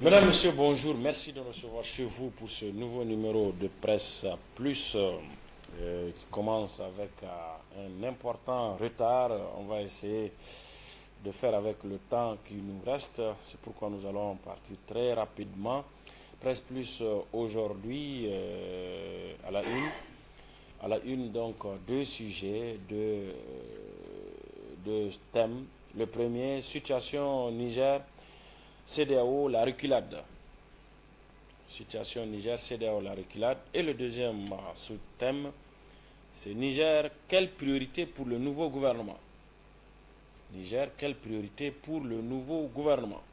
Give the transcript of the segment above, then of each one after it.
Mesdames, Messieurs, bonjour. Merci de nous recevoir chez vous pour ce nouveau numéro de Presse Plus qui commence avec un important retard. On va essayer de faire avec le temps qui nous reste. C'est pourquoi nous allons partir très rapidement. Presse Plus aujourd'hui à la une. À la une, donc, deux sujets, deux thèmes. Le premier, situation au Niger, CEDEAO, la reculade. Situation Niger, CEDEAO, la reculade. Et le deuxième sous-thème, c'est Niger, quelle priorité pour le nouveau gouvernement? Niger, quelle priorité pour le nouveau gouvernement?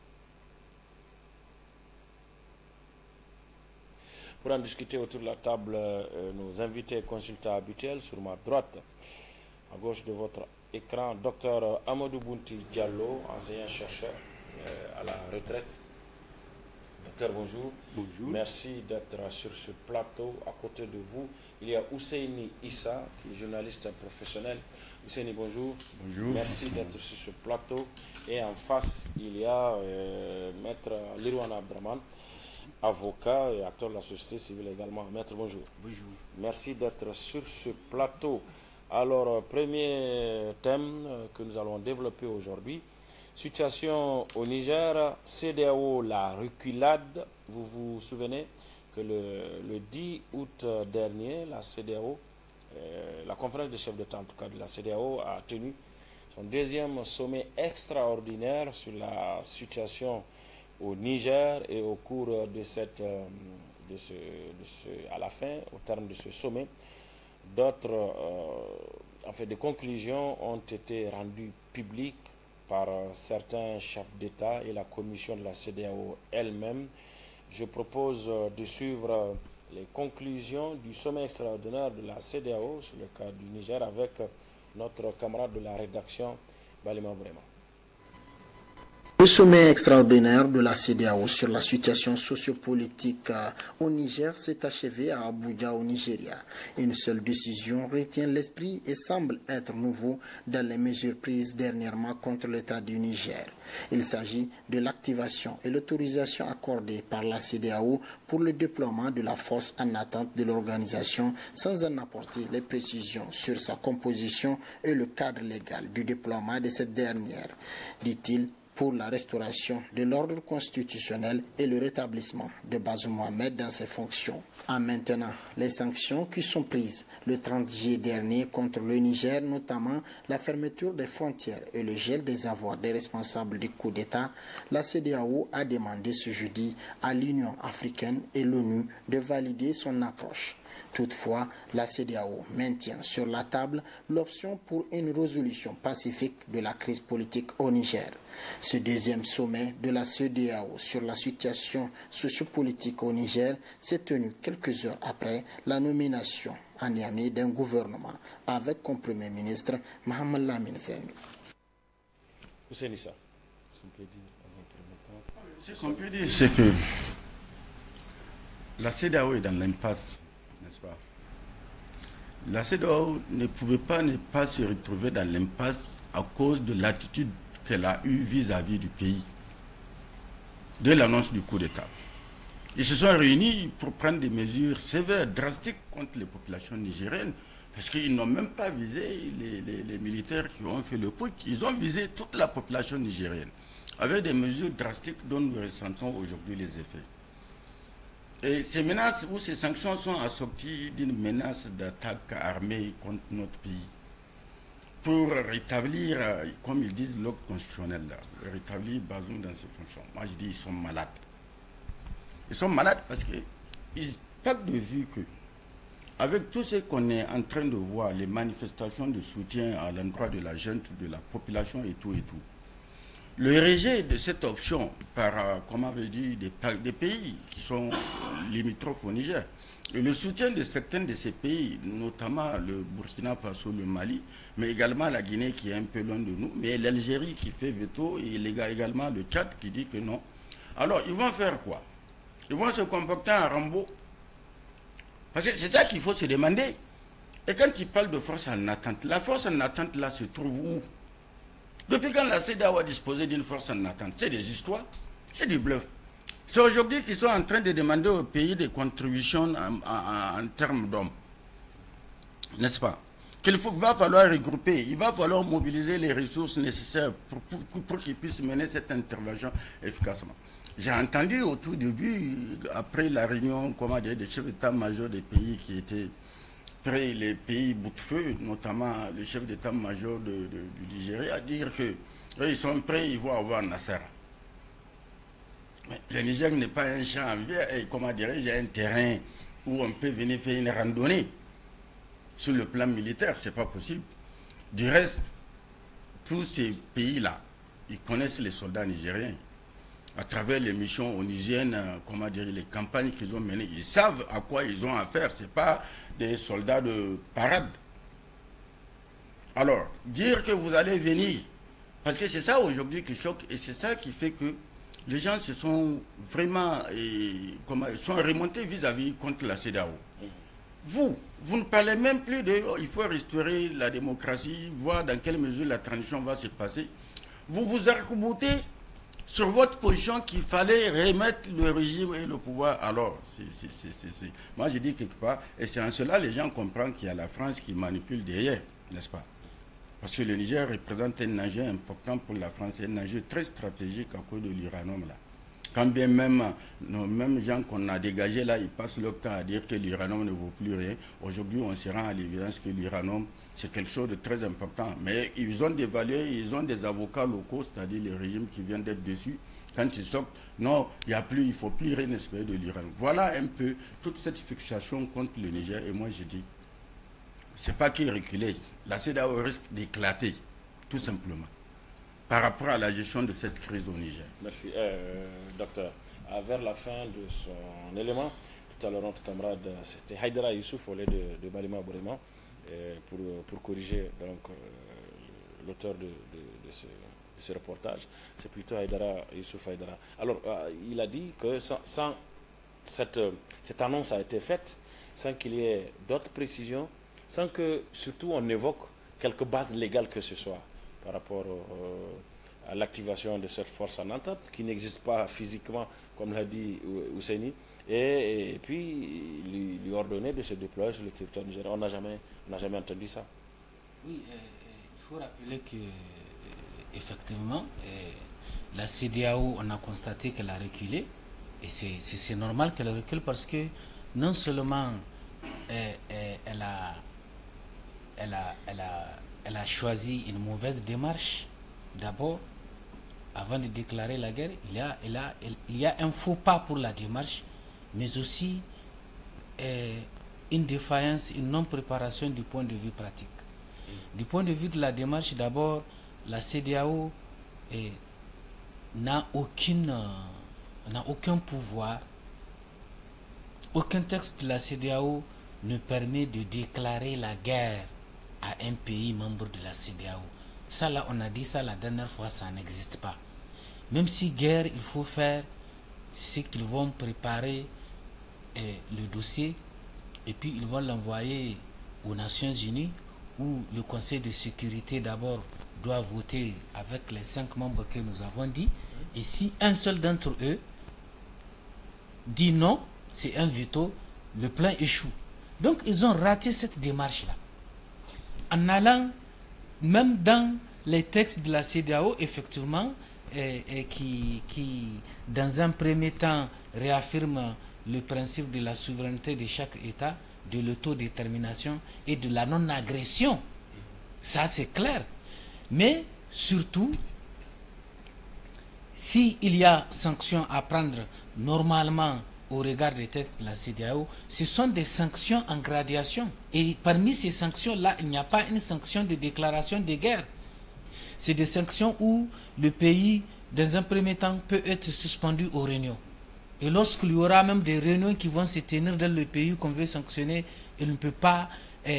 Pour en discuter autour de la table, nos invités consultants habituels sur ma droite, à gauche de votre écran, Dr Amadou Bounti Diallo, enseignant-chercheur à la retraite. Docteur, bonjour. Bonjour. Merci d'être sur ce plateau. À côté de vous, il y a Ousseini Issa, qui est journaliste professionnel. Ousseini, bonjour. Bonjour. Merci d'être sur ce plateau. Et en face, il y a Maître Lirouane Abdraman, avocat et acteur de la société civile également. Maître, bonjour. Bonjour. Merci d'être sur ce plateau. Alors, premier thème que nous allons développer aujourd'hui, situation au Niger, CEDEAO, la reculade. Vous vous souvenez que le 10 août dernier, la CEDEAO, la conférence des chefs d'État en tout cas de la CEDEAO a tenu son deuxième sommet extraordinaire sur la situation au Niger, et au cours de à la fin, au terme de ce sommet, d'autres des conclusions ont été rendues publiques par certains chefs d'État et la commission de la CEDEAO elle-même. Je propose de suivre les conclusions du sommet extraordinaire de la CEDEAO sur le cas du Niger avec notre camarade de la rédaction, Balima Brema. Le sommet extraordinaire de la CEDEAO sur la situation sociopolitique au Niger s'est achevé à Abuja, au Nigeria. Une seule décision retient l'esprit et semble être nouveau dans les mesures prises dernièrement contre l'État du Niger. Il s'agit de l'activation et l'autorisation accordée par la CEDEAO pour le déploiement de la force en attente de l'organisation, sans en apporter les précisions sur sa composition et le cadre légal du déploiement de cette dernière, dit-il, pour la restauration de l'ordre constitutionnel et le rétablissement de Bazoum Mohamed dans ses fonctions. En maintenant les sanctions qui sont prises le 30 juillet dernier contre le Niger, notamment la fermeture des frontières et le gel des avoirs des responsables du coup d'État, la CEDEAO a demandé ce jeudi à l'Union africaine et l'ONU de valider son approche. Toutefois, la CEDEAO maintient sur la table l'option pour une résolution pacifique de la crise politique au Niger. Ce deuxième sommet de la CEDEAO sur la situation sociopolitique au Niger s'est tenu quelques heures après la nomination à Niamey d'un gouvernement avec comme Premier ministre Mohamed Lamine Zaïni. Ce qu'on peut dire, c'est que la CEDEAO est dans l'impasse. N'est-ce pas? La CEDEAO ne pouvait pas ne pas se retrouver dans l'impasse à cause de l'attitude qu'elle a eue vis-à-vis du pays, de l'annonce du coup d'État. Ils se sont réunis pour prendre des mesures sévères, drastiques contre les populations nigériennes, parce qu'ils n'ont même pas visé les militaires qui ont fait le coup, ils ont visé toute la population nigérienne, avec des mesures drastiques dont nous ressentons aujourd'hui les effets. Et ces menaces ou ces sanctions sont assorties d'une menace d'attaque armée contre notre pays pour rétablir, comme ils disent, l'ordre constitutionnel, rétablir Bazoum dans ses fonctions. Moi je dis ils sont malades. Ils sont malades parce qu'ils perdent de vue que, avec tout ce qu'on est en train de voir, les manifestations de soutien à l'endroit de la jeune, de la population et tout, le rejet de cette option par, comment avait dit, des pays qui sont limitrophes au Niger, et le soutien de certains de ces pays, notamment le Burkina Faso, le Mali, mais également la Guinée qui est un peu loin de nous, mais l'Algérie qui fait veto, et également le Tchad qui dit que non. Alors, ils vont faire quoi? Ils vont se comporter en Rambo. Parce que c'est ça qu'il faut se demander. Et quand ils parlent de force en attente, la force en attente là se trouve où? Depuis quand la CEDEAO a disposé d'une force en attente? C'est des histoires, c'est du bluff. C'est aujourd'hui qu'ils sont en train de demander au pays des contributions en termes d'hommes. N'est-ce pas? Va falloir regrouper, il va falloir mobiliser les ressources nécessaires pour qu'ils puissent mener cette intervention efficacement. J'ai entendu au tout début, après la réunion des chefs d'état-major des pays qui étaient près, les pays bout de feu, notamment le chef d'état-major du Nigeria, dire qu'ils sont prêts, ils vont avoir Nasser. Mais le Niger n'est pas un champ j'ai un terrain où on peut venir faire une randonnée. Sur le plan militaire, ce n'est pas possible. Du reste, tous ces pays-là, ils connaissent les soldats nigériens. À travers les missions onusiennes, les campagnes qu'ils ont menées, ils savent à quoi ils ont affaire. Ce n'est pas des soldats de parade. Alors, dire que vous allez venir, parce que c'est ça aujourd'hui qui choque, et c'est ça qui fait que les gens se sont vraiment sont remontés vis-à-vis contre la CEDEAO. Vous ne parlez même plus de il faut restaurer la démocratie, voir dans quelle mesure la transition va se passer. Vous vous arc-boutez sur votre position qu'il fallait remettre le régime et le pouvoir. Alors, moi je dis quelque part, et c'est en cela les gens comprennent qu'il y a la France qui manipule derrière, n'est-ce pas? Parce que le Niger représente un enjeu important pour la France, un enjeu très stratégique à cause de l'uranium là. Quand bien même, nos mêmes gens qu'on a dégagés là, ils passent leur temps à dire que l'uranium ne vaut plus rien. Aujourd'hui, on se rend à l'évidence que l'uranium, c'est quelque chose de très important. Mais ils ont dévalué, ils ont des avocats locaux, c'est-à-dire les régimes qui viennent d'être dessus. Quand ils sortent, non, il ne faut plus rien espérer de l'uranium. Voilà un peu toute cette fixation contre le Niger. Et moi, je dis, ce n'est pas qu'il reculait. La CEDEAO risque d'éclater, tout simplement, par rapport à la gestion de cette crise au Niger. Merci. Docteur, vers la fin de son élément, tout à l'heure notre camarade, c'était Haïdara Youssouf au lieu de Malima Bourema, pour corriger l'auteur de ce reportage. C'est plutôt Haïdara Youssouf Haïdara. Alors, il a dit que sans cette annonce a été faite, sans qu'il y ait d'autres précisions, sans que surtout on évoque quelques bases légales que ce soit par rapport à l'activation de cette force en entente qui n'existe pas physiquement, comme l'a dit Ousseini, et puis lui ordonner de se déployer sur le territoire nigérien. On n'a jamais entendu ça. Oui, il faut rappeler que effectivement, la CEDEAO, on a constaté qu'elle a reculé, et c'est normal qu'elle recule parce que non seulement elle a choisi une mauvaise démarche. D'abord, avant de déclarer la guerre, il y a un faux pas pour la démarche, mais aussi une défaillance, une non-préparation du point de vue pratique. Du point de vue de la démarche, d'abord, la CEDEAO n'a aucun pouvoir, aucun texte de la CEDEAO ne permet de déclarer la guerre à un pays membre de la CEDEAO. Ça là, on a dit ça la dernière fois, ça n'existe pas. Même si guerre, il faut faire, c'est qu'ils vont préparer le dossier et puis ils vont l'envoyer aux Nations Unies où le Conseil de sécurité d'abord doit voter avec les 5 membres que nous avons dit. Et si un seul d'entre eux dit non, c'est un veto, le plan échoue. Donc ils ont raté cette démarche-là. En allant même dans les textes de la CEDEAO, effectivement, qui dans un premier temps réaffirme le principe de la souveraineté de chaque État, de l'autodétermination et de la non-agression. Ça, c'est clair. Mais surtout, s'il y a sanctions à prendre normalement au regard des textes de la CEDEAO, ce sont des sanctions en gradation. Et parmi ces sanctions-là, il n'y a pas une sanction de déclaration de guerre. C'est des sanctions où le pays, dans un premier temps, peut être suspendu aux réunions. Et lorsqu'il y aura même des réunions qui vont se tenir dans le pays qu'on veut sanctionner, il ne peut pas,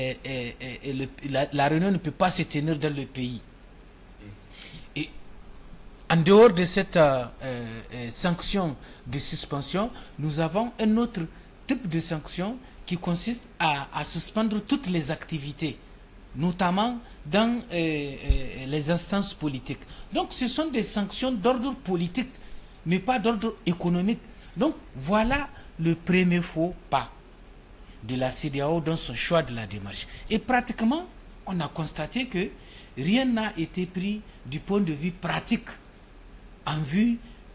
la réunion ne peut pas se tenir dans le pays. Et en dehors de cette sanction de suspension, nous avons un autre type de sanction qui consiste à suspendre toutes les activités, notamment dans les instances politiques. Donc ce sont des sanctions d'ordre politique, mais pas d'ordre économique. Donc, voilà le premier faux pas de la CEDEAO dans son choix de la démarche. Et pratiquement, on a constaté que rien n'a été pris du point de vue pratique en vue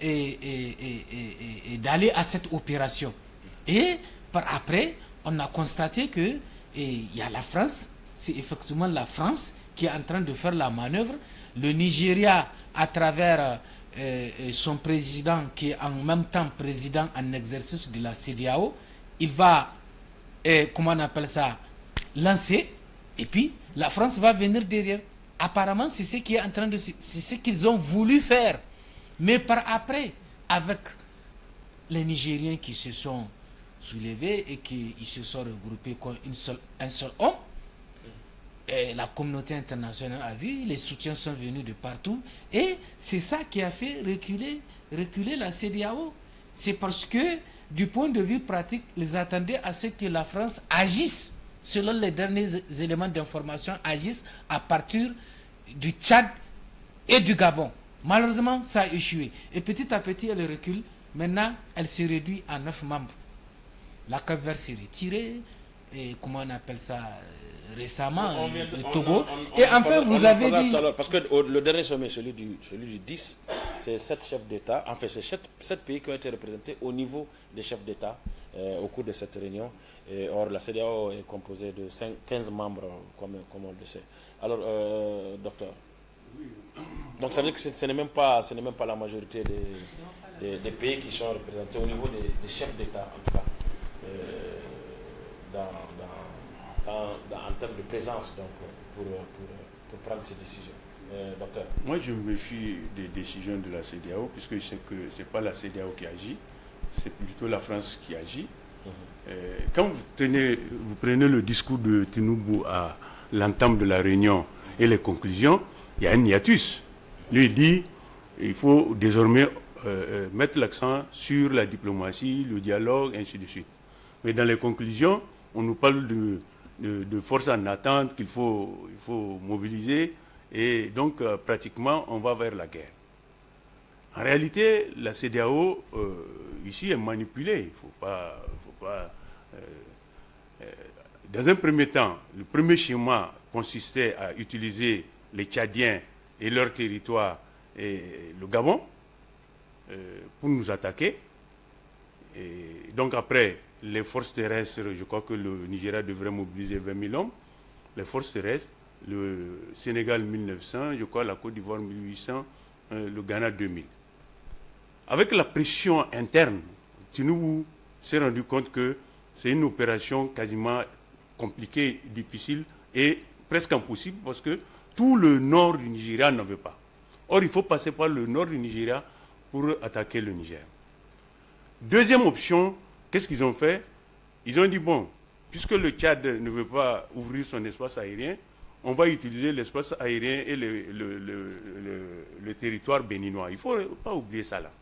d'aller à cette opération. Et par après, on a constaté que il y a la France, c'est effectivement la France qui est en train de faire la manœuvre. Le Nigeria, à travers son président, qui est en même temps président en exercice de la CEDEAO, il va, comment on appelle ça, lancer, et puis la France va venir derrière. Apparemment, c'est ce qui est en train de, c'est ce qu'ils ont voulu faire. Mais par après, avec les Nigériens qui se sont soulevés et qui se sont regroupés comme un seul homme, et la communauté internationale a vu, les soutiens sont venus de partout, et c'est ça qui a fait reculer la CEDEAO. C'est parce que, du point de vue pratique, ils attendaient à ce que la France agisse, selon les derniers éléments d'information, agisse à partir du Tchad et du Gabon. Malheureusement, ça a échoué. Et petit à petit, elle recule. Maintenant, elle se réduit à 9 membres. La Cap-Vert s'est retirée, et comment on appelle ça récemment, le Togo. Et enfin, vous avez dit... Parce que le dernier sommet, celui du 10, c'est 7 chefs d'État, enfin c'est 7 pays qui ont été représentés au niveau des chefs d'État au cours de cette réunion. Et or, la CEDEAO est composée de 15 membres, comme on le sait. Alors, docteur, donc ça veut dire que ce n'est même pas la majorité des pays qui sont représentés au niveau des chefs d'État, en tout cas, en termes de présence, donc, pour prendre ces décisions. Docteur. Moi, je me méfie des décisions de la CEDEAO, puisque je sais que ce n'est pas la CEDEAO qui agit, c'est plutôt la France qui agit. Quand vous prenez le discours de Tinubu à l'entame de la réunion et les conclusions, il y a un hiatus. Lui, il dit qu'il faut désormais mettre l'accent sur la diplomatie, le dialogue, ainsi de suite. Mais dans les conclusions, on nous parle de forces en attente qu'il faut mobiliser, et donc pratiquement on va vers la guerre. En réalité, la CEDEAO ici est manipulée. Il faut pas dans un premier temps, le premier schéma consistait à utiliser les Tchadiens et leur territoire et le Gabon pour nous attaquer. Et donc après, les forces terrestres, je crois que le Nigeria devrait mobiliser 20 000 hommes. Les forces terrestres, le Sénégal 1900, je crois la Côte d'Ivoire 1800, le Ghana 2000. Avec la pression interne, Tinubu s'est rendu compte que c'est une opération quasiment compliquée, difficile et presque impossible parce que tout le nord du Nigeria n'en veut pas. Or, il faut passer par le nord du Nigeria pour attaquer le Niger. Deuxième option, qu'est-ce qu'ils ont fait? Ils ont dit, bon, puisque le Tchad ne veut pas ouvrir son espace aérien, on va utiliser l'espace aérien et le territoire béninois. Il ne faut pas oublier ça là.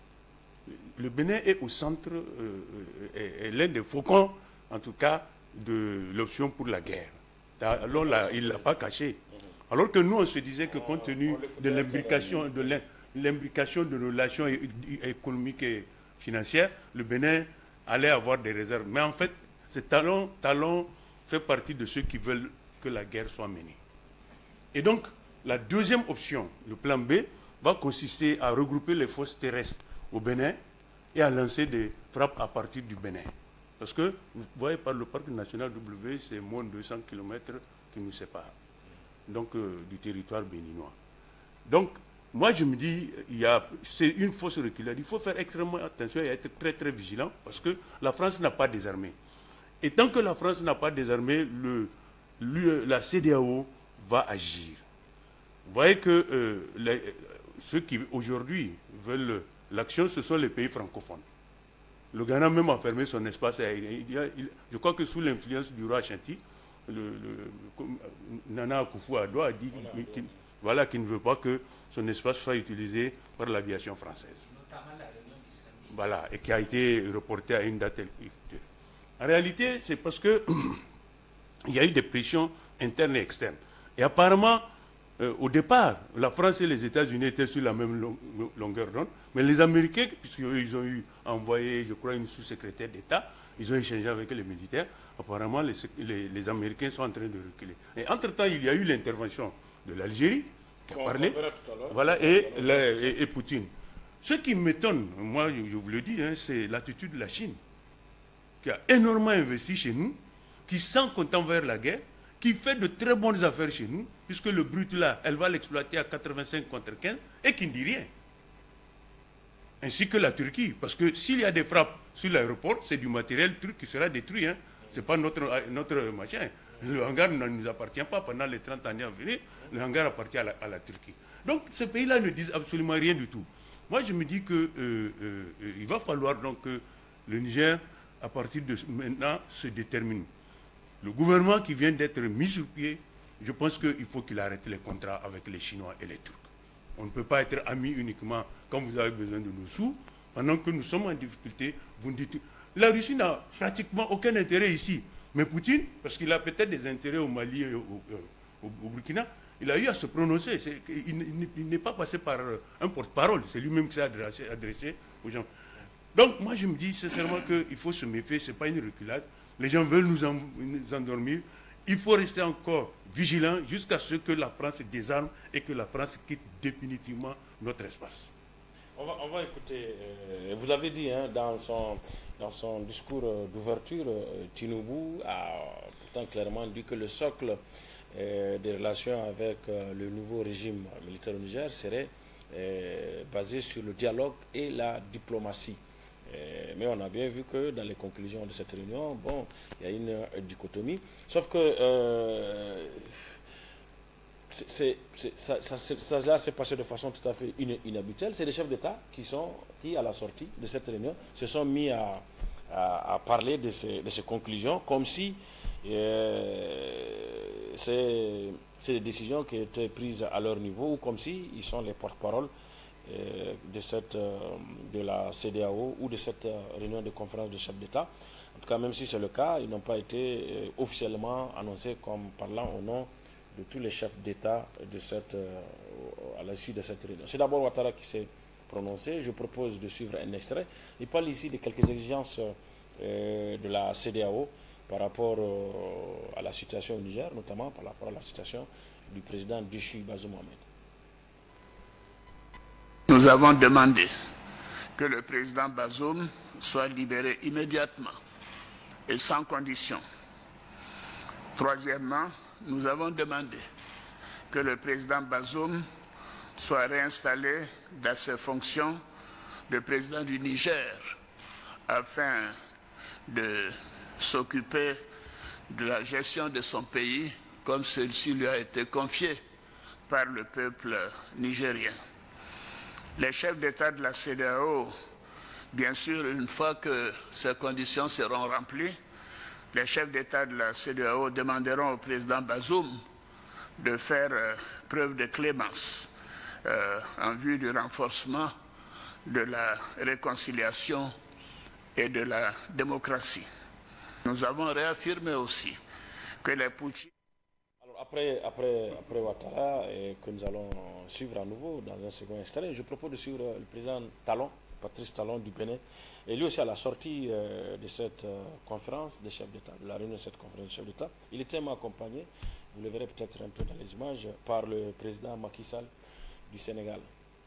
Le Bénin est au centre, est l'un des faucons, en tout cas, de l'option pour la guerre. Alors là, il ne l'a pas caché. Alors que nous, on se disait que compte tenu de l'imbrication de relations économiques et financières, le Bénin allait avoir des réserves. Mais en fait, ce Talon fait partie de ceux qui veulent que la guerre soit menée. Et donc, la deuxième option, le plan B, va consister à regrouper les forces terrestres au Bénin et à lancer des frappes à partir du Bénin. Parce que, vous voyez, par le parc national W, c'est moins de 200 km qui nous séparent, donc du territoire béninois. Donc, moi je me dis, c'est une fausse reculade. Il faut faire extrêmement attention et être très très vigilant, parce que la France n'a pas désarmé. Et tant que la France n'a pas désarmé, la CEDEAO va agir. Vous voyez que ceux qui aujourd'hui veulent l'action, ce sont les pays francophones. Le Ghana même a fermé son espace aérien. Je crois que sous l'influence du roi Ashanti, Nana Akufo-Addo a dit qu'il ne veut pas que son espace soit utilisé par l'aviation française. Voilà, et qui a été reporté à une date. En réalité, c'est parce qu'il y a eu des pressions internes et externes. Et apparemment, au départ, la France et les États-Unis étaient sur la même longueur d'onde, mais les Américains, puisqu'ils ont eu envoyé, je crois, une sous-secrétaire d'État, ils ont échangé avec les militaires, apparemment les Américains sont en train de reculer. Et entre-temps, il y a eu l'intervention de l'Algérie, qui a parlé, voilà, et Poutine. Ce qui m'étonne, moi je vous le dis, hein, c'est l'attitude de la Chine, qui a énormément investi chez nous, qui sent qu'on tend vers la guerre, qui fait de très bonnes affaires chez nous, puisque le brut là, elle va l'exploiter à 85 contre 15, et qui ne dit rien. Ainsi que la Turquie, parce que s'il y a des frappes sur l'aéroport, c'est du matériel turc qui sera détruit. Hein. Ce n'est pas notre machin. Le hangar ne nous appartient pas pendant les 30 années à venir, le hangar appartient à la Turquie. Donc ces pays-là ne disent absolument rien du tout. Moi je me dis qu'il va falloir donc que le Niger, à partir de maintenant, se détermine. Le gouvernement qui vient d'être mis sur pied, je pense qu'il faut qu'il arrête les contrats avec les Chinois et les Turcs. On ne peut pas être amis uniquement quand vous avez besoin de nos sous, pendant que nous sommes en difficulté. Vous me dites, la Russie n'a pratiquement aucun intérêt ici. Mais Poutine, parce qu'il a peut-être des intérêts au Mali et au Burkina, il a eu à se prononcer. Il n'est pas passé par un porte-parole. C'est lui-même qui s'est adressé aux gens. Donc moi je me dis sincèrement qu'il faut se méfier, ce n'est pas une reculade. Les gens veulent nous endormir. Il faut rester encore vigilant jusqu'à ce que la France désarme et que la France quitte définitivement notre espace. On va écouter, vous l'avez dit hein, dans son discours d'ouverture, Tinubu a pourtant clairement dit que le socle des relations avec le nouveau régime militaire au Niger serait basé sur le dialogue et la diplomatie. Mais on a bien vu que dans les conclusions de cette réunion, bon, il y a une dichotomie. Sauf que ça s'est passé de façon tout à fait inhabituelle. C'est les chefs d'État qui, à la sortie de cette réunion, se sont mis à parler de ces conclusions, comme si c'est des décisions qui étaient prises à leur niveau, ou comme si ils sont les porte-parole de la CEDEAO ou de cette réunion de conférence de chefs d'État. En tout cas, même si c'est le cas, ils n'ont pas été officiellement annoncés comme parlant au nom de tous les chefs d'État à la suite de cette réunion. C'est d'abord Ouattara qui s'est prononcé. Je propose de suivre un extrait. Il parle ici de quelques exigences de la CEDEAO par rapport à la situation au Niger, notamment par rapport à la situation du président déchu Bazoum Mohamed. Nous avons demandé que le président Bazoum soit libéré immédiatement et sans condition. Troisièmement, nous avons demandé que le président Bazoum soit réinstallé dans ses fonctions de président du Niger afin de s'occuper de la gestion de son pays comme celle-ci lui a été confiée par le peuple nigérien. Les chefs d'État de la CEDEAO, bien sûr, une fois que ces conditions seront remplies, les chefs d'État de la CEDEAO demanderont au président Bazoum de faire preuve de clémence en vue du renforcement de la réconciliation et de la démocratie. Nous avons réaffirmé aussi que les putschistes... Alors après Ouattara, que nous allons suivre à nouveau dans un second extrait, je propose de suivre le président Talon, Patrice Talon du Bénin. Et lui aussi, à la sortie de cette conférence des chefs d'État, de la réunion de cette conférence des chefs d'État, il était accompagné, vous le verrez peut-être un peu dans les images, par le président Macky Sall du Sénégal.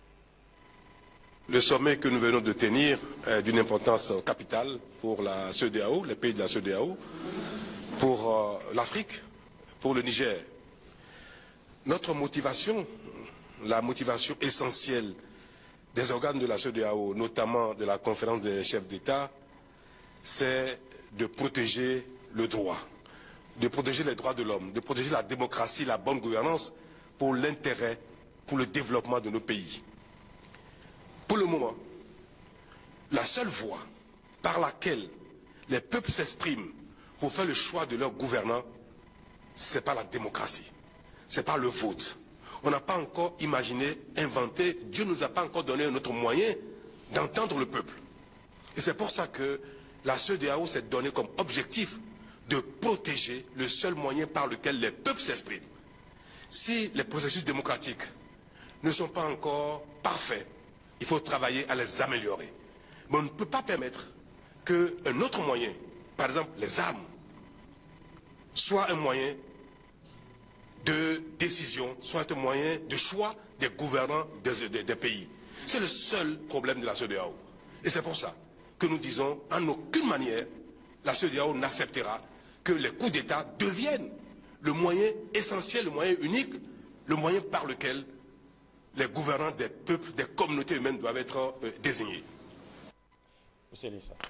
Le sommet que nous venons de tenir est d'une importance capitale pour la CEDEAO, les pays de la CEDEAO, pour l'Afrique, pour le Niger. Notre motivation, la motivation essentielle des organes de la CEDEAO, notamment de la conférence des chefs d'État, c'est de protéger le droit, de protéger les droits de l'homme, de protéger la démocratie, la bonne gouvernance pour l'intérêt, pour le développement de nos pays. Pour le moment, la seule voie par laquelle les peuples s'expriment pour faire le choix de leurs gouvernants, c'est pas la démocratie, c'est pas le vote. On n'a pas encore imaginé, inventé, Dieu ne nous a pas encore donné un autre moyen d'entendre le peuple. Et c'est pour ça que la CEDEAO s'est donné comme objectif de protéger le seul moyen par lequel les peuples s'expriment. Si les processus démocratiques ne sont pas encore parfaits, il faut travailler à les améliorer. Mais on ne peut pas permettre qu'un autre moyen, par exemple les armes, soit un moyen de décision, soit un moyen de choix des gouvernants des pays. C'est le seul problème de la CEDEAO. Et c'est pour ça que nous disons, en aucune manière, la CEDEAO n'acceptera que les coups d'État deviennent le moyen essentiel, le moyen unique, le moyen par lequel les gouvernants des peuples, des communautés humaines doivent être désignés. C'est ça.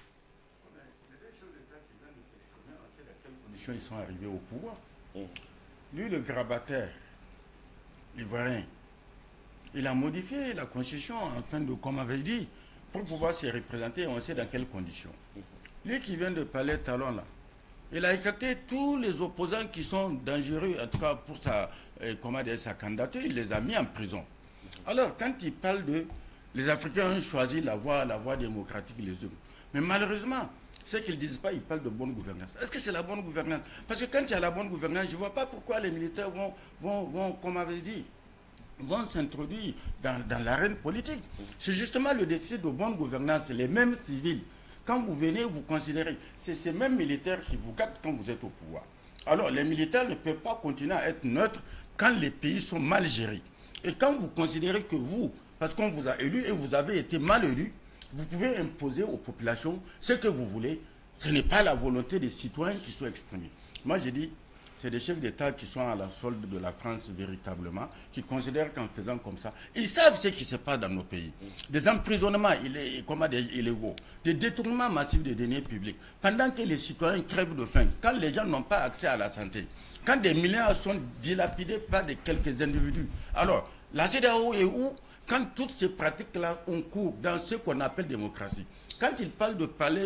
Ils sont arrivés au pouvoir. Lui, le grabataire ivoirien, il a modifié la constitution afin de, comme on avait dit, pour pouvoir se représenter, on sait dans quelles conditions. Lui qui vient de parler Talon là, il a écarté tous les opposants qui sont dangereux, en tout cas pour sa candidature, il les a mis en prison. Alors, quand il parle de... Les Africains ont choisi la voie démocratique, les hommes. Mais malheureusement, ce qu'ils ne disent pas, ils parlent de bonne gouvernance. Est-ce que c'est la bonne gouvernance? Parce que quand il y a la bonne gouvernance, je ne vois pas pourquoi les militaires vont comme on avait dit, vont s'introduire dans l'arène politique. C'est justement le déficit de bonne gouvernance. Les mêmes civils, quand vous venez, vous considérez, c'est ces mêmes militaires qui vous gâtent quand vous êtes au pouvoir. Alors, les militaires ne peuvent pas continuer à être neutres quand les pays sont mal gérés. Et quand vous considérez que vous, parce qu'on vous a élu et vous avez été mal élu, vous pouvez imposer aux populations ce que vous voulez. Ce n'est pas la volonté des citoyens qui sont exprimés. Moi, j'ai dit, c'est des chefs d'État qui sont à la solde de la France véritablement, qui considèrent qu'en faisant comme ça, ils savent ce qui se passe dans nos pays. Des emprisonnements illégaux, des détournements massifs des deniers publics, pendant que les citoyens crèvent de faim, quand les gens n'ont pas accès à la santé, quand des milliards sont dilapidés par quelques individus. Alors, la CEDEAO est où? Quand toutes ces pratiques-là ont cours dans ce qu'on appelle démocratie. Quand il parle de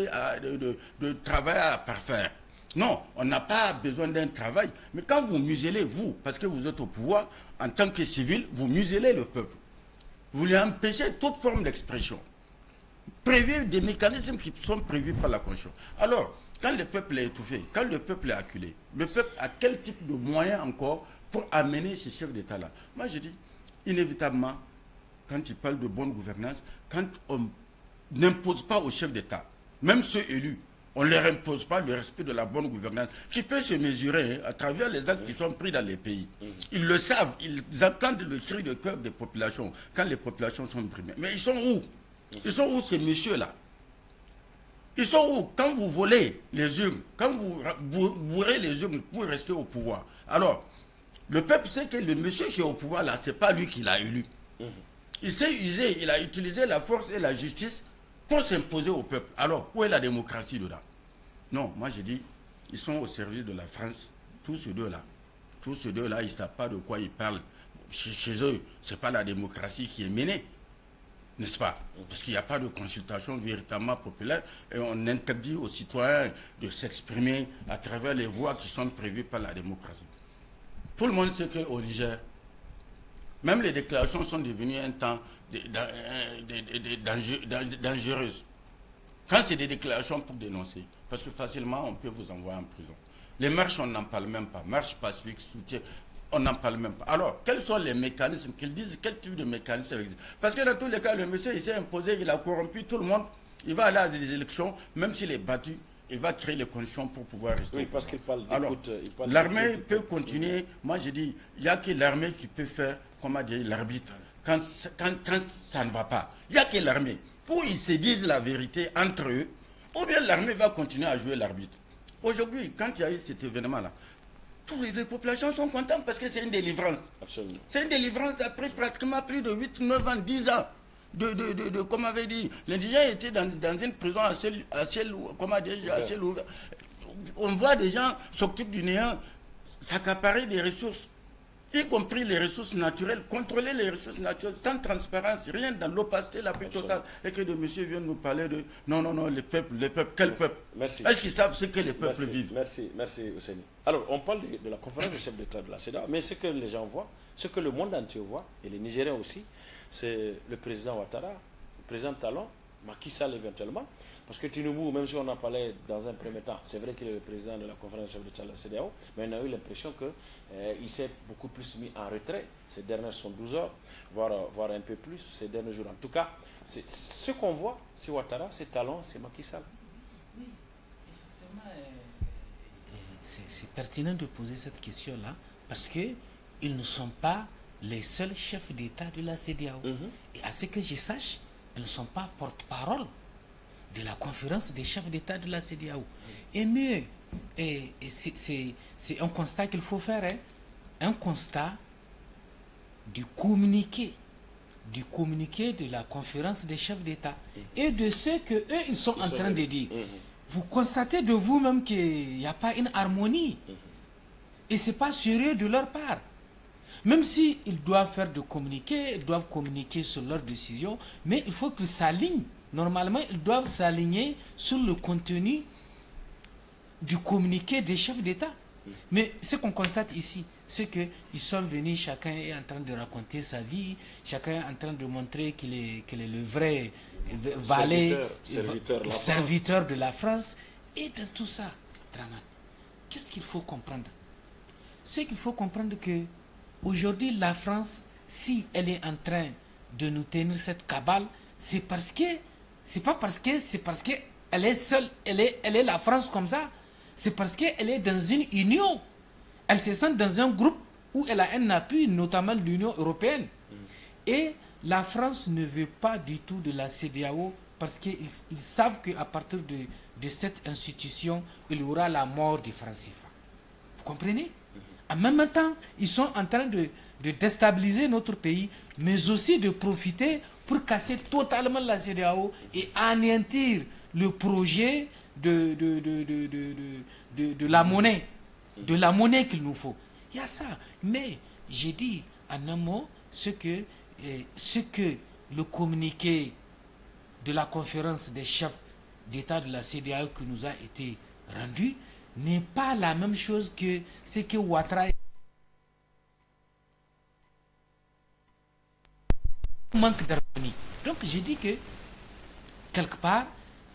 travail à parfaire, non, on n'a pas besoin d'un travail. Mais quand vous muselez, vous, parce que vous êtes au pouvoir, en tant que civil, vous muselez le peuple. Vous lui empêchez toute forme d'expression. Prévu des mécanismes qui sont prévus par la Constitution. Alors, quand le peuple est étouffé, quand le peuple est acculé, le peuple a quel type de moyens encore pour amener ces chefs d'État-là? Moi, je dis, inévitablement, quand il parle de bonne gouvernance, quand on n'impose pas aux chefs d'État, même ceux élus, on ne leur impose pas le respect de la bonne gouvernance, qui peut se mesurer à travers les actes qui sont pris dans les pays. Ils le savent, ils entendent le cri de cœur des populations, quand les populations sont brimées. Mais ils sont où? Ils sont où ces messieurs-là? Ils sont où? Quand vous volez les urnes, quand vous bourrez les urnes pour rester au pouvoir. Alors, le peuple sait que le monsieur qui est au pouvoir là, ce n'est pas lui qui l'a élu. Il a utilisé la force et la justice pour s'imposer au peuple. Alors, où est la démocratie dedans? Non, moi j'ai dit, ils sont au service de la France, tous ces deux-là. Tous ces deux-là, ils ne savent pas de quoi ils parlent. Chez eux, ce n'est pas la démocratie qui est menée, n'est-ce pas? Parce qu'il n'y a pas de consultation véritablement populaire et on interdit aux citoyens de s'exprimer à travers les voies qui sont prévues par la démocratie. Tout le monde sait qu'au Niger, même les déclarations sont devenues un temps dangereuses. Quand c'est des déclarations pour dénoncer, parce que facilement on peut vous envoyer en prison. Les marches, on n'en parle même pas. Marche pacifique, soutien, on n'en parle même pas. Alors, quels sont les mécanismes qu'ils disent? Quel type de mécanisme existe? Parce que dans tous les cas, le monsieur, il s'est imposé, il a corrompu tout le monde. Il va aller à des élections, même s'il est battu, il va créer les conditions pour pouvoir rester. Oui, parce qu'il parle d'écoute. L'armée peut continuer. Moi, je dis, il n'y a que l'armée qui peut faire, comment dire, l'arbitre. Quand ça ne va pas, il n'y a que l'armée. Pour ils se disent la vérité entre eux, ou bien l'armée va continuer à jouer l'arbitre. Aujourd'hui, quand il y a eu cet événement-là, toutes les populations sont contentes parce que c'est une délivrance. Absolument. C'est une délivrance après pratiquement plus de 8, 9 ans, 10 ans. Comme on avait dit, l'indigène était dans une prison à ciel ouvert. On voit des gens s'occupent du néant, s'accaparer des ressources, y compris les ressources naturelles, contrôler les ressources naturelles, sans transparence, rien dans l'opacité la plus totale. Et que de monsieur vient nous parler de non, le peuple, quel peuple? Merci. Est-ce qu'ils savent ce que les peuples vivent? Merci Ousseini. Alors, on parle de la conférence des chefs d'État de la CEDEAO, mais ce que les gens voient, ce que le monde entier voit, et les Nigériens aussi, c'est le président Ouattara, le président Talon, Macky Sall éventuellement, parce que Tinubu, même si on en parlait dans un premier temps, c'est vrai qu'il est le président de la conférence des chefs d'État de la CEDEAO, mais on a eu l'impression qu'il s'est beaucoup plus mis en retrait. Ces dernières sont 12 heures, voire un peu plus ces derniers jours. En tout cas, ce qu'on voit, c'est Ouattara, c'est Talon, c'est Macky Sall. Oui, effectivement, c'est pertinent de poser cette question-là, parce qu'ils ne sont pas les seuls chefs d'État de la CEDEAO. Et à ce que je sache, ils ne sont pas porte-parole de la conférence des chefs d'État de la CEDEAO. Et mieux, c'est un constat qu'il faut faire, hein, un constat du communiqué de la conférence des chefs d'État et de ce qu'eux, ils sont en train de dire. Vous constatez de vous-même qu'il n'y a pas une harmonie. Et ce n'est pas sérieux de leur part. Même s'ils doivent faire de communiqués, ils doivent communiquer sur leurs décisions, mais il faut qu'ils s'alignent. Normalement, ils doivent s'aligner sur le contenu du communiqué des chefs d'État. Mais ce qu'on constate ici, c'est qu'ils sont venus, chacun est en train de raconter sa vie, chacun est en train de montrer qu'il est le vrai valet, serviteur de la France. Et dans tout ça, Draman, qu'est-ce qu'il faut comprendre? C'est qu'il faut comprendre que aujourd'hui, la France, si elle est en train de nous tenir cette cabale, c'est pas parce qu'elle est seule, elle est la France comme ça. C'est parce qu'elle est dans une union. Elle se sent dans un groupe où elle a un appui, notamment l'Union européenne. Et la France ne veut pas du tout de la CEDEAO parce qu'ils savent qu'à partir de cette institution, il y aura la mort du franc CFA. Vous comprenez? En même temps, ils sont en train de déstabiliser notre pays, mais aussi de profiter pour casser totalement la CEDEAO et anéantir le projet de la monnaie, qu'il nous faut. Il y a ça. Mais j'ai dit en un mot ce que le communiqué de la conférence des chefs d'État de la CEDEAO qui nous a été rendu n'est pas la même chose que ce que Ouattara manque d'harmonie. Donc j'ai dit que quelque part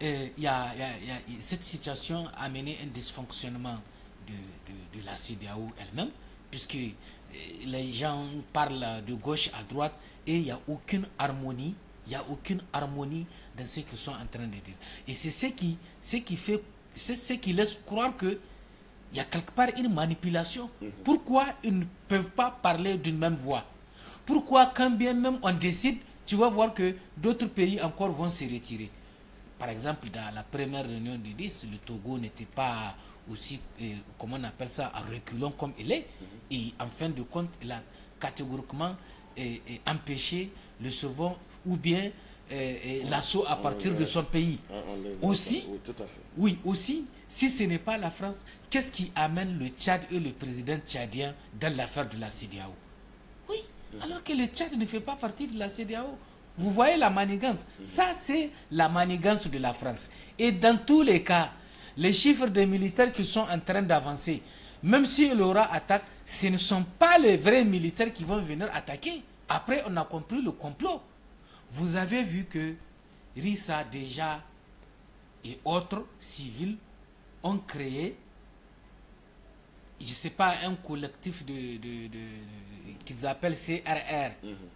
cette situation a amené un dysfonctionnement de la CEDEAO elle-même, puisque les gens parlent de gauche à droite et il n'y a aucune harmonie. Il n'y a aucune harmonie dans ce qu'ils sont en train de dire. Et c'est ce qui laisse croire qu'il y a quelque part une manipulation. Pourquoi ils ne peuvent pas parler d'une même voix? Pourquoi quand bien même on décide, tu vas voir que d'autres pays encore vont se retirer. Par exemple, dans la première réunion du 10, le Togo n'était pas aussi, comment on appelle ça, en reculant comme il est. Et en fin de compte, il a catégoriquement empêché le second ou bien l'assaut à partir de son pays. Aussi, oui, tout à fait. Oui, aussi, si ce n'est pas la France, qu'est-ce qui amène le Tchad et le président tchadien dans l'affaire de la CEDEAO? Oui, alors que le Tchad ne fait pas partie de la CEDEAO. Vous voyez la manigance. Ça, c'est la manigance de la France. Et dans tous les cas, les chiffres des militaires qui sont en train d'avancer, même s'il y aura attaque, ce ne sont pas les vrais militaires qui vont venir attaquer. Après, on a compris le complot. Vous avez vu que Rissa déjà et autres civils ont créé, je ne sais pas, un collectif qu'ils appellent CRR.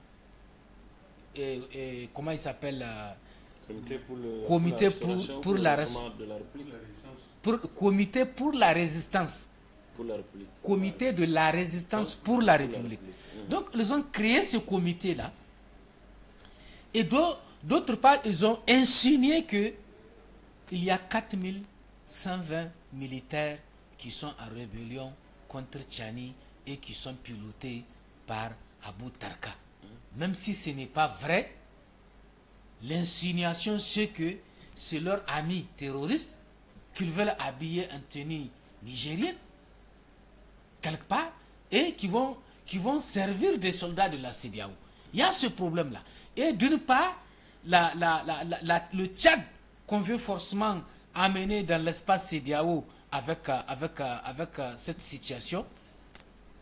Et comment il s'appelle? Comité pour la Comité pour la résistance. Comité de la résistance pour la République. Donc, ils ont créé ce comité-là. Et d'autre part, ils ont insinué qu'il y a 4120 militaires qui sont en rébellion contre Tchani et qui sont pilotés par Abou Tarka. Même si ce n'est pas vrai, l'insinuation c'est que c'est leurs amis terroristes qu'ils veulent habiller en tenue nigérienne, quelque part, et qui vont servir des soldats de la CEDEAO. Il y a ce problème-là. Et d'une part, le Tchad qu'on veut forcément amener dans l'espace CEDEAO avec cette situation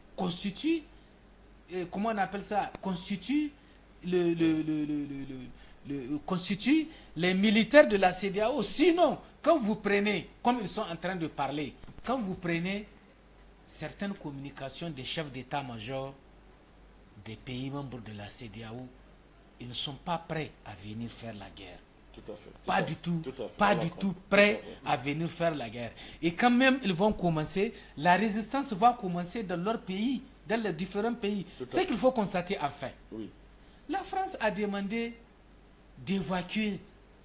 constitue, comment on appelle ça, constitue constituent les militaires de la CEDEAO. Sinon, quand vous prenez, comme ils sont en train de parler, quand vous prenez certaines communications des chefs d'état-major des pays membres de la CEDEAO, ils ne sont pas prêts à venir faire la guerre. Tout à fait. Pas du tout prêts à venir faire la guerre. Et quand même ils vont commencer, la résistance va commencer dans leur pays, dans les différents pays. C'est qu'il faut constater enfin. Oui. La France a demandé d'évacuer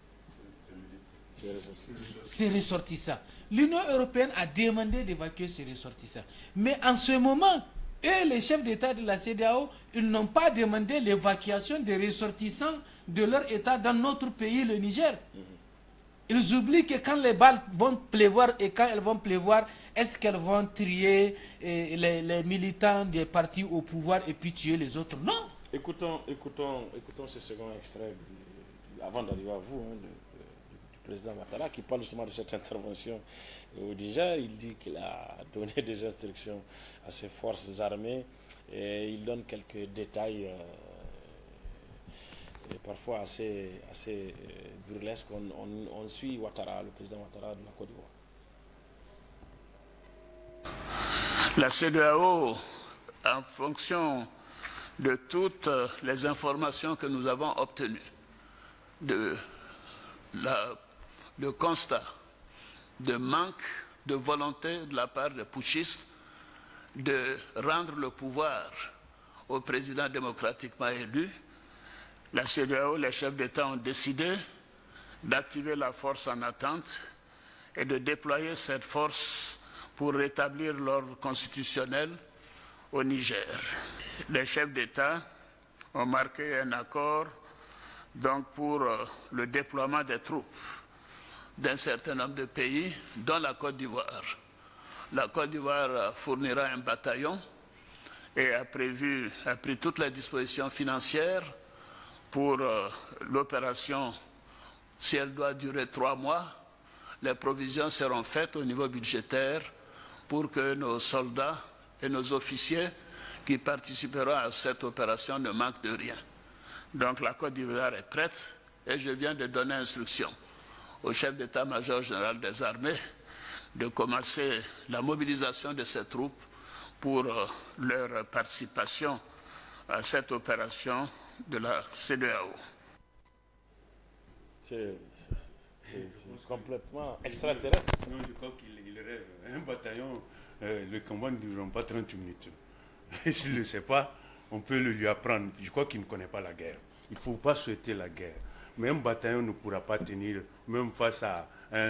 ses ressortissants. L'Union européenne a demandé d'évacuer ses ressortissants. Mais en ce moment, eux, les chefs d'État de la CEDEAO, ils n'ont pas demandé l'évacuation des ressortissants de leur État dans notre pays, le Niger. Ils oublient que quand les balles vont pleuvoir et quand elles vont pleuvoir, est-ce qu'elles vont trier les militants des partis au pouvoir et puis tuer les autres? Non. Écoutons ce second extrait avant d'arriver à vous, du président Ouattara, qui parle justement de cette intervention au Niger. Il dit qu'il a donné des instructions à ses forces armées et il donne quelques détails parfois assez burlesques. On suit Ouattara, le président Ouattara de la Côte d'Ivoire. La CEDEAO, en fonction de toutes les informations que nous avons obtenues, de constat de manque de volonté de la part des putschistes de rendre le pouvoir au président démocratiquement élu, la CEDEAO, les chefs d'État ont décidé d'activer la force en attente et de déployer cette force pour rétablir l'ordre constitutionnel au Niger. Les chefs d'État ont marqué un accord donc pour le déploiement des troupes d'un certain nombre de pays, dont la Côte d'Ivoire. La Côte d'Ivoire fournira un bataillon et a pris toutes les dispositions financières pour l'opération. Si elle doit durer 3 mois, les provisions seront faites au niveau budgétaire pour que nos soldats et nos officiers qui participeront à cette opération ne manquent de rien. Donc la Côte d'Ivoire est prête et je viens de donner instruction au chef d'état-major général des armées de commencer la mobilisation de ces troupes pour leur participation à cette opération de la CEDEAO. C'est complètement extraterrestre. Non, je crois qu'il rêve. Un bataillon, le combat ne durera pas 30 minutes. S'il ne le sait pas, on peut le lui apprendre. Je crois qu'il ne connaît pas la guerre. Il ne faut pas souhaiter la guerre. Mais un bataillon ne pourra pas tenir, même face à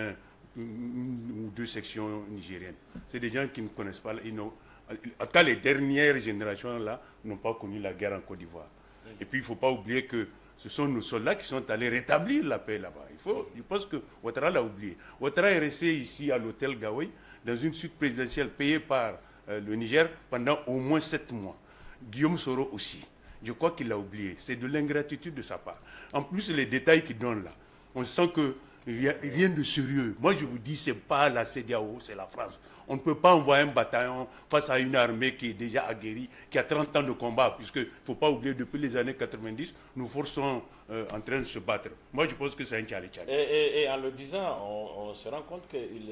une ou deux sections nigériennes. C'est des gens qui ne connaissent pas. En tout cas, les dernières générations là n'ont pas connu la guerre en Côte d'Ivoire. Et puis, il ne faut pas oublier que ce sont nos soldats qui sont allés rétablir la paix là-bas. Je pense que Ouattara l'a oublié. Ouattara est resté ici à l'hôtel Gaoui, dans une suite présidentielle payée par le Niger pendant au moins 7 mois. Guillaume Soro aussi. Je crois qu'il l'a oublié. C'est de l'ingratitude de sa part. En plus, les détails qu'il donne là, on sent que rien de sérieux. Moi, je vous dis, ce n'est pas la CEDEAO, c'est la France. On ne peut pas envoyer un bataillon face à une armée qui est déjà aguerrie, qui a 30 ans de combat, puisqu'il ne faut pas oublier, depuis les années 90, nos forces sont en train de se battre. Moi, je pense que c'est un challenge. Et en le disant, on se rend compte qu'il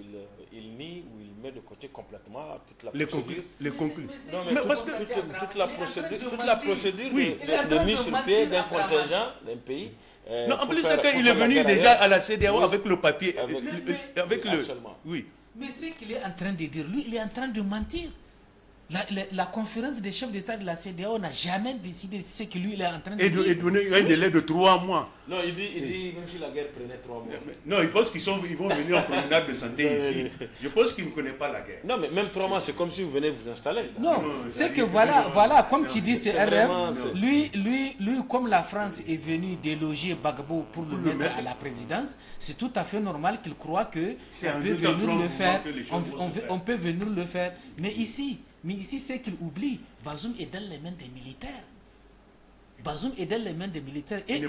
nie ou il met de côté complètement toute la procédure. Les conclus. Non, mais toute la procédure de mise sur pied d'un contingent, d'un pays. Non, en plus, c'est qu'il est venu déjà à la CEDEAO avec le papier. Avec le. Oui. Mais ce qu'il est en train de dire, lui, il est en train de mentir. La conférence des chefs d'État de la CEDEAO n'a jamais décidé ce que lui il est en train de dire. Et donner un délai de 3 mois. Non, il dit même si la guerre prenait 3 mois. Non, il pense qu'ils vont venir en promenade de santé ici. Je pense qu'il ne connaît pas la guerre. Non, mais même 3 mois, c'est comme si vous venez vous installer. Non, c'est que voilà, comme tu dis, c'est un rêve. Lui, comme la France est venue déloger Gbagbo pour le mettre à la présidence, c'est tout à fait normal qu'il croit que on peut venir le faire. On peut venir le faire. Mais ici, c'est qu'il oublie. Bazoum est dans les mains des militaires. Bazoum est dans les mains des militaires. Et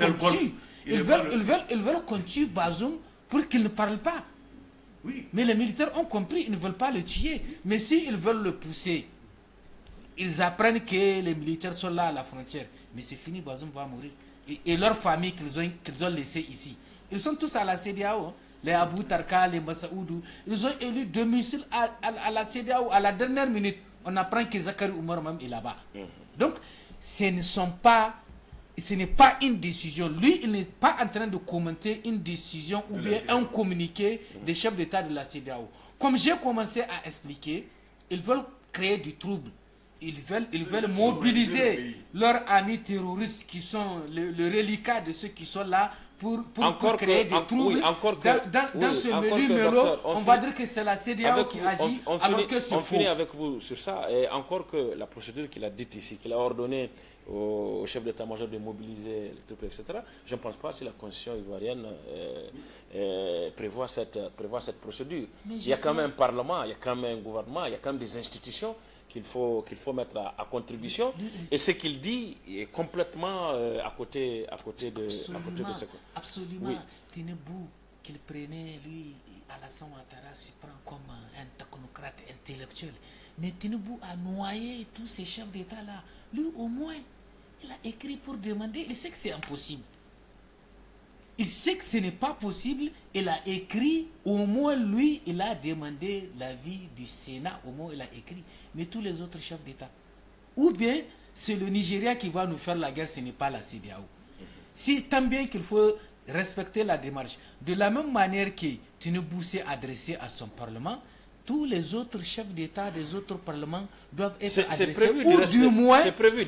ils veulent qu'on tue Bazoum pour qu'il ne parle pas. Oui. Mais les militaires ont compris, ils ne veulent pas le tuer. Mais s'ils veulent le pousser, ils apprennent que les militaires sont là à la frontière. Mais c'est fini, Bazoum va mourir. et leurs familles qu'ils ont laissées ici. Ils sont tous à la CEDEAO. Hein. Les Abou Tarka, les Massaoudou. Ils ont élu domicile à la CEDEAO. À la dernière minute, on apprend que Zakari Oumar même est là-bas. Donc, ce n'est pas une décision. Lui, il n'est pas en train de commenter une décision ou bien un communiqué des chefs d'État de la CEDEAO. Comme j'ai commencé à expliquer, ils veulent créer du trouble. Ils veulent mobiliser leurs amis terroristes qui sont le reliquat de ceux qui sont là pour créer des troubles. Dans ce milieu, on va dire que c'est la CEDEAO qui agit, alors que c'est faux. On finit avec vous sur ça. Et encore que la procédure qu'il a dite ici, qu'il a ordonné au chef d'état-major de mobiliser les troupes, etc., je ne pense pas si la constitution ivoirienne prévoit cette procédure. Il y a quand même un parlement, il y a quand même un gouvernement, il y a quand même des institutions qu'il faut mettre à contribution. Et ce qu'il dit est complètement à côté de ce que... Absolument. Oui. Tinebou, qu'il prenait, lui, Alassane Ouattara se prend comme un technocrate intellectuel. Mais Tinebou a noyé tous ces chefs d'État-là. Lui, au moins, il a écrit pour demander. Il sait que c'est impossible. Il sait que ce n'est pas possible. Il a écrit, au moins lui, il a demandé l'avis du Sénat. Au moins, il a écrit. Mais tous les autres chefs d'État. Ou bien, c'est le Nigeria qui va nous faire la guerre, ce n'est pas la CEDEAO. Si tant bien qu'il faut respecter la démarche. De la même manière que Tinebou s'est adressé à son Parlement, tous les autres chefs d'État des autres parlements doivent être adressés, ou du moins,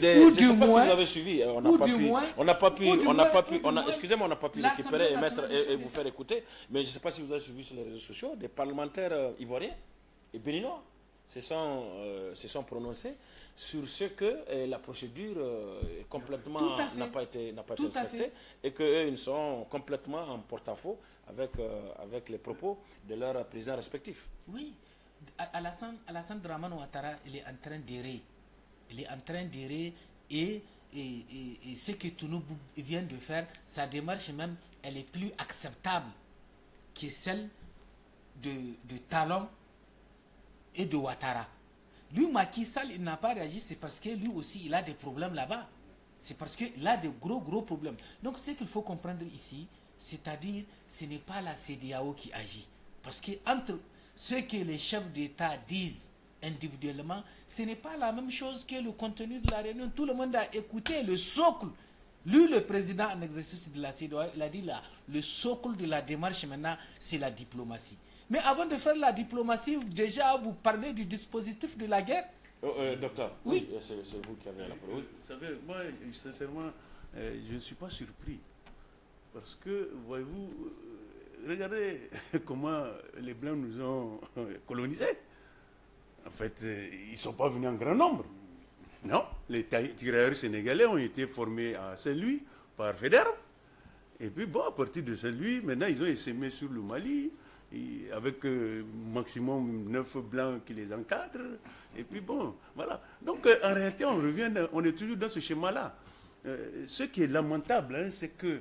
on n'a pas pu récupérer et vous faire écouter, mais je ne sais pas si vous avez suivi sur les réseaux sociaux, des parlementaires ivoiriens et béninois se sont prononcés sur ce que la procédure complètement n'a pas été respectée et qu'eux ils sont complètement en porte-à-faux avec les propos de leurs présidents respectifs. Oui, Alassane Dramane Ouattara, il est en train d'errer. Il est en train d'errer et ce que Tinebou vient de faire, sa démarche même, elle est plus acceptable que celle de Talon et de Ouattara. Lui, Macky Sall, il n'a pas réagi, c'est parce que lui aussi, il a des problèmes là-bas. C'est parce qu'il a de gros problèmes. Donc, ce qu'il faut comprendre ici, c'est-à-dire, ce n'est pas la CEDEAO qui agit. Parce que entre ce que les chefs d'État disent individuellement, ce n'est pas la même chose que le contenu de la réunion. Tout le monde a écouté le socle. Lui, le président en exercice de la CEDEAO, il a dit là, le socle de la démarche maintenant, c'est la diplomatie. Mais avant de faire la diplomatie, déjà vous parlez du dispositif de la guerre. Docteur, oui, c'est vous qui avez la parole. Oui, vous savez, moi, sincèrement, je ne suis pas surpris. Parce que, voyez-vous, regardez comment les Blancs nous ont colonisés. En fait, ils ne sont pas venus en grand nombre. Non, les tirailleurs sénégalais ont été formés à Saint-Louis par Faidherbe. Et puis, bon, à partir de Saint-Louis, maintenant, ils ont essaimé sur le Mali, avec maximum 9 Blancs qui les encadrent. Et puis, bon, voilà. Donc, en réalité, on est toujours dans ce schéma-là. Ce qui est lamentable, hein, c'est que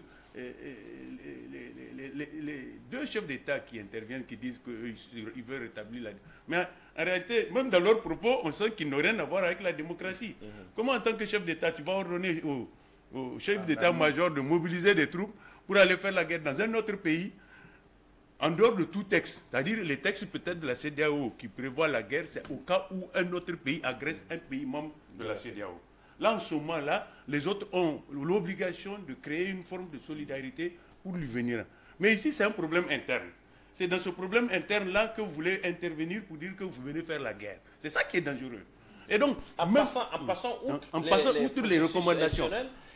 les deux chefs d'État qui interviennent, qui disent qu'ils veulent rétablir la... Mais en réalité, même dans leurs propos, on sent qu'ils n'ont rien à voir avec la démocratie. Comment, en tant que chef d'État, tu vas ordonner au chef d'état-major de mobiliser des troupes pour aller faire la guerre dans un autre pays, en dehors de tout texte, c'est-à-dire les textes peut-être de la CEDEAO qui prévoient la guerre, c'est au cas où un autre pays agresse un pays membre de la CEDEAO. Là, en ce moment-là, les autres ont l'obligation de créer une forme de solidarité pour lui venir. Mais ici, c'est un problème interne. C'est dans ce problème interne-là que vous voulez intervenir pour dire que vous venez faire la guerre. C'est ça qui est dangereux. Et donc, en passant outre les recommandations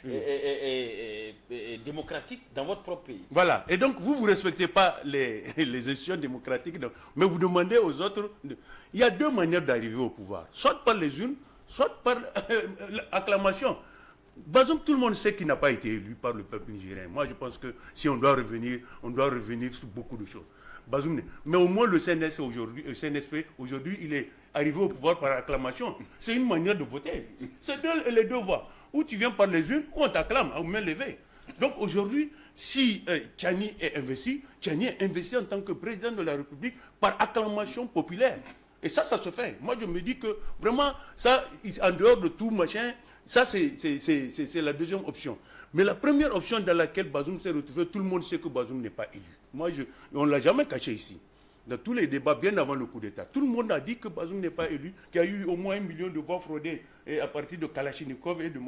et démocratiques dans votre propre pays. Voilà. Et donc, vous ne respectez pas les institutions démocratiques, mais vous demandez aux autres... Il y a deux manières d'arriver au pouvoir. Soit par les unes, soit par l'acclamation. Bazoum, tout le monde sait qu'il n'a pas été élu par le peuple nigérien. Moi, je pense que si on doit revenir sur beaucoup de choses. Bazoum, mais au moins le CNSP aujourd'hui, il est arrivé au pouvoir par acclamation. C'est une manière de voter. C'est les deux voies. Ou tu viens par les unes, ou on t'acclame à main levée. Donc aujourd'hui, si Tchani est investi en tant que président de la République par acclamation populaire. Et ça se fait. Moi, je me dis que vraiment, ça, en dehors de tout machin, Ça, c'est la deuxième option. Mais la première option dans laquelle Bazoum s'est retrouvé, tout le monde sait que Bazoum n'est pas élu. Moi, on ne l'a jamais caché ici. Dans tous les débats, bien avant le coup d'État, tout le monde a dit que Bazoum n'est pas élu, qu'il y a eu au moins 1 million de voix fraudées et à partir de Kalachnikov et de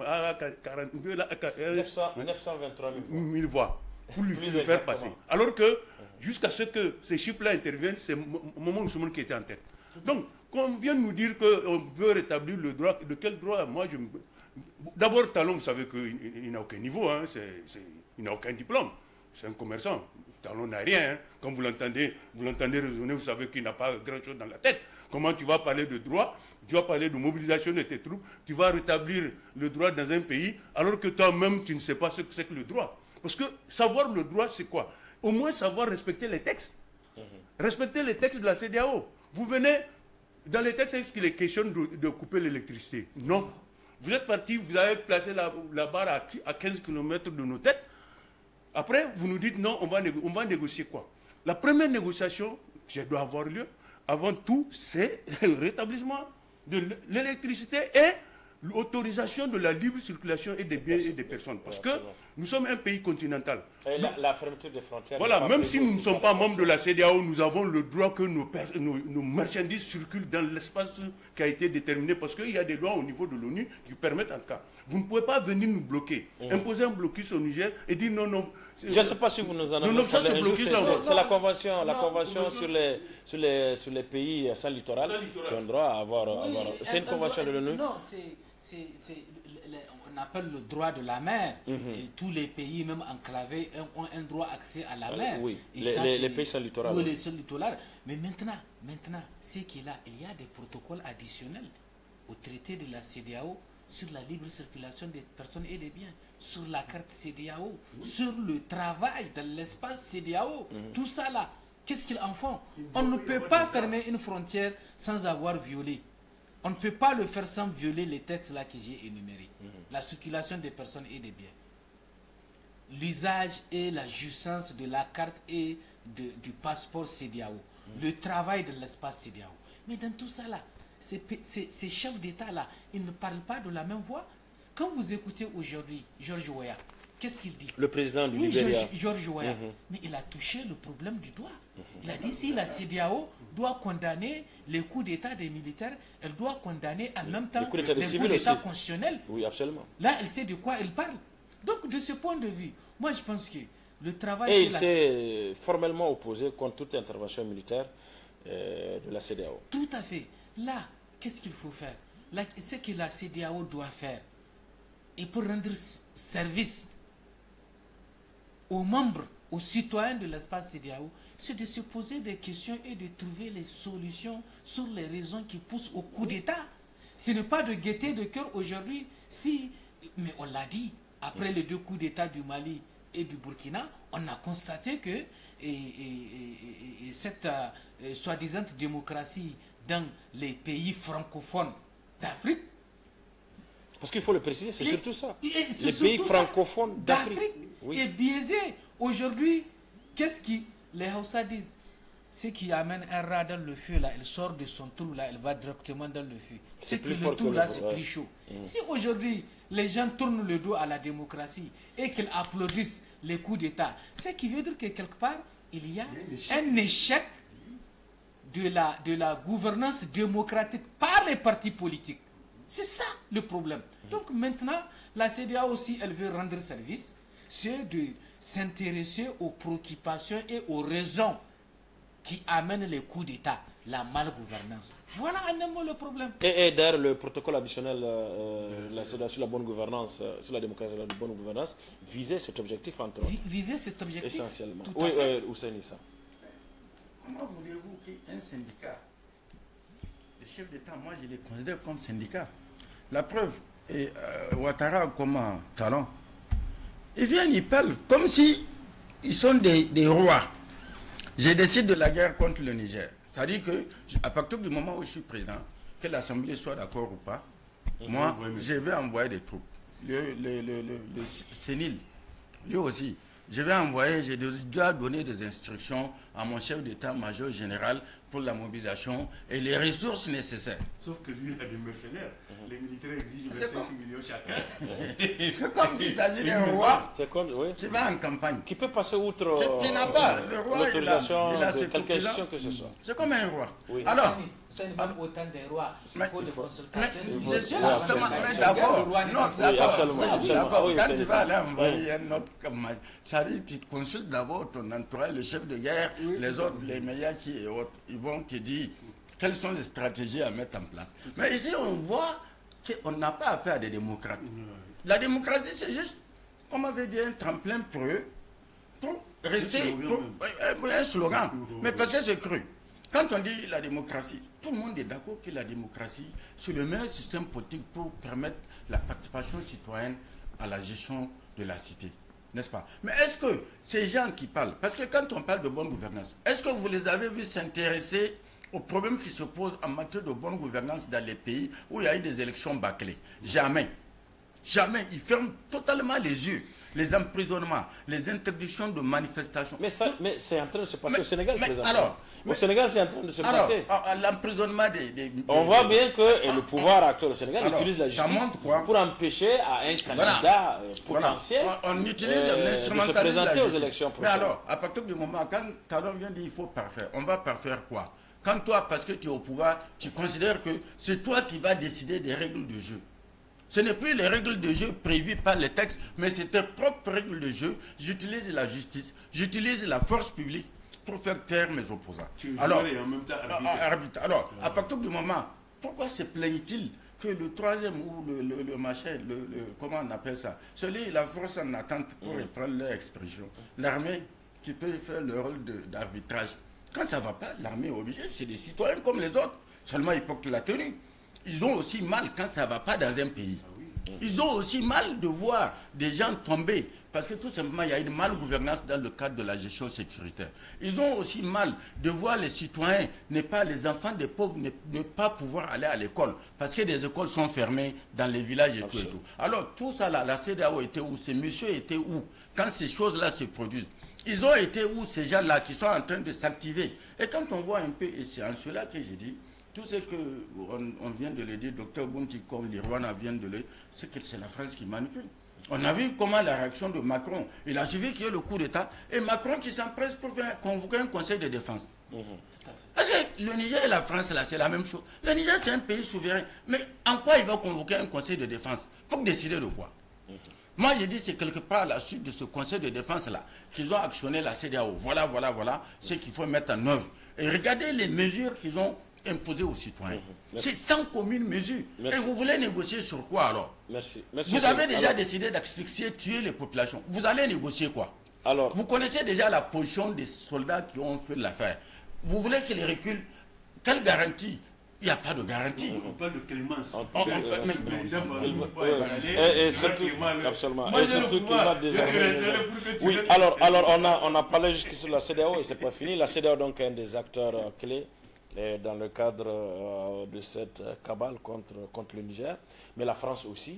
923 000 voix pour lui faire passer. Alors que, jusqu'à ce que ces chiffres-là interviennent, c'est Maman Ousmane qui était en tête. Donc, quand on vient de nous dire qu'on veut rétablir le droit, de quel droit? Moi, d'abord, Talon, vous savez qu'il n'a aucun niveau, hein, il n'a aucun diplôme. C'est un commerçant. Talon n'a rien. Hein. Quand vous l'entendez raisonner, vous savez qu'il n'a pas grand-chose dans la tête. Comment tu vas parler de droit? Tu vas parler de mobilisation de tes troupes. Tu vas rétablir le droit dans un pays, alors que toi-même, tu ne sais pas ce que c'est que le droit. Parce que savoir le droit, c'est quoi? Au moins savoir respecter les textes. Respecter les textes de la CEDEAO. Vous venez, dans les textes, est-ce qu'il est question de couper l'électricité? Non. Vous êtes parti, vous avez placé la barre à 15 km de nos têtes. Après, vous nous dites non, on va négocier quoi? La première négociation qui doit avoir lieu, avant tout, c'est le rétablissement de l'électricité et l'autorisation de la libre circulation et des biens et des personnes. Parce que nous sommes un pays continental. Et la fermeture des frontières. Voilà, même si nous ne sommes pas membres de la CEDEAO, nous avons le droit que nos marchandises circulent dans l'espace qui a été déterminé, parce qu'il y a des lois au niveau de l'ONU qui permettent en tout cas. Vous ne pouvez pas venir nous bloquer, imposer un blocus au Niger et dire non, non. Je ne sais pas si vous nous en avez parlé. C'est la convention, sur les pays sans littoral qui ont droit à avoir. C'est une convention de l'ONU. Non, on appelle le droit de la mer. Et tous les pays, même enclavés, ont un droit accès à la mer. Oui, et les pays sans littoral. Oui, les sans littoral. Mais maintenant, c'est qu'il y a des protocoles additionnels au traité de la CEDEAO sur la libre circulation des personnes et des biens, sur la carte CEDEAO, sur le travail dans l'espace CEDEAO. Tout ça là, qu'est-ce qu'ils en font? On ne peut pas fermer une frontière sans avoir violé. On ne peut pas le faire sans violer les textes là que j'ai énumérés. La circulation des personnes et des biens. L'usage et la jouissance de la carte et du passeport CEDEAO. Le travail de l'espace CEDEAO. Mais dans tout ça là, ces chefs d'État là, ils ne parlent pas de la même voix. Quand vous écoutez aujourd'hui George Weah, qu'est-ce qu'il dit? Le président du Libéria. George Weah. Mais il a touché le problème du droit. Il a dit si la CEDEAO doit condamner les coups d'État des militaires, elle doit condamner en même temps les coups d'État constitutionnels. Oui, absolument. Là, elle sait de quoi elle parle. Donc, de ce point de vue, moi je pense que le travail... Et il s'est formellement opposé contre toute intervention militaire de la CEDEAO. Tout à fait. Là, qu'est-ce qu'il faut faire? Ce que la CEDEAO doit faire, et pour rendre service aux membres, aux citoyens de l'espace CEDEAO, c'est de se poser des questions et de trouver les solutions sur les raisons qui poussent au coup d'État. Ce n'est pas de gaieté de cœur aujourd'hui. Mais on l'a dit, après les 2 coups d'État du Mali et du Burkina, on a constaté que cette soi-disant démocratie dans les pays francophones d'Afrique, parce qu'il faut le préciser, c'est surtout ça. Les pays francophones d'Afrique est biaisé. Aujourd'hui, qu'est-ce qui les Hausa disent? Ce qui amène un rat dans le feu, là, il sort de son trou, là, il va directement dans le feu. C'est que le trou, là, c'est plus chaud. Si aujourd'hui, les gens tournent le dos à la démocratie et qu'ils applaudissent les coups d'État, ce qui veut dire que quelque part, il y a un échec de la gouvernance démocratique par les partis politiques. C'est ça le problème. Donc maintenant, la CEDEAO aussi, elle veut rendre service, c'est de s'intéresser aux préoccupations et aux raisons qui amènent les coups d'État, la malgouvernance. Voilà un mot le problème. Et d'ailleurs, le protocole additionnel la CEDEAO sur la bonne gouvernance, sur la démocratie et la bonne gouvernance, visait cet objectif entre autres. Visait cet objectif essentiellement. Tout oui, Hussein Issa. Comment voulez-vous qu'un syndicat, les chefs d'État, moi je les considère comme syndicats. La preuve, Ouattara comme Talon, ils viennent, ils parlent comme si ils sont des rois. Je décide de la guerre contre le Niger. C'est-à-dire que, à partir du moment où je suis président, que l'Assemblée soit d'accord ou pas, moi, je vais envoyer des troupes. Le sénile, lui aussi, je vais envoyer, j'ai déjà donné des instructions à mon chef d'état-major général pour la mobilisation et les ressources nécessaires. Sauf que lui, il a des mercenaires. Les militaires exigent 25 millions chacun. C'est comme s'il s'agit d'un roi qui va en campagne. Qui peut passer outre qui n'a pas. Le roi, il a ses quelque institution que ce soit. C'est comme un roi. Oui. Alors, ce n'est pas autant des rois. Il faut des consultations. je suis justement d'accord. Non, d'accord. Quand tu vas aller envoyer un autre campagne, ça dit tu consultes d'abord ton entourage, le chef de guerre, les autres, les Meyachi et autres. Ils vont te dire quelles sont les stratégies à mettre en place. Mais ici, on voit qu'on n'a pas affaire à des démocrates. La démocratie, c'est juste, comme on avait dit, un tremplin pour eux, pour rester, pour un slogan. Mais parce que c'est cru. Quand on dit la démocratie, tout le monde est d'accord que la démocratie, c'est le meilleur système politique pour permettre la participation citoyenne à la gestion de la cité. N'est-ce pas? Mais est-ce que ces gens qui parlent, parce que quand on parle de bonne gouvernance, est-ce que vous les avez vus s'intéresser aux problèmes qui se posent en matière de bonne gouvernance dans les pays où il y a eu des élections bâclées? Jamais. Jamais. Ils ferment totalement les yeux. Les emprisonnements, les interdictions de manifestations. Mais c'est en train de se passer au Sénégal. Au Sénégal, c'est en train de se passer. L'emprisonnement des on voit bien que le pouvoir actuel au Sénégal utilise la justice pour empêcher à un candidat potentiel on utilise de se présenter aux élections prochaines. Mais alors, à partir du moment quand Talon vient dire qu'il faut parfaire, on va parfaire quoi? Quand toi, parce que tu es au pouvoir, tu considères que c'est toi qui vas décider des règles du jeu. Ce n'est plus les règles de jeu prévues par les textes, mais c'est tes propres règles de jeu. J'utilise la justice, j'utilise la force publique pour faire taire mes opposants. Alors, et en même temps, alors, à partir du moment, pourquoi se plaignent-ils que le troisième ou le machin, comment on appelle ça, celui, la force en attente, pour reprendre leur expression, l'armée, tu peux faire le rôle d'arbitrage. Quand ça ne va pas, l'armée est obligée, c'est des citoyens comme les autres, seulement ils portent la tenue. Ils ont aussi mal quand ça ne va pas dans un pays. Ils ont aussi mal de voir des gens tomber. Parce que tout simplement, il y a une malgouvernance dans le cadre de la gestion sécuritaire. Ils ont aussi mal de voir les citoyens, les enfants des pauvres, ne pas pouvoir aller à l'école. Parce que des écoles sont fermées dans les villages et tout et tout. Alors, tout ça, là, la CEDEAO était où? Ces messieurs étaient où quand ces choses-là se produisent? Ils ont été où, ces gens-là, qui sont en train de s'activer? Et quand on voit un peu, et c'est en cela que j'ai dit, tout ce qu'on vient de le dire, Dr Bounti, comme l'Irwana vient de le dire, c'est que c'est la France qui manipule. On a vu comment la réaction de Macron, il a suivi qu'il y ait le coup d'État, et Macron qui s'empresse pour convoquer un conseil de défense. Parce que le Niger et la France, là, c'est la même chose. Le Niger, c'est un pays souverain. Mais en quoi il va convoquer un conseil de défense? Pour décider de quoi? Moi, je dis c'est quelque part à la suite de ce conseil de défense-là qu'ils ont actionné la CEDEAO. Voilà ce qu'il faut mettre en œuvre. Et regardez les mesures qu'ils ont imposées aux citoyens. C'est sans commune mesure. Et vous voulez négocier sur quoi alors? Merci. Vous avez déjà décidé d'asphyxier, tuer les populations. Vous allez négocier quoi? Alors, vous connaissez déjà la position des soldats qui ont fait l'affaire. Vous voulez qu'ils reculent? Quelle garantie? Il n'y a pas de garantie. On parle de clémence. Et surtout, absolument. Et surtout qu'il va désarmer. Oui, alors on a parlé jusqu'ici sur la CEDEAO et c'est pas fini. La CEDEAO donc est un des acteurs clés dans le cadre de cette cabale contre le Niger, mais la France aussi.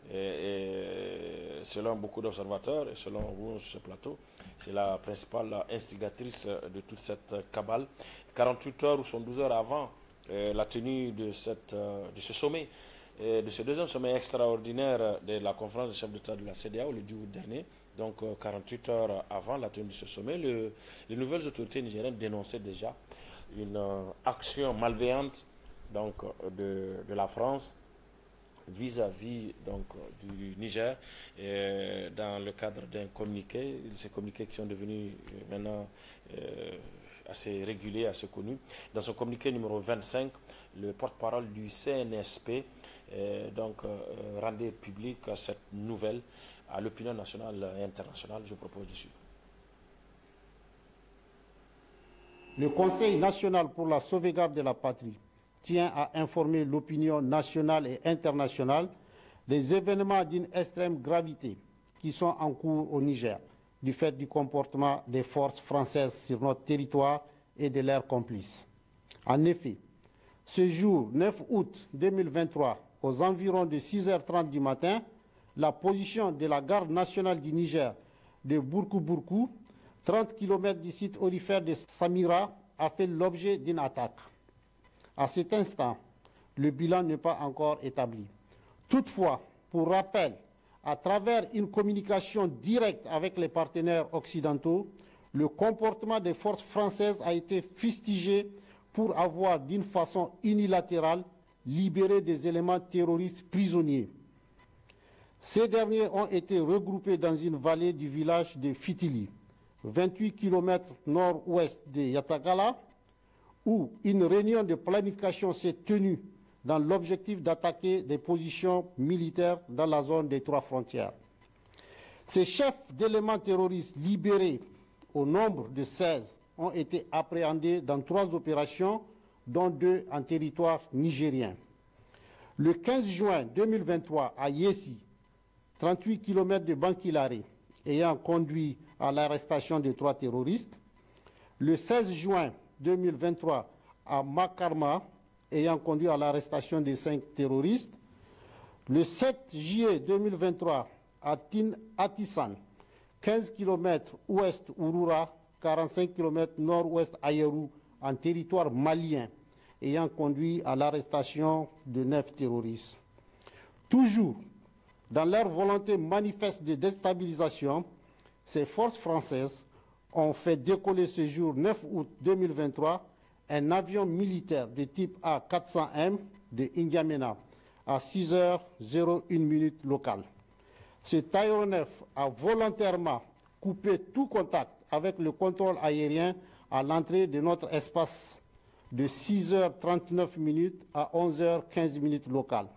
Et selon beaucoup d'observateurs et selon vous sur ce plateau, c'est la principale instigatrice de toute cette cabale. 48 heures ou 72 heures avant la tenue de ce sommet, de ce deuxième sommet extraordinaire de la conférence des chefs d'État de la CEDEAO le 10 août dernier, donc 48 heures avant la tenue de ce sommet, les nouvelles autorités nigériennes dénonçaient déjà une action malveillante donc, de la France vis-à-vis du Niger dans le cadre d'un communiqué, ces communiqués qui sont devenus maintenant assez réguliers, assez connus. Dans son communiqué numéro 25, le porte-parole du CNSP rendait public cette nouvelle à l'opinion nationale et internationale. Je propose de suivre. Le Conseil national pour la sauvegarde de la patrie tient à informer l'opinion nationale et internationale des événements d'une extrême gravité qui sont en cours au Niger, du fait du comportement des forces françaises sur notre territoire et de leurs complices. En effet, ce jour 9 août 2023, aux environs de 6h30 du matin, la position de la garde nationale du Niger de Bourkou-Bourkou, 30 km du site aurifère de Samira, a fait l'objet d'une attaque. À cet instant, le bilan n'est pas encore établi. Toutefois, pour rappel, à travers une communication directe avec les partenaires occidentaux, le comportement des forces françaises a été fustigé pour avoir, d'une façon unilatérale, libéré des éléments terroristes prisonniers. Ces derniers ont été regroupés dans une vallée du village de Fitili, 28 km nord-ouest de Yatagala, où une réunion de planification s'est tenue dans l'objectif d'attaquer des positions militaires dans la zone des 3 frontières. Ces chefs d'éléments terroristes libérés, au nombre de 16, ont été appréhendés dans 3 opérations, dont 2 en territoire nigérien. Le 15 juin 2023, à Yessi, 38 km de Bankilare, ayant conduit à l'arrestation de 3 terroristes. Le 16 juin 2023, à Makarma, ayant conduit à l'arrestation de 5 terroristes. Le 7 juillet 2023, à Atissan, 15 km ouest Ouroura, 45 km nord-ouest Ayerou, en territoire malien, ayant conduit à l'arrestation de 9 terroristes. Toujours dans leur volonté manifeste de déstabilisation, ces forces françaises ont fait décoller ce jour 9 août 2023 un avion militaire de type A400M de N'Djamena à 6h01 locale. Cet aéronef a volontairement coupé tout contact avec le contrôle aérien à l'entrée de notre espace de 6h39 à 11h15 locale.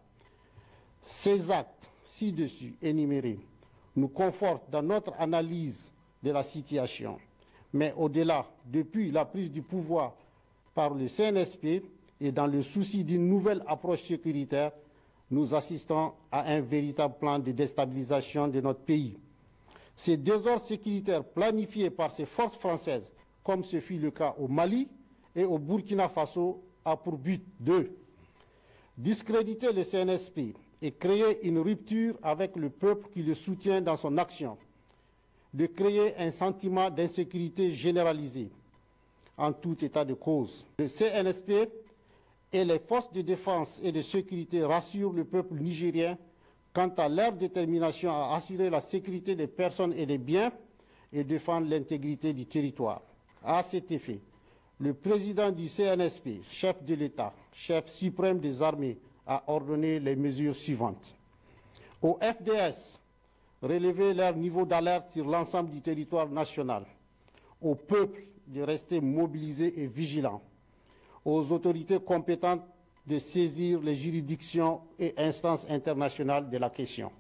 Ces actes ci-dessus énumérés nous confortent dans notre analyse de la situation. Mais au-delà, depuis la prise du pouvoir par le CNSP et dans le souci d'une nouvelle approche sécuritaire, nous assistons à un véritable plan de déstabilisation de notre pays. Ces désordres sécuritaires planifiés par ces forces françaises, comme ce fut le cas au Mali et au Burkina Faso, a pour but de discréditer le CNSP et créer une rupture avec le peuple qui le soutient dans son action, de créer un sentiment d'insécurité généralisée. En tout état de cause, le CNSP et les forces de défense et de sécurité rassurent le peuple nigérien quant à leur détermination à assurer la sécurité des personnes et des biens et défendre l'intégrité du territoire. À cet effet, le président du CNSP, chef de l'État, chef suprême des armées, a ordonné les mesures suivantes. Au FDS, relever leur niveau d'alerte sur l'ensemble du territoire national. Au peuple de rester mobilisé et vigilant. Aux autorités compétentes de saisir les juridictions et instances internationales de la question.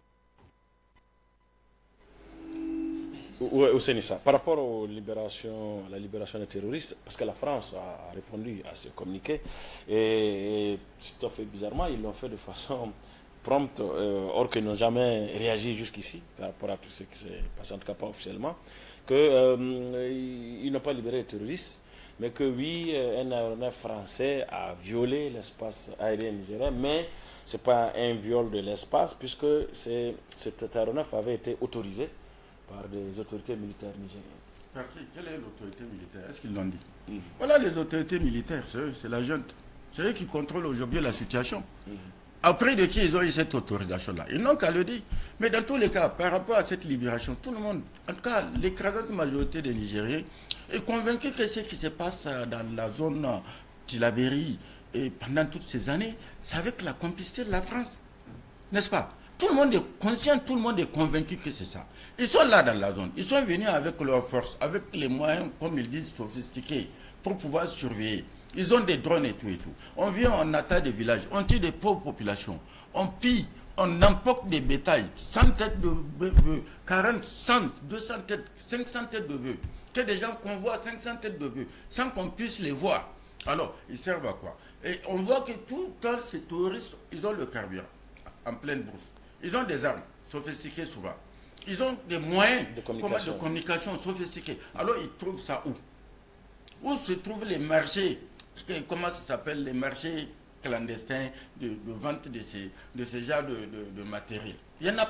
Oui, Nissa, par rapport à la libération des terroristes, parce que la France a répondu à ce communiqué, et tout à fait bizarrement, ils l'ont fait de façon prompte, or qu'ils n'ont jamais réagi jusqu'ici, par rapport à tout ce qui s'est passé, en tout cas pas officiellement, qu'ils n'ont pas libéré les terroristes, mais que oui, un aéronef français a violé l'espace aérien nigérien, mais ce n'est pas un viol de l'espace, puisque cet aéronef avait été autorisé par des autorités militaires nigériennes. Quelle est l'autorité militaire? Est-ce qu'ils l'ont dit? Voilà les autorités militaires, c'est la junte. C'est eux qui contrôlent aujourd'hui la situation. Après de qui ils ont eu cette autorisation-là? Ils n'ont qu'à le dire. Mais dans tous les cas, par rapport à cette libération, tout le monde, en tout cas l'écrasante majorité des Nigériens, est convaincu que ce qui se passe dans la zone Tillabéri et pendant toutes ces années, c'est avec la complicité de la France. N'est-ce pas? Tout le monde est conscient, tout le monde est convaincu que c'est ça. Ils sont là dans la zone. Ils sont venus avec leurs forces, avec les moyens, comme ils disent, sophistiqués, pour pouvoir surveiller. Ils ont des drones et tout et tout. On vient, on attaque des villages, on tue des pauvres populations, on pille, on emporte des bétails, 100 têtes de bœufs, 40, 100, 200 têtes, 500 têtes de bœufs. Que des gens convoient 500 têtes de bœufs, sans qu'on puisse les voir. Alors, ils servent à quoi? Et on voit que tout le temps, ces touristes, ils ont le carburant, en pleine bourse. Ils ont des armes sophistiquées souvent. Ils ont des moyens de communication sophistiqués. Alors, ils trouvent ça où? Où se trouvent les marchés? Comment ça s'appelle? Les marchés clandestins de vente de ce genre de matériel. Il n'y en a pas.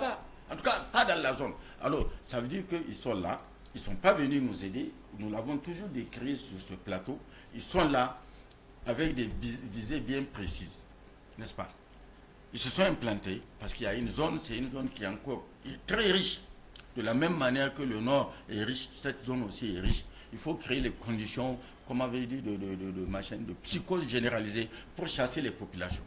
En tout cas, pas dans la zone. Alors, ça veut dire qu'ils sont là. Ils ne sont pas venus nous aider. Nous l'avons toujours décrit sur ce plateau. Ils sont là avec des visées bien précises. N'est-ce pas? Ils se sont implantés parce qu'il y a une zone, c'est une zone qui est encore très riche. De la même manière que le Nord est riche, cette zone aussi est riche. Il faut créer les conditions, comme on avait dit, de psychose généralisée pour chasser les populations.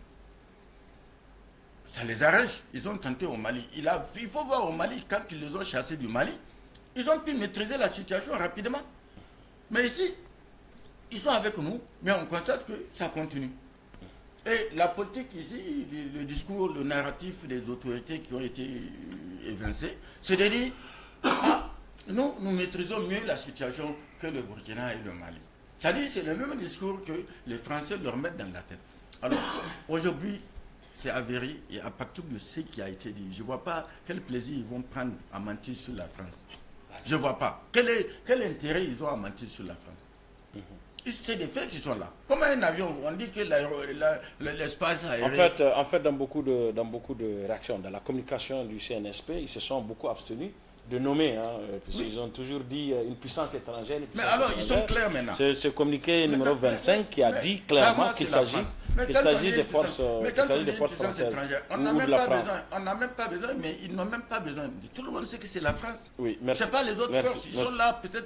Ça les arrange. Ils ont tenté au Mali. Il faut voir au Mali, quand ils les ont chassés du Mali, ils ont pu maîtriser la situation rapidement. Mais ici, ils sont avec nous, mais on constate que ça continue. Et la politique ici, le discours, le narratif des autorités qui ont été évincés, c'est de dire, nous maîtrisons mieux la situation que le Burkina et le Mali. C'est-à-dire, c'est le même discours que les Français leur mettent dans la tête. Alors, aujourd'hui, c'est avéré, et à partir de ce qui a été dit, je ne vois pas quel plaisir ils vont prendre à mentir sur la France. Je ne vois pas. Quel intérêt ils ont à mentir sur la France? C'est des faits qui sont là. Comme un avion, on dit que l'espace aérien... En fait, dans beaucoup de réactions, dans la communication du CNSP, ils se sont beaucoup abstenus de nommer, ils ont toujours dit une puissance étrangère. Mais alors, ils sont clairs maintenant. C'est ce communiqué numéro 25 qui a dit clairement qu'il s'agit des forces françaises. On n'a même pas besoin, mais ils n'ont même pas besoin. Tout le monde sait que c'est la France. Oui, merci. Ce n'est pas les autres forces. Ils sont là peut-être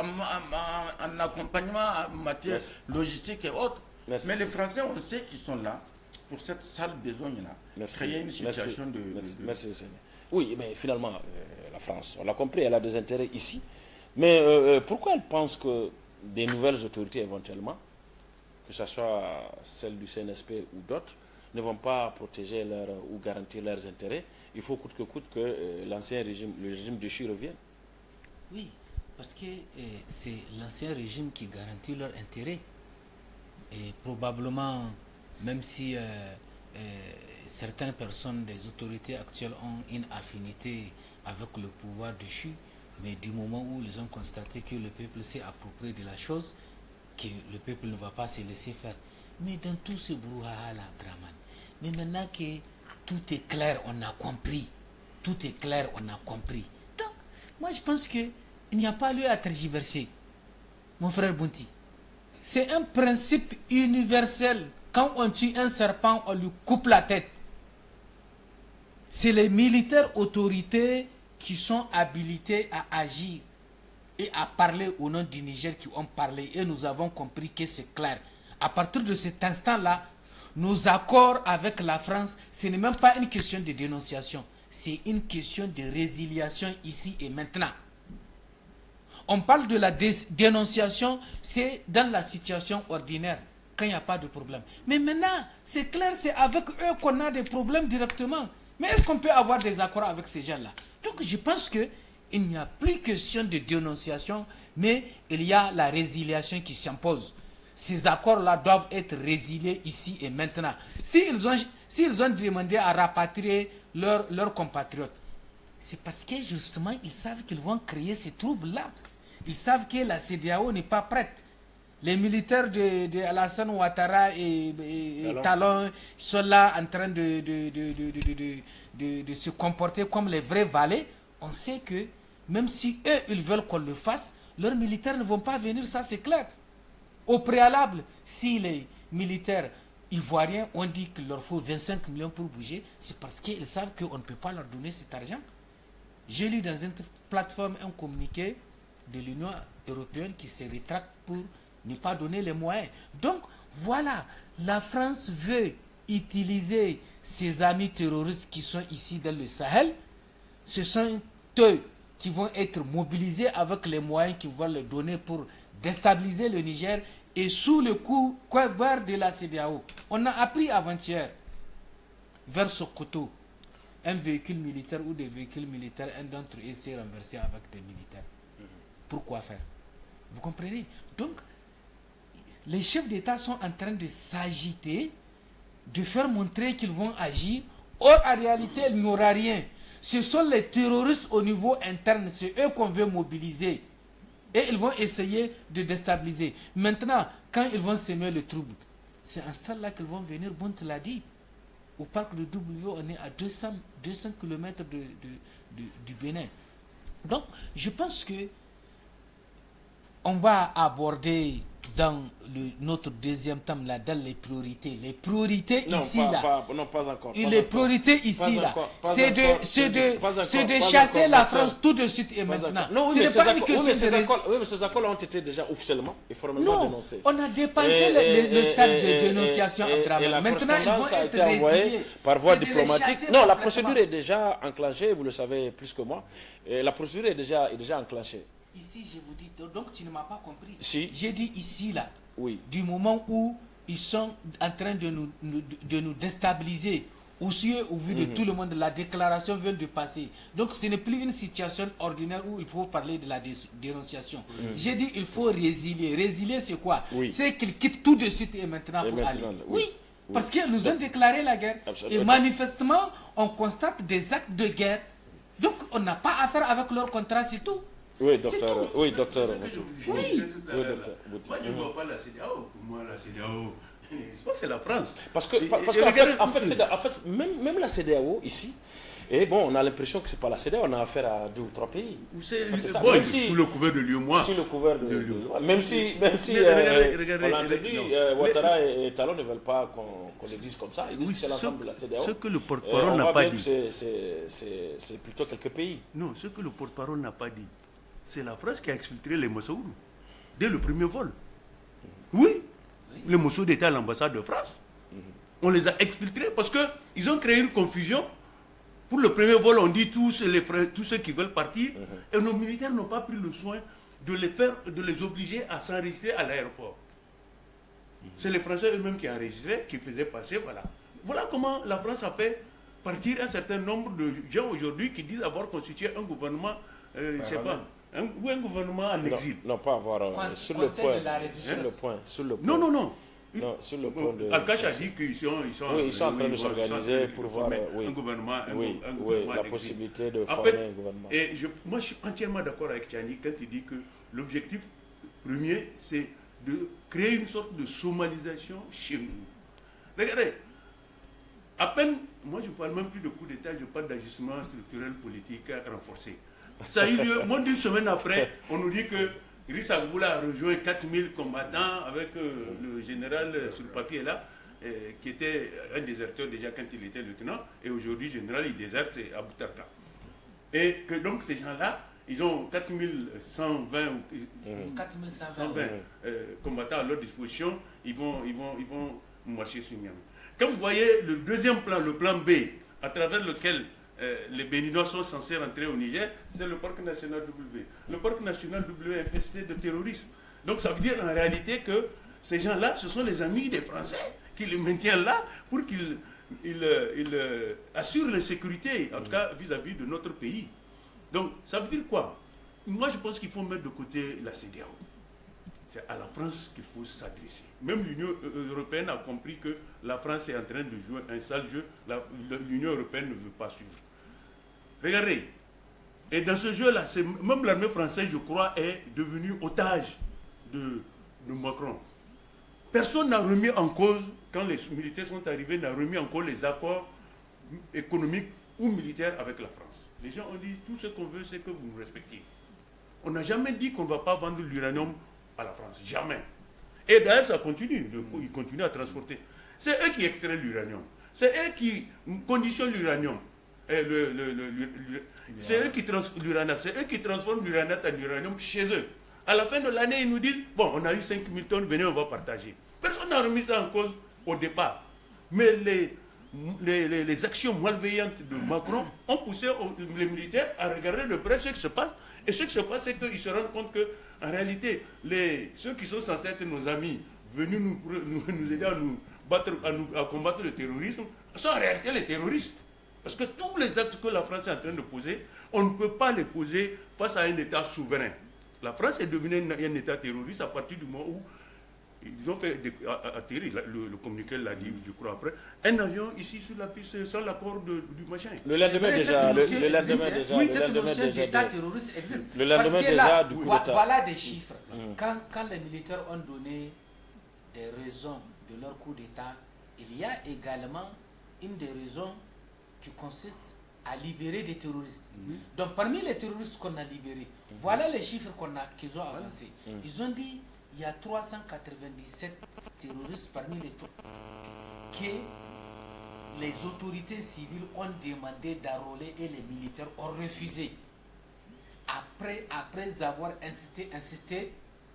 en accompagnement en matière logistique et autres. Merci. Mais les Français, on sait qu'ils sont là pour cette sale besogne-là. Créer une situation de... Merci, oui, mais finalement, la France, on l'a compris, elle a des intérêts ici. Mais pourquoi elle pense que des nouvelles autorités éventuellement, que ce soit celles du CNSP ou d'autres, ne vont pas protéger ou garantir leurs intérêts? Il faut coûte que l'ancien régime, le régime déchu revienne. Oui, parce que c'est l'ancien régime qui garantit leurs intérêts. Et probablement, même si certaines personnes des autorités actuelles ont une affinité avec le pouvoir déchu, mais du moment où ils ont constaté que le peuple s'est approprié de la chose, que le peuple ne va pas se laisser faire. Mais dans tout ce brouhaha-là, Draman, mais maintenant que tout est clair, on a compris. Tout est clair, on a compris. Donc, moi je pense qu'il n'y a pas lieu à tergiverser, mon frère Bounty. C'est un principe universel. Quand on tue un serpent, on lui coupe la tête. C'est les militaires autorités qui sont habilités à agir et à parler au nom du Niger qui ont parlé. Et nous avons compris que c'est clair. À partir de cet instant-là, nos accords avec la France, ce n'est même pas une question de dénonciation. C'est une question de résiliation ici et maintenant. On parle de la dénonciation, c'est dans la situation ordinaire, quand il n'y a pas de problème. Mais maintenant, c'est clair, c'est avec eux qu'on a des problèmes directement. Mais est-ce qu'on peut avoir des accords avec ces gens-là? Donc je pense qu'il n'y a plus question de dénonciation, mais il y a la résiliation qui s'impose. Ces accords-là doivent être résiliés ici et maintenant. S'ils ont demandé à rapatrier leurs compatriotes, c'est parce que justement, ils savent qu'ils vont créer ces troubles-là. Ils savent que la CEDEAO n'est pas prête. Les militaires de Alassane Ouattara et Talon sont là en train de se comporter comme les vrais valets. On sait que même si eux, ils veulent qu'on le fasse, leurs militaires ne vont pas venir, ça c'est clair. Au préalable, si les militaires ivoiriens ont dit qu'il leur faut 25 millions pour bouger, c'est parce qu'ils savent qu'on ne peut pas leur donner cet argent. J'ai lu dans une plateforme un communiqué de l'Union européenne qui se rétracte pour ne pas donner les moyens. Donc, voilà, la France veut utiliser ses amis terroristes qui sont ici dans le Sahel. Ce sont eux qui vont être mobilisés avec les moyens qu'ils vont leur donner pour déstabiliser le Niger et sous le coup vers de la CEDEAO. On a appris avant-hier, vers Sokoto, un véhicule militaire ou des véhicules militaires, un d'entre eux s'est renversé avec des militaires. Pourquoi faire? Vous comprenez? Donc, les chefs d'État sont en train de s'agiter, de faire montrer qu'ils vont agir. Or, en réalité, il n'y aura rien. Ce sont les terroristes au niveau interne, c'est eux qu'on veut mobiliser. Et ils vont essayer de déstabiliser. Maintenant, quand ils vont semer le trouble, c'est à ce stade-là qu'ils vont venir, Bont l'a dit. au parc de W, on est à 200 km du Bénin. Donc, je pense que on va aborder dans notre deuxième thème, là, dans les priorités. Les priorités non, ici, non, pas encore. Et les priorités ici, là, c'est de chasser la France tout de suite et maintenant. Non, oui, mais ces accords ont été déjà officiellement et formellement dénoncés. On a dépassé le stade de dénonciation. Maintenant, ils vont être résiliés par voie diplomatique. Non, la procédure est déjà enclenchée, vous le savez plus que moi. La procédure est déjà enclenchée. Ici, je vous dis, donc tu ne m'as pas compris. Si. J'ai dit ici, là, oui. Du moment où ils sont en train de nous déstabiliser, aussi au vu de tout le monde, la déclaration vient de passer. Donc ce n'est plus une situation ordinaire où il faut parler de la dénonciation. J'ai dit il faut résilier. Résilier, c'est quoi? C'est qu'ils quittent tout de suite et maintenant pour aller. Oui. Parce qu'ils nous ont déclaré la guerre. Et manifestement, on constate des actes de guerre. Donc on n'a pas affaire avec leur contrat, c'est tout. Oui, docteur. Oui, docteur. Oui. Moi, je ne vois pas la CEDEAO. Pour moi, la CEDEAO, c'est la France. Parce qu'en fait, même la CEDEAO, ici, et bon, on a l'impression que ce n'est pas la CEDEAO, on a affaire à 2 ou 3 pays. Sous le couvert de l'UEMOA. Sous le couvert de l'UEMOA. Même si on a entendu, Ouattara et Talon ne veulent pas qu'on le dise comme ça. Ils disent que c'est l'ensemble de la CEDEAO. Ce que le porte-parole n'a pas dit. C'est plutôt quelques pays. Non, ce que le porte-parole n'a pas dit. C'est la France qui a exfiltré les Mossoul dès le premier vol. Oui, les Mossoul étaient à l'ambassade de France. On les a exfiltrés parce qu'ils ont créé une confusion. Pour le premier vol, on dit tous ceux qui veulent partir. Et nos militaires n'ont pas pris le soin de les obliger à s'enregistrer à l'aéroport. C'est les Français eux-mêmes qui enregistraient, qui faisaient passer. Voilà comment la France a fait partir un certain nombre de gens aujourd'hui qui disent avoir constitué un gouvernement, je ne sais pas. Ou un gouvernement en exil. Non, pas avoir sur le point. Non, sur le point de... Al-Kash a dit qu'ils sont en train de s'organiser pour voir un gouvernement, la possibilité de former un gouvernement. Et moi, je suis entièrement d'accord avec Tchani quand il dit que l'objectif premier, c'est de créer une sorte de somalisation chez nous. Regardez, à peine, moi je ne parle même plus de coup d'État, je parle d'ajustement structurel politique renforcé. Ça a eu lieu, moins d'une semaine après, on nous dit que Rissa Goula a rejoint 4000 combattants avec le général sur le papier là, qui était un déserteur déjà quand il était lieutenant, et aujourd'hui, général, il déserte, c'est à Boutarka. Et que donc ces gens-là, ils ont 4120 combattants à leur disposition, ils vont marcher sur Niamey. Quand vous voyez le deuxième plan, le plan B, à travers lequel les Béninois sont censés rentrer au Niger, c'est le parc national W. Le parc national W est infesté de terroristes. Donc ça veut dire en réalité que ces gens-là, ce sont les amis des Français qui les maintiennent là pour qu'ils assurent la sécurité, en tout cas vis-à-vis de notre pays. Donc ça veut dire quoi? Moi je pense qu'il faut mettre de côté la CEDEAO. C'est à la France qu'il faut s'adresser. Même l'Union européenne a compris que la France est en train de jouer un sale jeu. L'Union européenne ne veut pas suivre. Regardez, et dans ce jeu-là, même l'armée française, je crois, est devenue otage de Macron. Personne n'a remis en cause, quand les militaires sont arrivés, n'a remis en cause les accords économiques ou militaires avec la France. Les gens ont dit, tout ce qu'on veut, c'est que vous nous respectiez. On n'a jamais dit qu'on ne va pas vendre l'uranium à la France, jamais. Et d'ailleurs, ça continue, ils continuent à transporter. C'est eux qui extraient l'uranium. C'est eux qui conditionnent l'uranium. C'est eux qui transforment l'uranium en uranium chez eux. À la fin de l'année, ils nous disent, bon, on a eu 5000 tonnes, venez, on va partager. Personne n'a remis ça en cause au départ. Mais les actions malveillantes de Macron ont poussé les militaires à regarder de près ce qui se passe. Et ce qui se passe, c'est qu'ils se rendent compte que, en réalité, ceux qui sont censés être nos amis, venus nous aider à combattre le terrorisme, sont en réalité les terroristes. Parce que tous les actes que la France est en train de poser, on ne peut pas les poser face à un État souverain. La France est devenue un État terroriste à partir du moment où ils ont fait atterrir, le communiqué l'a dit, je crois, après, un avion ici sur la piste sans l'accord du machin. Le lendemain déjà, oui, cette notion d'État terroriste existe. Le lendemain déjà du coup d'État. Voilà des chiffres. Quand les militaires ont donné des raisons de leur coup d'État, il y a également une des raisons qui consiste à libérer des terroristes. Donc parmi les terroristes qu'on a libérés, voilà les chiffres qu'ils ont avancés. Ils ont dit il y a 397 terroristes parmi les que les autorités civiles ont demandé d'enrôler et les militaires ont refusé. Après avoir insisté,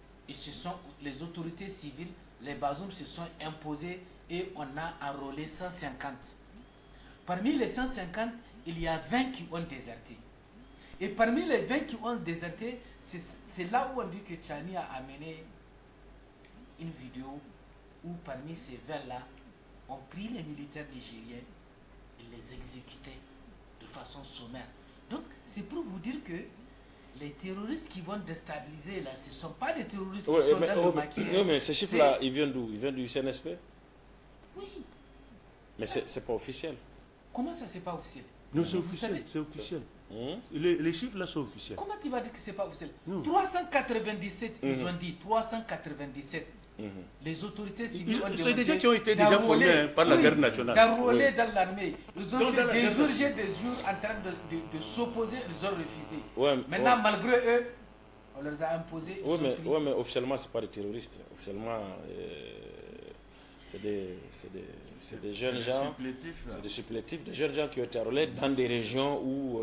les autorités civiles, les Bazoum se sont imposés et on a enrôlé 150. Parmi les 150, il y a 20 qui ont déserté. Et parmi les 20 qui ont déserté, c'est là où on dit que Tchani a amené une vidéo où parmi ces 20-là, on prit les militaires nigériens et les exécutaient de façon sommaire. Donc, c'est pour vous dire que les terroristes qui vont déstabiliser là, ce ne sont pas des terroristes qui sont dans le maquillage. Non, mais ces chiffres-là, ils viennent d'où? Ils viennent du CNSP? Oui. Mais ce n'est pas officiel. Comment ça, c'est pas officiel? Non, c'est officiel. C'est officiel. Les chiffres là sont officiels. Comment tu vas dire que c'est pas officiel? 397, ils ont dit 397. Les autorités civiles ont c'est des gens qui ont été déjà formés par la garde nationale. D'enrôler dans l'armée. Ils ont fait des jours en train de s'opposer, ils ont refusé. Maintenant, malgré eux, on leur a imposé. Oui, mais officiellement, ce n'est pas des terroristes. Officiellement, c'est des jeunes gens, c'est des supplétifs, des jeunes gens qui ont été enrôlés dans des régions où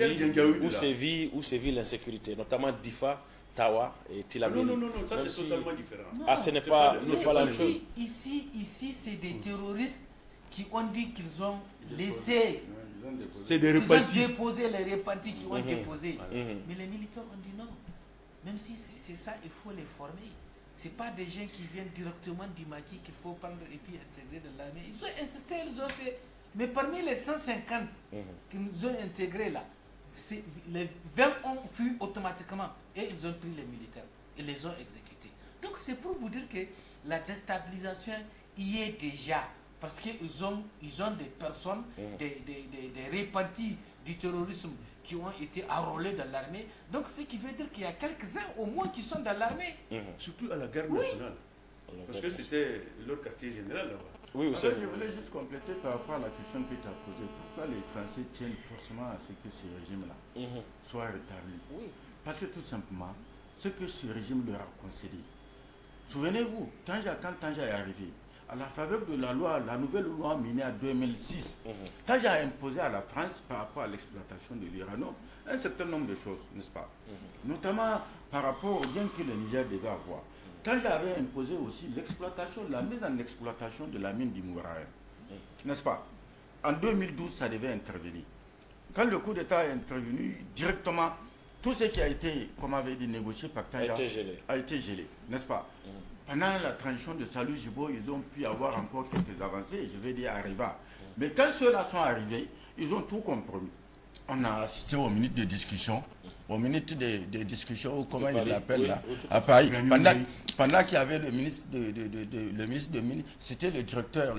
sévit l'insécurité, notamment Difa, Tawa et Tilaberi. Non, ça c'est totalement différent. Ah, ce n'est pas la même chose. Ici, c'est des terroristes qui ont dit qu'ils ont laissé. C'est des repentis. Ils ont déposé les repentis qui ont déposé. Mais les militaires ont dit non. Même si c'est ça, il faut les former. Ce n'est pas des gens qui viennent directement du maquis qu'il faut prendre et puis intégrer dans l'armée. Ils ont insisté, ils ont fait. Mais parmi les 150 qu'ils ont intégrés là, les 20 ont fui automatiquement et ils ont pris les militaires et les ont exécutés. Donc c'est pour vous dire que la déstabilisation y est déjà. Parce qu'ils ont des personnes, des repentis du terrorisme qui ont été enrôlés dans l'armée. Donc ce qui veut dire qu'il y a quelques-uns au moins qui sont dans l'armée. Surtout à la garde nationale. Parce que c'était leur quartier général là-bas. Oui, je voulais juste compléter par rapport à la question que tu as posée. Pourquoi les Français tiennent forcément à ce que ce régime-là soit rétabli? Parce que tout simplement, ce que ce régime leur a concédé. Souvenez-vous, quand Tanja est arrivé, à la faveur de la loi, la nouvelle loi menée en 2006, Tanja a imposé à la France par rapport à l'exploitation de l'uranium un certain nombre de choses, n'est-ce pas? Notamment par rapport au bien que le Niger devait avoir. Tanja avait imposé aussi l'exploitation, la mise en exploitation de la mine du Mouraï, n'est-ce pas? En 2012, ça devait intervenir. Quand le coup d'État est intervenu, directement, tout ce qui a été, comme avait dit, négocié par Tanja a été gelé, n'est-ce pas? Pendant la transition de Salou Jibo, ils ont pu avoir encore quelques avancées, je vais dire Arriva. Mais quand ceux-là sont arrivés, ils ont tout compromis. On a assisté aux minutes de discussion, aux minutes de discussion, ou comment il l'appelle là, à Paris. Pendant qu'il y avait le ministre de Mines, c'était le directeur,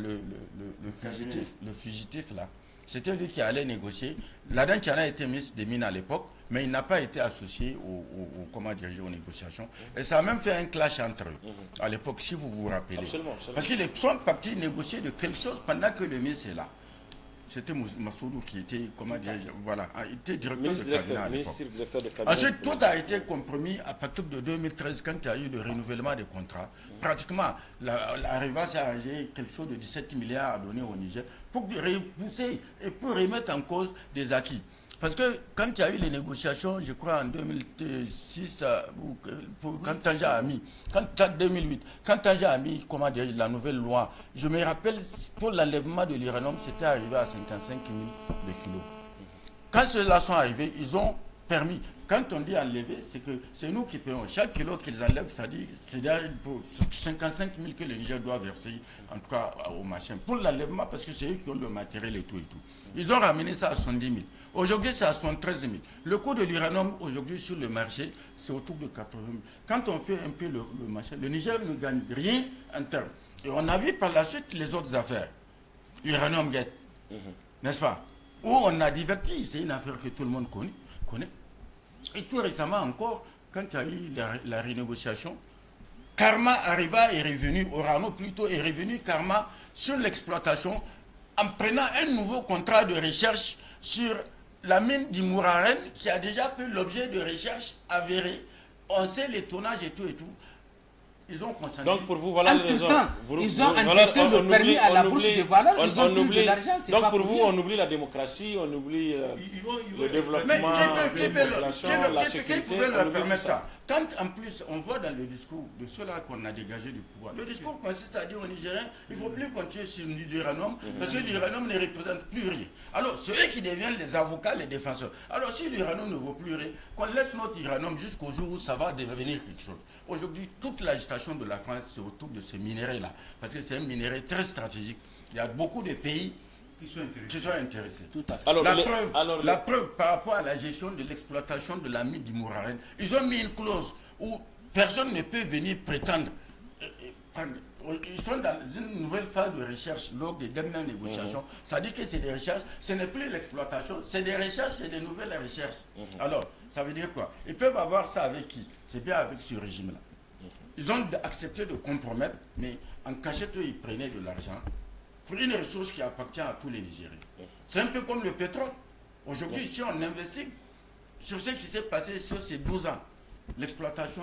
le fugitif là. C'était lui qui allait négocier. L'Adan qui en a été ministre des Mines à l'époque, mais il n'a pas été associé aux négociations. Et ça a même fait un clash entre eux, à l'époque, si vous vous rappelez. Absolument. Parce qu'ils sont partis négocier de quelque chose pendant que le ministre est là. C'était Massoudou qui était, comment dire, voilà, il était directeur de cabinet à l'époque. Ensuite, tout a été compromis à partir de 2013, quand il y a eu le renouvellement des contrats. Pratiquement, l'Arriva s'est arrangé quelque chose de 17 milliards à donner au Niger pour repousser et pour remettre en cause des acquis. Parce que quand il y a eu les négociations, je crois en 2006, quand Tanja a mis, quand 2008, quand Tanja a mis, comment dire, la nouvelle loi, je me rappelle, pour l'enlèvement de l'uranium, c'était arrivé à 55 000 le kilo. Quand ceux-là sont arrivés, ils ont permis. Quand on dit enlever, c'est que c'est nous qui payons. Chaque kilo qu'ils enlèvent, c'est-à-dire pour 55 000 que le Niger doit verser, en tout cas au machin, pour l'enlèvement, parce que c'est eux qui ont le matériel et tout et tout. Ils ont ramené ça à 70 000. Aujourd'hui, c'est à 73 000. Le coût de l'uranium, aujourd'hui, sur le marché, c'est autour de 80 000. Quand on fait un peu le machin, le Niger ne gagne rien en termes. Et on a vu par la suite les autres affaires. L'uranium guette, n'est-ce pas? Où on a diverti, c'est une affaire que tout le monde connaît. Et tout récemment encore, quand il y a eu la renégociation, Karma Arriva est revenu, Orano plutôt est revenu, Karma, sur l'exploitation, en prenant un nouveau contrat de recherche sur la mine du Mouraren qui a déjà fait l'objet de recherches avérées. On sait les tonnages et tout et tout. Ils ont consenti. Donc pour vous, voilà les raisons. Ils ont injecté le permis à la bourse de valeur, ils ont pris de l'argent. Donc pour vous, on oublie la démocratie, on oublie le développement, la sécurité. Qui pouvait leur permettre ça? Quand en plus on voit dans le discours de ceux-là qu'on a dégagé du pouvoir, le discours consiste à dire aux Nigériens, il ne faut plus continuer sur l'uranium, parce que l'uranium ne représente plus rien. Alors c'est eux qui deviennent les avocats, les défenseurs. Alors si l'uranium ne vaut plus rien, qu'on laisse notre uranium jusqu'au jour où ça va devenir quelque chose. Aujourd'hui, toute l'agitation de la France, c'est autour de ce minerai-là, parce que c'est un minerai très stratégique. Il y a beaucoup de pays qui sont intéressés. Tout à fait. Alors, la preuve par rapport à la gestion de l'exploitation de la mine du Mouraren, ils ont mis une clause où personne ne peut venir prétendre. Ils sont dans une nouvelle phase de recherche lors des dernières négociations. Ça dit que c'est des recherches, ce n'est plus l'exploitation, c'est des recherches et des nouvelles recherches. Alors, ça veut dire quoi? Ils peuvent avoir ça avec qui? C'est bien avec ce régime-là. Ils ont accepté de compromettre, mais en cachette, ils prenaient de l'argent pour une ressource qui appartient à tous les Nigériens. C'est un peu comme le pétrole. Aujourd'hui, si on investit sur ce qui s'est passé sur ces 12 ans, l'exploitation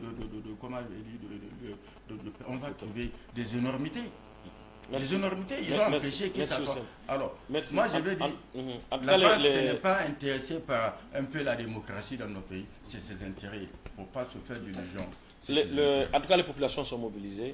on va trouver des énormités. Les énormités, ils ont empêché que ça soit. Alors, moi je veux dire, la France n'est pas intéressée par un peu la démocratie dans nos pays, c'est ses intérêts. Il ne faut pas se faire d'illusions. En tout cas, les populations sont mobilisées.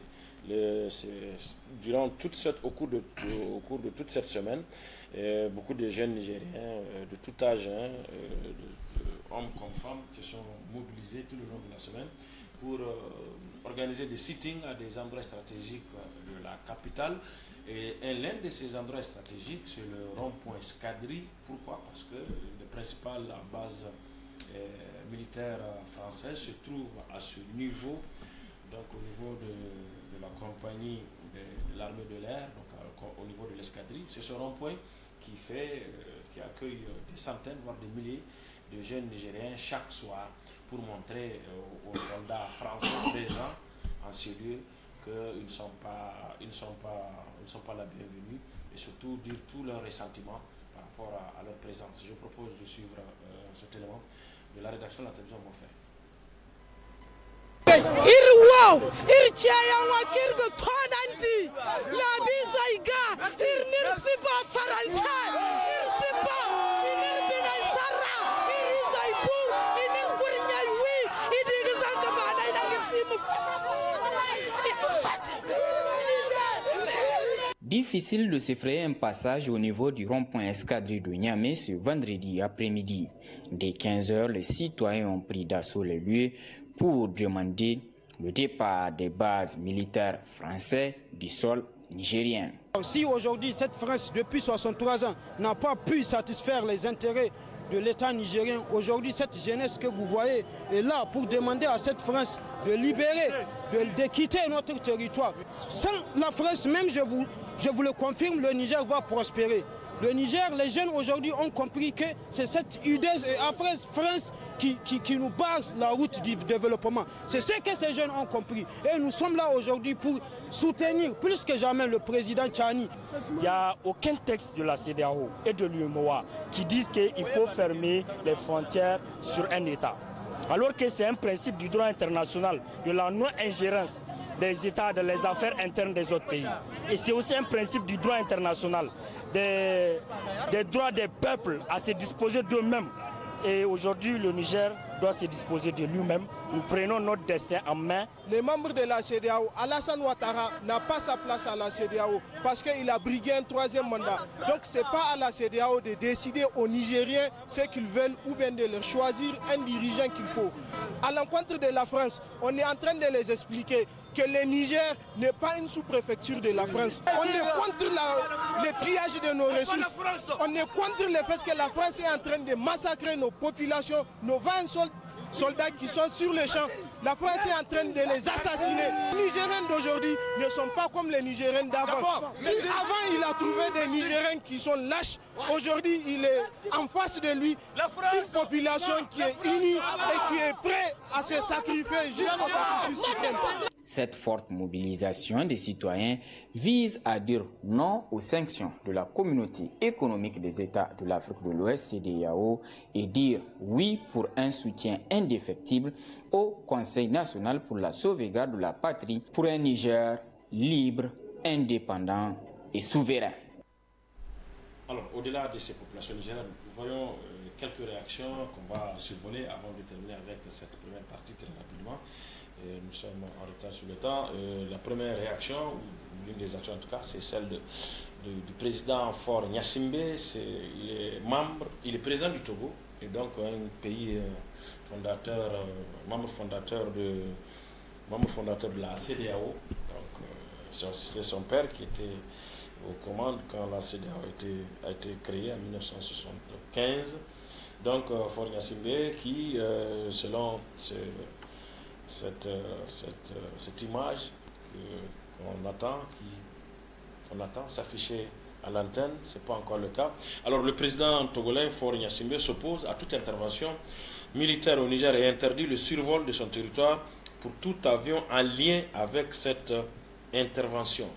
Au cours de toute cette semaine, beaucoup de jeunes Nigériens de tout âge, hommes comme femmes, se sont mobilisés tout le long de la semaine pour organiser des sittings à des endroits stratégiques de la capitale. Et l'un de ces endroits stratégiques, c'est le rond-point Escadrille. Pourquoi? Parce que la principale base militaire française se trouve à ce niveau, donc au niveau de la compagnie de l'armée de l'air, donc au niveau de l'escadrille. C'est ce rond-point qui accueille des centaines, voire des milliers de jeunes Nigériens chaque soir pour montrer aux soldats français présents en ces lieux qu'ils ne sont pas la bienvenue et surtout dire tout leur ressentiment par rapport à leur présence. Je propose de suivre cet élément de la rédaction de la télévision Monfer. Difficile de se frayer un passage au niveau du rond-point Escadrille de Niamey ce vendredi après-midi. Dès 15 h, les citoyens ont pris d'assaut les lieux pour demander le départ des bases militaires françaises du sol nigérien. Si aujourd'hui cette France, depuis 63 ans, n'a pas pu satisfaire les intérêts de l'État nigérien, aujourd'hui cette jeunesse que vous voyez est là pour demander à cette France de libérer, de quitter notre territoire. Sans la France, même je vous le confirme, le Niger va prospérer. Le Niger, les jeunes aujourd'hui ont compris que c'est cette hideuse et affreuse France qui nous barre la route du développement. C'est ce que ces jeunes ont compris. Et nous sommes là aujourd'hui pour soutenir plus que jamais le président Tchani. Il n'y a aucun texte de la CEDEAO et de l'UEMOA qui disent qu'il faut fermer les frontières sur un État. Alors que c'est un principe du droit international, de la non-ingérence des États dans les affaires internes des autres pays. Et c'est aussi un principe du droit international, des droits des peuples à se disposer d'eux-mêmes. Et aujourd'hui, le Niger doit se disposer de lui-même. Nous prenons notre destin en main. Les membres de la CEDEAO, Alassane Ouattara n'a pas sa place à la CEDEAO parce qu'il a brigué un troisième mandat. Donc ce n'est pas à la CEDEAO de décider aux Nigériens ce qu'ils veulent ou bien de leur choisir un dirigeant qu'il faut. À l'encontre de la France, on est en train de les expliquer que le Niger n'est pas une sous-préfecture de la France. On est contre le pillage de nos ressources. On est contre le fait que la France est en train de massacrer nos populations, nos 20 soldats qui sont sur le champ. La France est en train de les assassiner. Les Nigériens d'aujourd'hui ne sont pas comme les Nigériens d'avant. Si avant il a trouvé des Nigériens qui sont lâches, aujourd'hui il est en face de lui une population qui est unie et qui est prête à se sacrifier jusqu'au sacrifice suprême. Cette forte mobilisation des citoyens vise à dire non aux sanctions de la communauté économique des États de l'Afrique de l'Ouest, CEDEAO, et dire oui pour un soutien indéfectible au Conseil national pour la sauvegarde de la patrie pour un Niger libre, indépendant et souverain. Alors, au-delà de ces populations nigériennes, nous voyons quelques réactions qu'on va survoler avant de terminer avec cette première partie très rapidement. Nous sommes en retard sur le temps. La première réaction, l'une des actions en tout cas, c'est celle du président Faure Gnassingbé. Il est président du Togo, et donc un pays fondateur, membre fondateur de la CEDEAO. Donc, c'est son père qui était aux commandes quand la CEDEAO a été créée en 1975. Donc, Faure Gnassingbé qui, selon cette image qu'on attend s'afficher à l'antenne, ce n'est pas encore le cas. Alors le président togolais Faure Gnassingbé s'oppose à toute intervention militaire au Niger et interdit le survol de son territoire pour tout avion en lien avec cette intervention.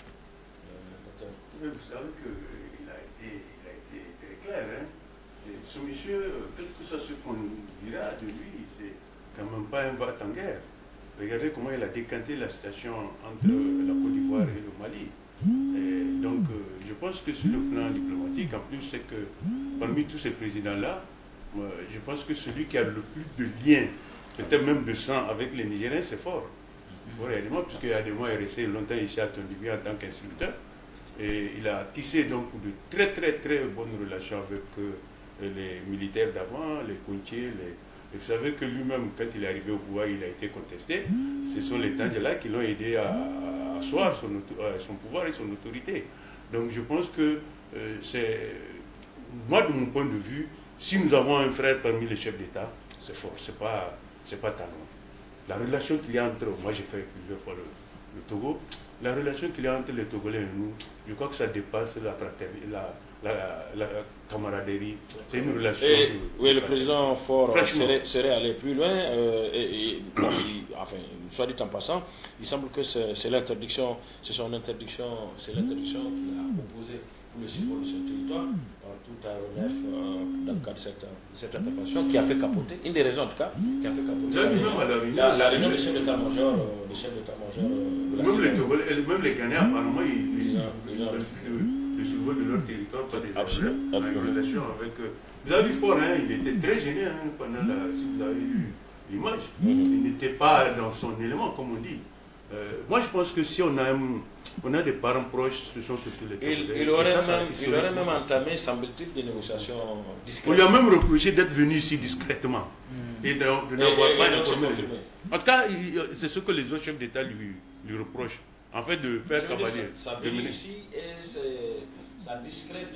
Vous savez qu'il a été très clair. Hein? Ce monsieur, quel que soit ce qu'on dira de lui, c'est quand même pas un va en guerre. Regardez comment il a décanté la situation entre la Côte d'Ivoire et le Mali. Et donc, je pense que sur le plan diplomatique, en plus, c'est que parmi tous ces présidents-là, je pense que celui qui a le plus de liens, peut-être même de sang avec les Nigériens, c'est Faure. Réellement, puisqu'il a des mois, il est resté longtemps ici à Tondibi en tant qu'instructeur. Et il a tissé donc de très bonnes relations avec les militaires d'avant, les Kountiers, et vous savez que lui-même, quand il est arrivé au pouvoir, il a été contesté. Ce sont les Tandjala qui l'ont aidé à asseoir son pouvoir et son autorité. Donc je pense que c'est... Moi, de mon point de vue, si nous avons un frère parmi les chefs d'État, c'est fort, c'est pas talon. La relation qu'il y a entre... Moi, j'ai fait plusieurs fois le Togo. La relation qu'il y a entre les Togolais et nous, je crois que ça dépasse la fraternité, la camaraderie. C'est une relation... Oui, le président Faure serait allé plus loin. Enfin, soit dit en passant, il semble que c'est l'interdiction, c'est son interdiction, c'est l'interdiction qu'il a opposée pour le survol de son territoire, tout à relève dans le cadre de cette intervention qui a fait capoter, une des raisons en tout cas, qui a fait capoter la réunion des chefs d'état-major même les Ghanéens, apparemment, ils ont le survol de leur territoire par des relations avec... Vous avez vu Faure, hein, il était très gêné pendant si vous avez vu l'image. Il n'était pas dans son élément, comme on dit. Moi, je pense que si on a des parents proches, ce sont surtout les Togolais. Il aurait même entamé, semble-t-il, des négociations discrètes. On lui a même reproché d'être venu ici discrètement et de n'avoir pas informé. En tout cas, c'est ce que les autres chefs d'État lui reprochent. En fait, de faire cavalier. Sa venue ici et sa discrète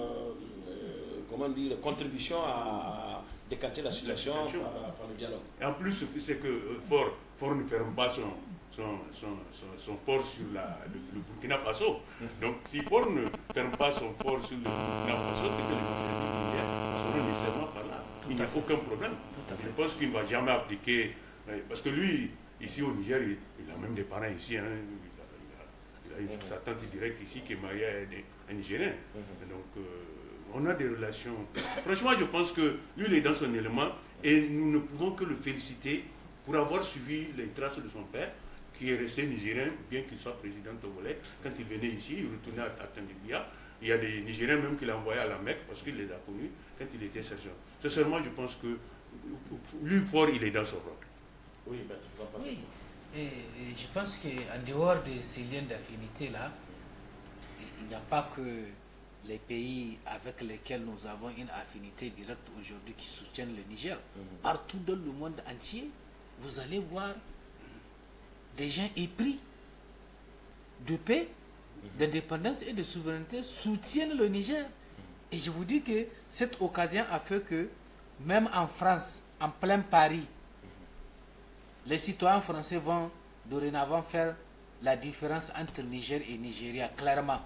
contribution à décanter la situation par le dialogue. Et en plus, c'est que Faure ne ferme pas son port sur le Burkina Faso. Donc, si Faure ne ferme pas son port sur le Burkina Faso, c'est que les marchandises seront nécessairement par là. Il n'y a aucun problème. Je pense qu'il ne va jamais appliquer. Parce que lui, ici au Niger, il a même des parents ici. Hein, il a sa tante directe ici qui est mariée à un Nigérien. Donc, on a des relations. Franchement, je pense que lui, il est dans son élément et nous ne pouvons que le féliciter pour avoir suivi les traces de son père, qui est resté nigérien, bien qu'il soit président togolais. Quand il venait ici, il retournait à Tandibia. Il y a des Nigériens même qu'il a envoyés à la Mecque parce qu'il les a connus quand il était sergent. Sincèrement, je pense que lui, Faure, il est dans son rôle. Oui, vous en pensez quoi? Et je pense qu'en dehors de ces liens d'affinité-là, il n'y a pas que les pays avec lesquels nous avons une affinité directe aujourd'hui qui soutiennent le Niger. Partout dans le monde entier, vous allez voir des gens épris de paix, d'indépendance et de souveraineté soutiennent le Niger. Et je vous dis que cette occasion a fait que, même en France, en plein Paris, les citoyens français vont dorénavant faire la différence entre Niger et Nigeria, clairement.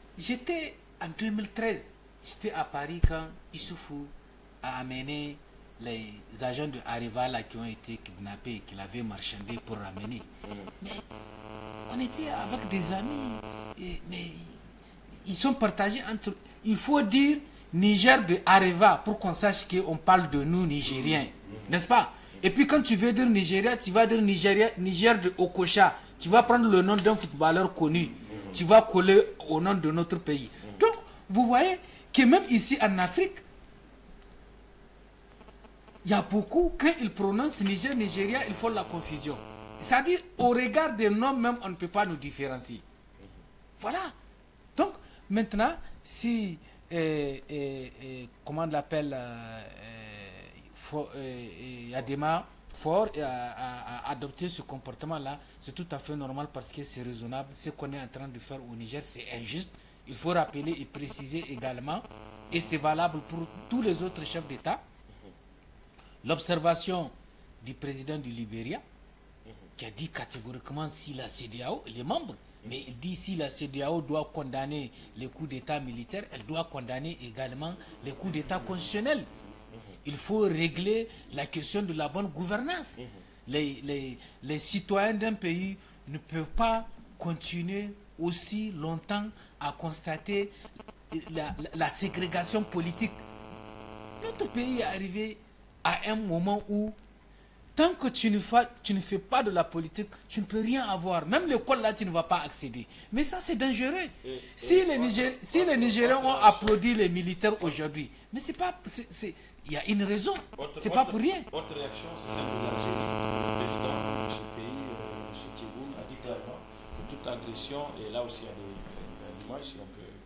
J'étais en 2013, j'étais à Paris quand Issoufou a amené les agents de Areva là, qui ont été kidnappés, qui l'avaient marchandé pour ramener. Mais on était avec des amis, mais ils sont partagés entre... Il faut dire Niger de Areva pour qu'on sache qu'on parle de nous, Nigériens. N'est-ce pas? Et puis quand tu veux dire Nigeria, tu vas dire Niger de Okocha. Tu vas prendre le nom d'un footballeur connu. Tu vas coller au nom de notre pays. Donc, vous voyez que même ici en Afrique, il y a beaucoup, quand ils prononcent Niger, Nigeria, ils font la confusion. C'est-à-dire, au regard des noms même, on ne peut pas nous différencier. Voilà. Donc, maintenant, si, comment on l'appelle, Yadema Fort a adopté ce comportement-là, c'est tout à fait normal parce que c'est raisonnable. Ce qu'on est en train de faire au Niger, c'est injuste. Il faut rappeler et préciser également, et c'est valable pour tous les autres chefs d'État, l'observation du président du Libéria, qui a dit catégoriquement si la CEDEAO, il est membre, mais il dit si la CEDEAO doit condamner les coups d'État militaires, elle doit condamner également les coups d'État constitutionnels. Il faut régler la question de la bonne gouvernance. Les citoyens d'un pays ne peuvent pas continuer aussi longtemps à constater la ségrégation politique. Notre pays est arrivé à un moment où, tant que tu ne fais pas de la politique, tu ne peux rien avoir. Même l'école là, tu ne vas pas accéder. Mais ça, c'est dangereux. Si les Nigériens ont applaudi les militaires aujourd'hui, mais c'est pas... Il y a une raison. C'est pas pour rien. Votre réaction, c'est celle de l'Algérie. Le président de ce pays, M. Tebboune, a dit clairement que toute agression, et là aussi il y a des images, si on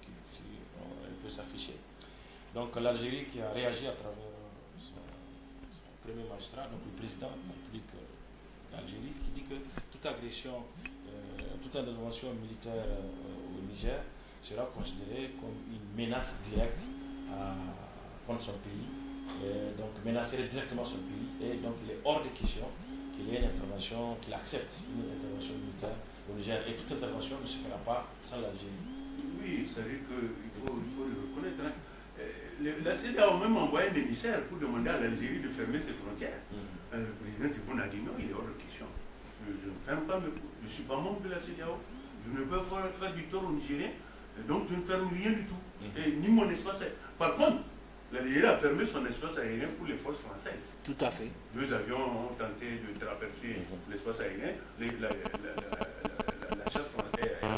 peut s'afficher. Donc l'Algérie qui a réagi à travers son premier magistrat, donc le président de la République d'Algérie, qui dit que toute agression, toute intervention militaire au Niger sera considérée comme une menace directe contre son pays. Donc menacerait directement son pays, et donc il est hors de question qu'il y ait une intervention, qu'il accepte une intervention militaire au Niger, et toute intervention ne se fera pas sans l'Algérie. Oui, c'est-à-dire qu'il faut le reconnaître. Hein. La CEDEAO a même envoyé un émissaire pour demander à l'Algérie de fermer ses frontières. Le président Tebboune a dit non, il est hors de question. Je ne ferme pas, je ne suis pas membre de la CEDEAO, je ne peux faire du tort aux Nigériens, donc je ne ferme rien du tout, et ni mon espace. Par contre, l'Algérie a fermé son espace aérien pour les forces françaises. Tout à fait. 2 avions ont tenté de traverser l'espace aérien. La chasse française a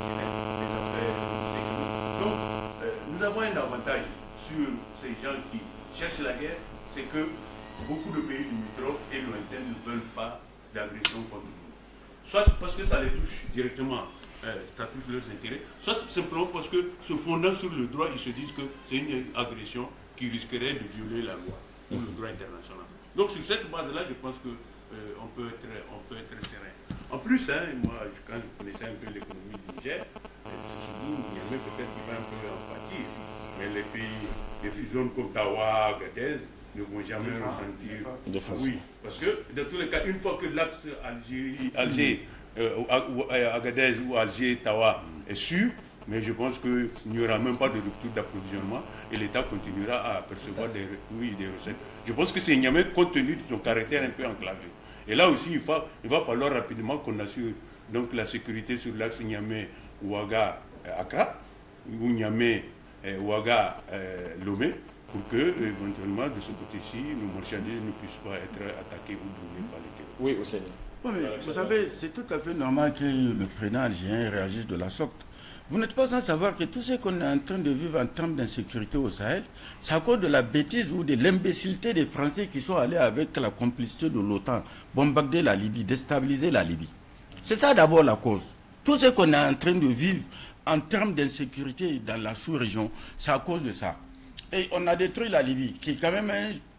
donc, nous avons un avantage sur ces gens qui cherchent la guerre, c'est que beaucoup de pays limitrophes et lointains ne veulent pas d'agression contre nous. Soit parce que ça les touche directement, ça touche leurs intérêts, soit simplement parce que, se fondant sur le droit, ils se disent que c'est une agression qui risquerait de violer la loi ou le droit international. Donc sur cette base-là, je pense que on peut être serein. En plus, hein, moi, quand je connaissais un peu l'économie du Niger, c'est souvent il y a même peut-être qui va un peu en pâtir. Mais les pays, les zones comme Tawa, Agadez, ne vont jamais ressentir. Oui, parce que dans tous les cas, une fois que l'axe Alger, Agadez ou Alger-Tawa est sûr, mais je pense qu'il n'y aura même pas de rupture d'approvisionnement et l'État continuera à percevoir des recettes. Je pense que c'est Niamey compte tenu de son caractère un peu enclavé. Et là aussi, il va falloir rapidement qu'on assure donc, la sécurité sur l'axe Niamey-Ouaga-Accra ou Niamey-Ouaga-Lomé pour que, éventuellement, de ce côté-ci, nos marchandises ne puissent pas être attaquées ou brûlées par les terroristes. Oui, au Sénégal. Oui, mais vous savez, c'est tout à fait normal que le président algérien réagisse de la sorte. Vous n'êtes pas sans savoir que tout ce qu'on est en train de vivre en termes d'insécurité au Sahel, c'est à cause de la bêtise ou de l'imbécilité des Français qui sont allés avec la complicité de l'OTAN bombarder la Libye, déstabiliser la Libye. C'est ça d'abord la cause. Tout ce qu'on est en train de vivre en termes d'insécurité dans la sous-région, c'est à cause de ça. Et on a détruit la Libye, qui est quand même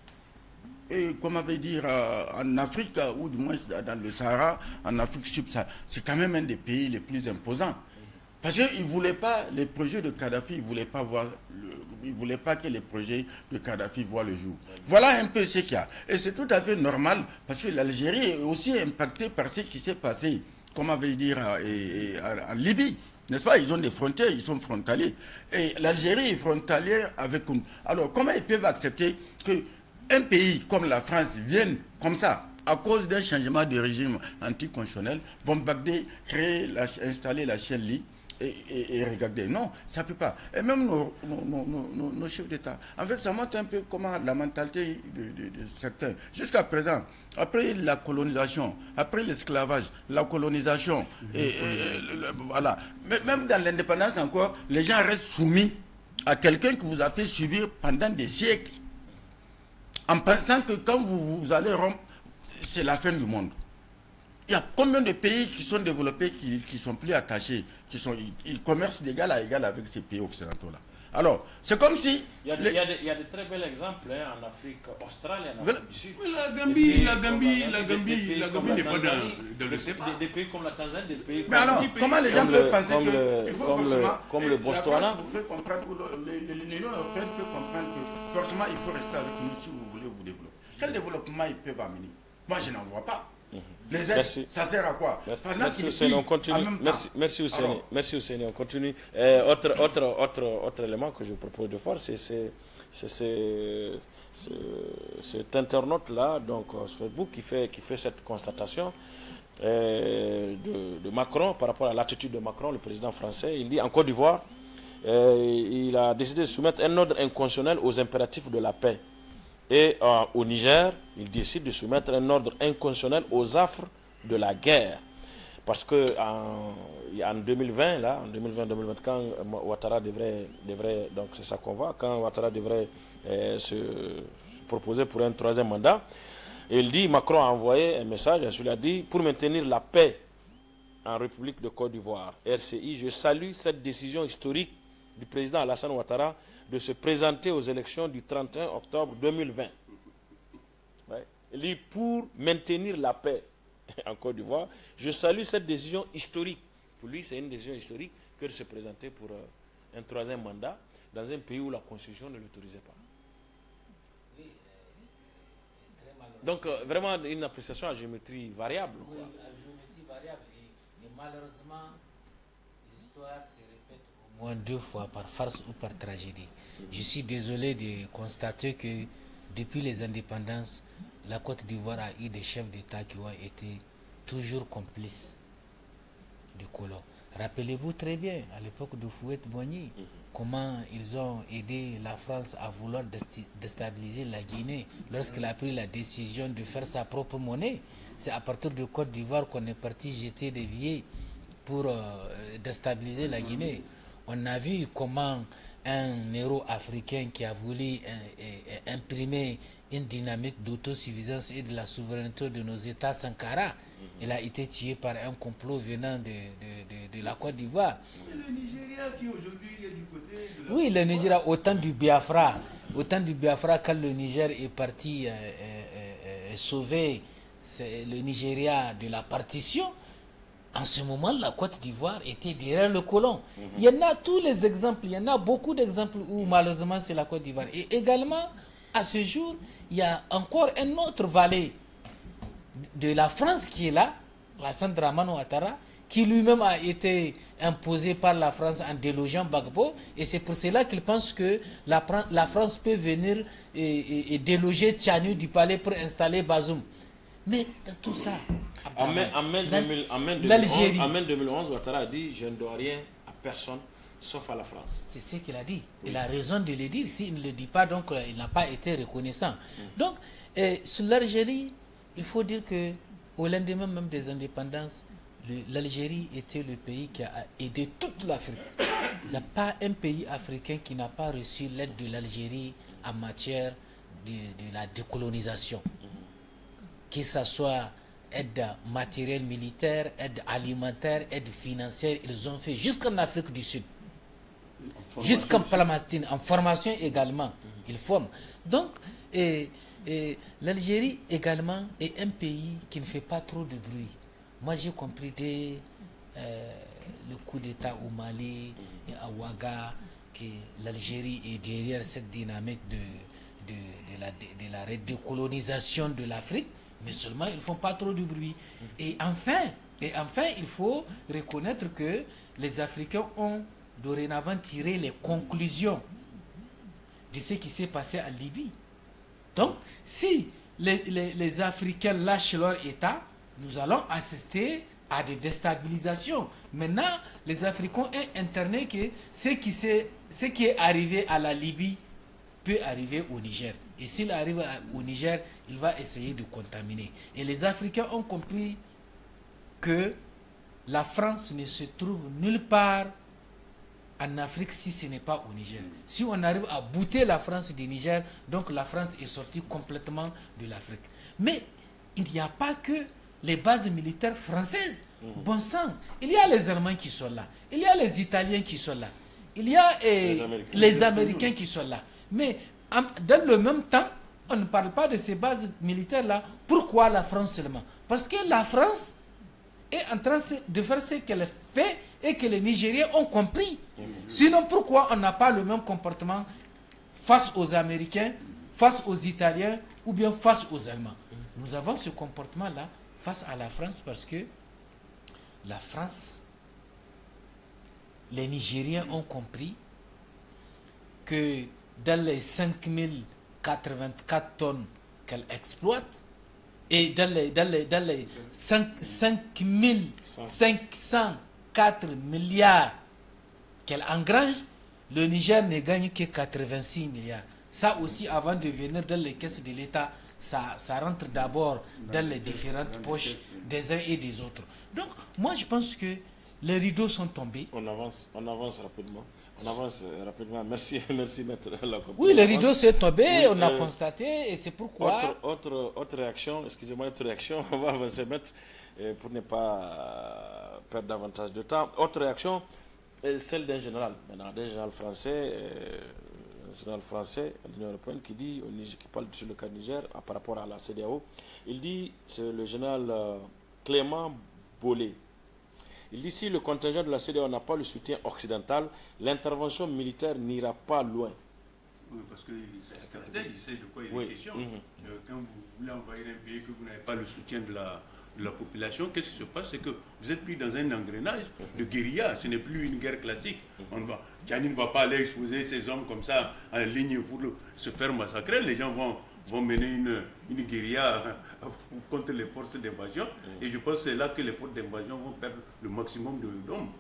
comment veut dire, en Afrique, ou du moins dans le Sahara, en Afrique subsaharienne, c'est quand même un des pays les plus imposants. Parce qu'ils ne voulaient pas les projets de Kadhafi, ils ne voulaient pas que les projets de Kadhafi voient le jour. Voilà un peu ce qu'il y a. Et c'est tout à fait normal, parce que l'Algérie est aussi impactée par ce qui s'est passé, comment veut dire, en Libye. N'est-ce pas? Ils ont des frontières, ils sont frontaliers. Et l'Algérie est frontalière avec nous. Alors, comment ils peuvent accepter que un pays comme la France vienne comme ça, à cause d'un changement de régime anticonstitutionnel, bombarder, installer la chaîne lit et regarder. Non, ça ne peut pas. Et même nos chefs d'État. En fait, ça montre un peu comment la mentalité de certains. Jusqu'à présent, après la colonisation, après l'esclavage, la colonisation, voilà. Mais même dans l'indépendance encore, les gens restent soumis à quelqu'un qui vous a fait subir pendant des siècles. En pensant que quand vous allez rompre, c'est la fin du monde. Il y a combien de pays qui sont développés, qui sont plus attachés, ils commercent d'égal à égal avec ces pays occidentaux-là. Alors, c'est comme si... Il y a de très bels exemples en Afrique australe et en Afrique du Sud. Oui, la Gambie n'est pas dans le CFA. Des pays comme la Tanzanie, des pays comme... Mais alors, comment les gens peuvent penser qu'il faut forcément... Comme le Botswana. La France vous fait comprendre, l'Union européenne fait comprendre que forcément il faut rester avec nous si vous voulez vous développer. Quel développement ils peuvent amener? Moi, je n'en vois pas. Les aides, ça sert à quoi? Merci Ousseini, on continue. Merci Ousseini. Merci Ousseini, on continue. Autre élément que je propose de faire, c'est cet internaute-là, donc sur Facebook, qui fait cette constatation de Macron par rapport à l'attitude de Macron, le président français. Il dit en Côte d'Ivoire, il a décidé de soumettre un ordre inconstitutionnel aux impératifs de la paix. Et au Niger, il décide de soumettre un ordre inconstitutionnel aux affres de la guerre. Parce que en 2020, là, en 2020-2020, quand Ouattara devrait, donc c'est ça qu'on voit, quand Ouattara devrait se proposer pour un troisième mandat, il dit, Macron a envoyé un message, il a dit, pour maintenir la paix en République de Côte d'Ivoire, RCI, je salue cette décision historique du président Alassane Ouattara de se présenter aux élections du 31 octobre 2020. Ouais. Il dit, pour maintenir la paix en Côte d'Ivoire, je salue cette décision historique. Pour lui, c'est une décision historique que de se présenter pour un troisième mandat dans un pays où la Constitution ne l'autorisait pas. Donc, vraiment, une appréciation à géométrie variable. Oui, à géométrie variable. Et malheureusement, l'histoire se répète au moins 2 fois par farce ou par tragédie. Je suis désolé de constater que depuis les indépendances, la Côte d'Ivoire a eu des chefs d'État qui ont été toujours complices du colon. Rappelez-vous très bien, à l'époque de Fouet-Boigny, comment ils ont aidé la France à vouloir déstabiliser la Guinée lorsqu'elle a pris la décision de faire sa propre monnaie. C'est à partir de Côte d'Ivoire qu'on est parti jeter des billets pour déstabiliser la Guinée. On a vu comment un héros africain qui a voulu imprimer une dynamique d'autosuffisance et de la souveraineté de nos États, Sankara, il a été tué par un complot venant de la Côte d'Ivoire. Le Nigeria qui aujourd'hui est du côté de la... Oui, le Nigeria, au temps du Biafra, quand le Niger est parti sauver le Nigeria de la partition, en ce moment, la Côte d'Ivoire était derrière le colon. Il y en a tous les exemples, il y en a beaucoup d'exemples où malheureusement c'est la Côte d'Ivoire. Et également, à ce jour, il y a encore un autre valet de la France qui est là, Alassane Dramane Ouattara, qui lui-même a été imposé par la France en délogeant Gbagbo. Et c'est pour cela qu'il pense que la France peut venir et déloger Tchani du palais pour installer Bazoum. Mais dans tout ça, en mai 2011, Ouattara a dit « Je ne dois rien à personne, sauf à la France ». C'est ce qu'il a dit. Il a raison de le dire. S'il ne le dit pas, donc il n'a pas été reconnaissant. Donc, sur l'Algérie, il faut dire qu'au lendemain même des indépendances, l'Algérie était le pays qui a aidé toute l'Afrique. Il n'y a pas un pays africain qui n'a pas reçu l'aide de l'Algérie en matière de la décolonisation. Que ce soit aide matérielle militaire, aide alimentaire, aide financière, ils ont fait jusqu'en Afrique du Sud, jusqu'en Palestine, en formation également, ils forment. Donc, l'Algérie également est un pays qui ne fait pas trop de bruit. Moi, j'ai compris dès le coup d'État au Mali et à Ouaga que l'Algérie est derrière cette dynamique de la décolonisation de l'Afrique. Mais seulement ils ne font pas trop de bruit. Et enfin, il faut reconnaître que les Africains ont dorénavant tiré les conclusions de ce qui s'est passé en Libye. Donc, si les Africains lâchent leur État, nous allons assister à des déstabilisations. Maintenant, les Africains ont interné que ce qui est arrivé à la Libye peut arriver au Niger. Et s'il arrive au Niger, il va essayer de contaminer. Et les Africains ont compris que la France ne se trouve nulle part en Afrique si ce n'est pas au Niger. Si on arrive à bouter la France du Niger, donc la France est sortie complètement de l'Afrique. Mais il n'y a pas que les bases militaires françaises. Bon sang, il y a les Allemands qui sont là, il y a les Italiens qui sont là, il y a les Américains qui sont là. Mais dans le même temps, on ne parle pas de ces bases militaires-là. Pourquoi la France seulement? Parce que la France est en train de faire ce qu'elle fait et que les Nigériens ont compris. Sinon, pourquoi on n'a pas le même comportement face aux Américains, face aux Italiens ou bien face aux Allemands? Nous avons ce comportement-là face à la France parce que la France, les Nigériens ont compris que dans les 5084 tonnes qu'elle exploite et dans les 5504 milliards qu'elle engrange, le Niger ne gagne que 86 milliards. Ça aussi, avant de venir dans les caisses de l'État, ça rentre d'abord dans les différentes poches des uns et des autres. Donc, moi, je pense que les rideaux sont tombés. On avance rapidement. Merci, maître. Oui, les rideaux sont tombés, on a constaté, et c'est pourquoi... Autre réaction, excusez-moi, on va avancer, maître, pour ne pas perdre davantage de temps. Autre réaction, celle d'un général, français, l'Union européenne, qui parle sur le cas du Niger par rapport à la CEDEAO. Il dit, c'est le général Clément Bollet. Il dit, si le contingent de la CEDEAO n'a pas le soutien occidental, l'intervention militaire n'ira pas loin. Oui, parce que c'est stratégique, c'est de quoi il est question. Quand vous voulez envahir un pays que vous n'avez pas le soutien de la population, qu'est-ce qui se passe? C'est que vous êtes pris dans un engrenage de guérilla. Ce n'est plus une guerre classique. Gianni ne va pas aller exposer ses hommes comme ça en ligne pour se faire massacrer. Les gens vont mener une guérilla contre les forces d'invasion. Et je pense que c'est là que les forces d'invasion vont perdre le maximum d'hommes.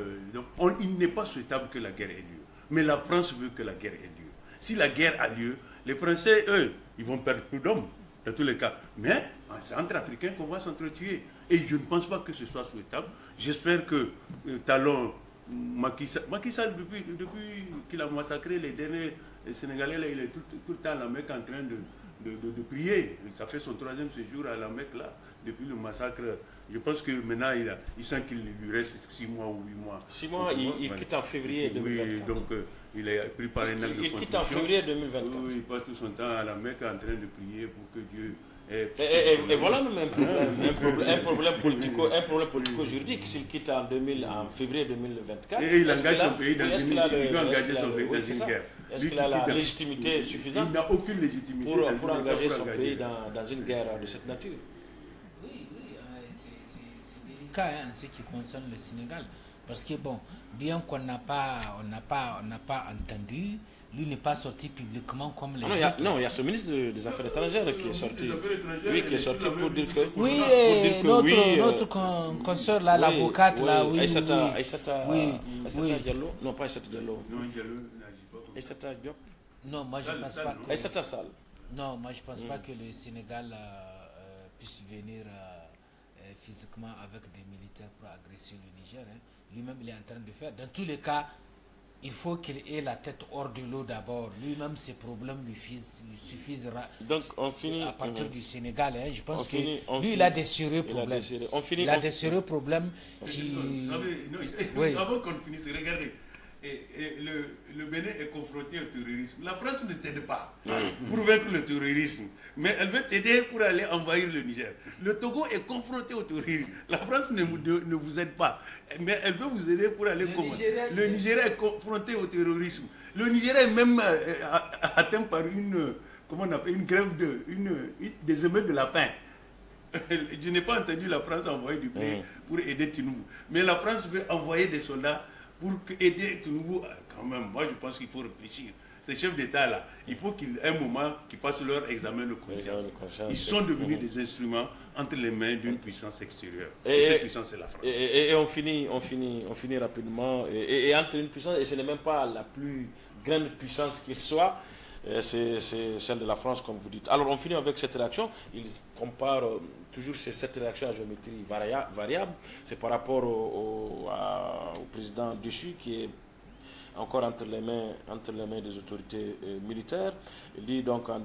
Il n'est pas souhaitable que la guerre ait lieu. Mais la France veut que la guerre ait lieu. Si la guerre a lieu, les Français, eux, ils vont perdre plus d'hommes, dans tous les cas. Mais c'est entre Africains qu'on va s'entretuer. Et je ne pense pas que ce soit souhaitable. J'espère que Talon, Macky Sall, depuis qu'il a massacré les derniers Sénégalais, là, il est tout le temps à la Mecque en train de prier. Ça fait son 3e séjour à la Mecque, là, depuis le massacre. Je pense que maintenant, il sent qu'il lui reste 6 mois ou 8 mois. 6 mois, il quitte en février 2024. Oui, donc il est pris par un acte de Il quitte en février 2024. Oui, il passe tout son temps à la Mecque en train de prier pour que Dieu... Et voilà même un problème politico-juridique. S'il quitte en février 2024, et il engage son pays dans une guerre. Est-ce qu'il a la légitimité suffisante? Il n'a aucune légitimité pour engager son pays dans une guerre de cette nature. Oui, c'est délicat en ce qui concerne le Sénégal. Parce que bon, bien qu'on n'a pas entendu, lui n'est pas sorti publiquement comme les autres. Non, il y a ce ministre des Affaires étrangères qui est sorti. Oui, qui est sorti pour dire que... Oui, notre consoeur là, l'avocate là, oui. Aïssata Diallo. Non, pas Aïssata Diallo. Non, Diallo n'agit pas. Aïssata Diop. Non, moi je ne pense pas que... Aïssata Sall. Non, moi je ne pense pas que le Sénégal puisse venir physiquement avec des militaires pour agresser le Niger. Lui-même, il est en train de faire. Dans tous les cas, il faut qu'il ait la tête hors de l'eau d'abord. Lui-même, ses problèmes lui suffisent donc, on finit, à partir du Sénégal. Je pense que lui, il a des sérieux problèmes. Il a des sérieux problèmes qui... Avant qu'on finisse, regardez. Le Bénin est confronté au terrorisme. La France ne t'aide pas pour vaincre le terrorisme, mais elle veut t'aider pour aller envahir le Niger. Le Togo est confronté au terrorisme. La France ne vous aide pas, mais elle veut vous aider pour aller combattre. Le Nigeria est confronté au terrorisme. Le Nigeria est même atteint par une grève des émeutes de la faim. Je n'ai pas entendu la France envoyer du pays pour aider Tinubu. Mais la France veut envoyer des soldats pour aider Tinubu. Quand même, moi je pense qu'il faut réfléchir. ces chefs d'État-là, il faut qu'à un moment qu'ils fassent leur examen de conscience. Ils sont devenus des instruments entre les mains d'une puissance extérieure. Et cette puissance, c'est la France. Et on finit rapidement. Et entre une puissance, et ce n'est même pas la plus grande puissance qu'il soit, c'est celle de la France, comme vous dites. Alors, on finit avec cette réaction. Il compare toujours cette réaction à géométrie variable. C'est par rapport au président déchu qui est encore entre les mains des autorités militaires. Il dit donc en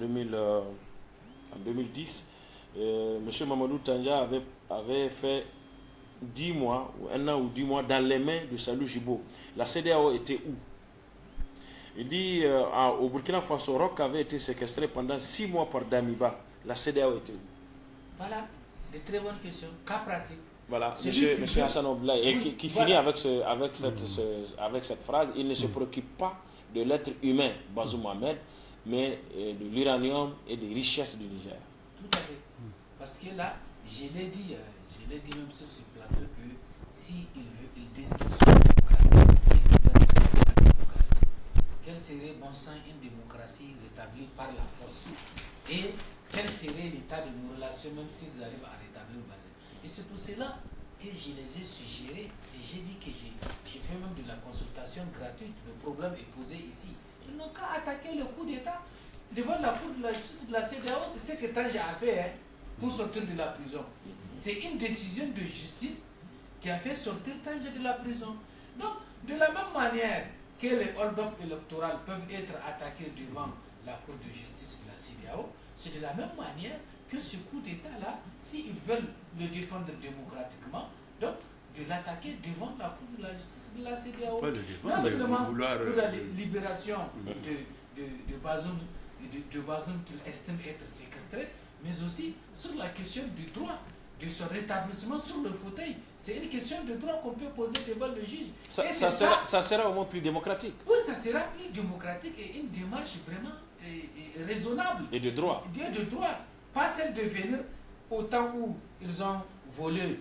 2010, M. Mamadou Tandja avait fait 10 mois, ou 1 an ou 10 mois dans les mains de Salou Jibo. La CEDEAO était où? Il dit au Burkina Faso, Roch avait été séquestré pendant 6 mois par Damiba. La CEDEAO était où? Voilà, de très bonnes questions, cas pratiques. Voilà, monsieur Hassan Oblai, qui finit avec cette phrase, il ne se préoccupe pas de l'être humain, Bazoum Mohamed, mais de l'uranium et des richesses du Niger. Tout à fait. Parce que là, je l'ai dit même sur ce plateau que s'il décide de la démocratie, quel serait bon sang une démocratie rétablie par la force? Et quel serait l'état de nos relations même s'ils arrivent à rétablir le basé? Et c'est pour cela que je les ai suggérés et j'ai dit que j'ai fait même de la consultation gratuite. Le problème est posé ici. Ils n'ont qu'à attaquer le coup d'État devant la Cour de la justice de la CEDEAO. C'est ce que Tandja a fait pour sortir de la prison. C'est une décision de justice qui a fait sortir Tandja de la prison. Donc, de la même manière que les hold-up électoraux peuvent être attaqués devant la Cour de justice de la CEDEAO, c'est de la même manière que ce coup d'État-là, s'ils veulent le défendre démocratiquement, donc de l'attaquer devant la Cour de la justice de la CEDEAO. Non seulement pour la libération de Bazoum qu'il estime être séquestré, mais aussi sur la question du droit de son rétablissement sur le fauteuil. C'est une question de droit qu'on peut poser devant le juge. Ça sera au moins plus démocratique. Oui, ça sera plus démocratique et une démarche vraiment raisonnable. Et de droit. De droit. Pas celle de venir au temps où ils ont volé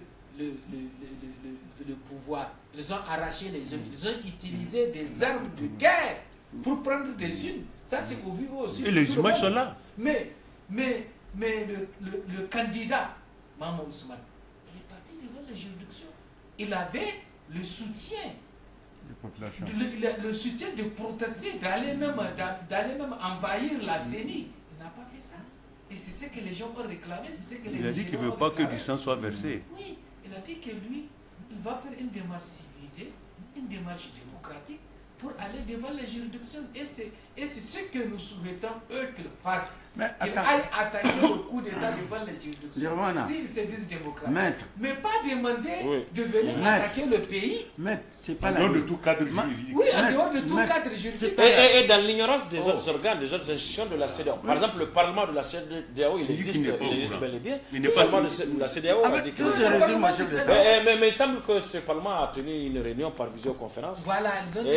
le pouvoir, ils ont arraché les unes, ils ont utilisé des armes de guerre pour prendre des unes. Ça, c'est au vivant aussi. Et les images sont là. Mais le candidat, Maman Ousmane, il est parti devant les juridictions. Il avait le soutien. Le soutien de protester, d'aller même envahir la CENI. Il n'a pas fait ça. Et c'est ce que les gens ont réclamé. Il a dit qu'il ne veut pas que du sang soit versé. Oui, il a dit que lui, il va faire une démarche civilisée, une démarche démocratique pour aller devant les juridictions. Et c'est ce que nous souhaitons, eux, qu'ils fassent. Qu'ils aillent attaquer le coup d'État devant les juridictions. S'ils se disent démocratiques. Mais pas demander de venir attaquer le pays. C'est pas en dehors de tout cadre juridique. Oui, en dehors de tout cadre juridique. Et dans l'ignorance des autres organes, des autres institutions de la CEDEAO. Par exemple, le Parlement de la CEDEAO, il existe bel et bien. Le Parlement de la CEDEAO a dit que... Mais il semble que ce Parlement a tenu une réunion par visioconférence. Voilà, ils ont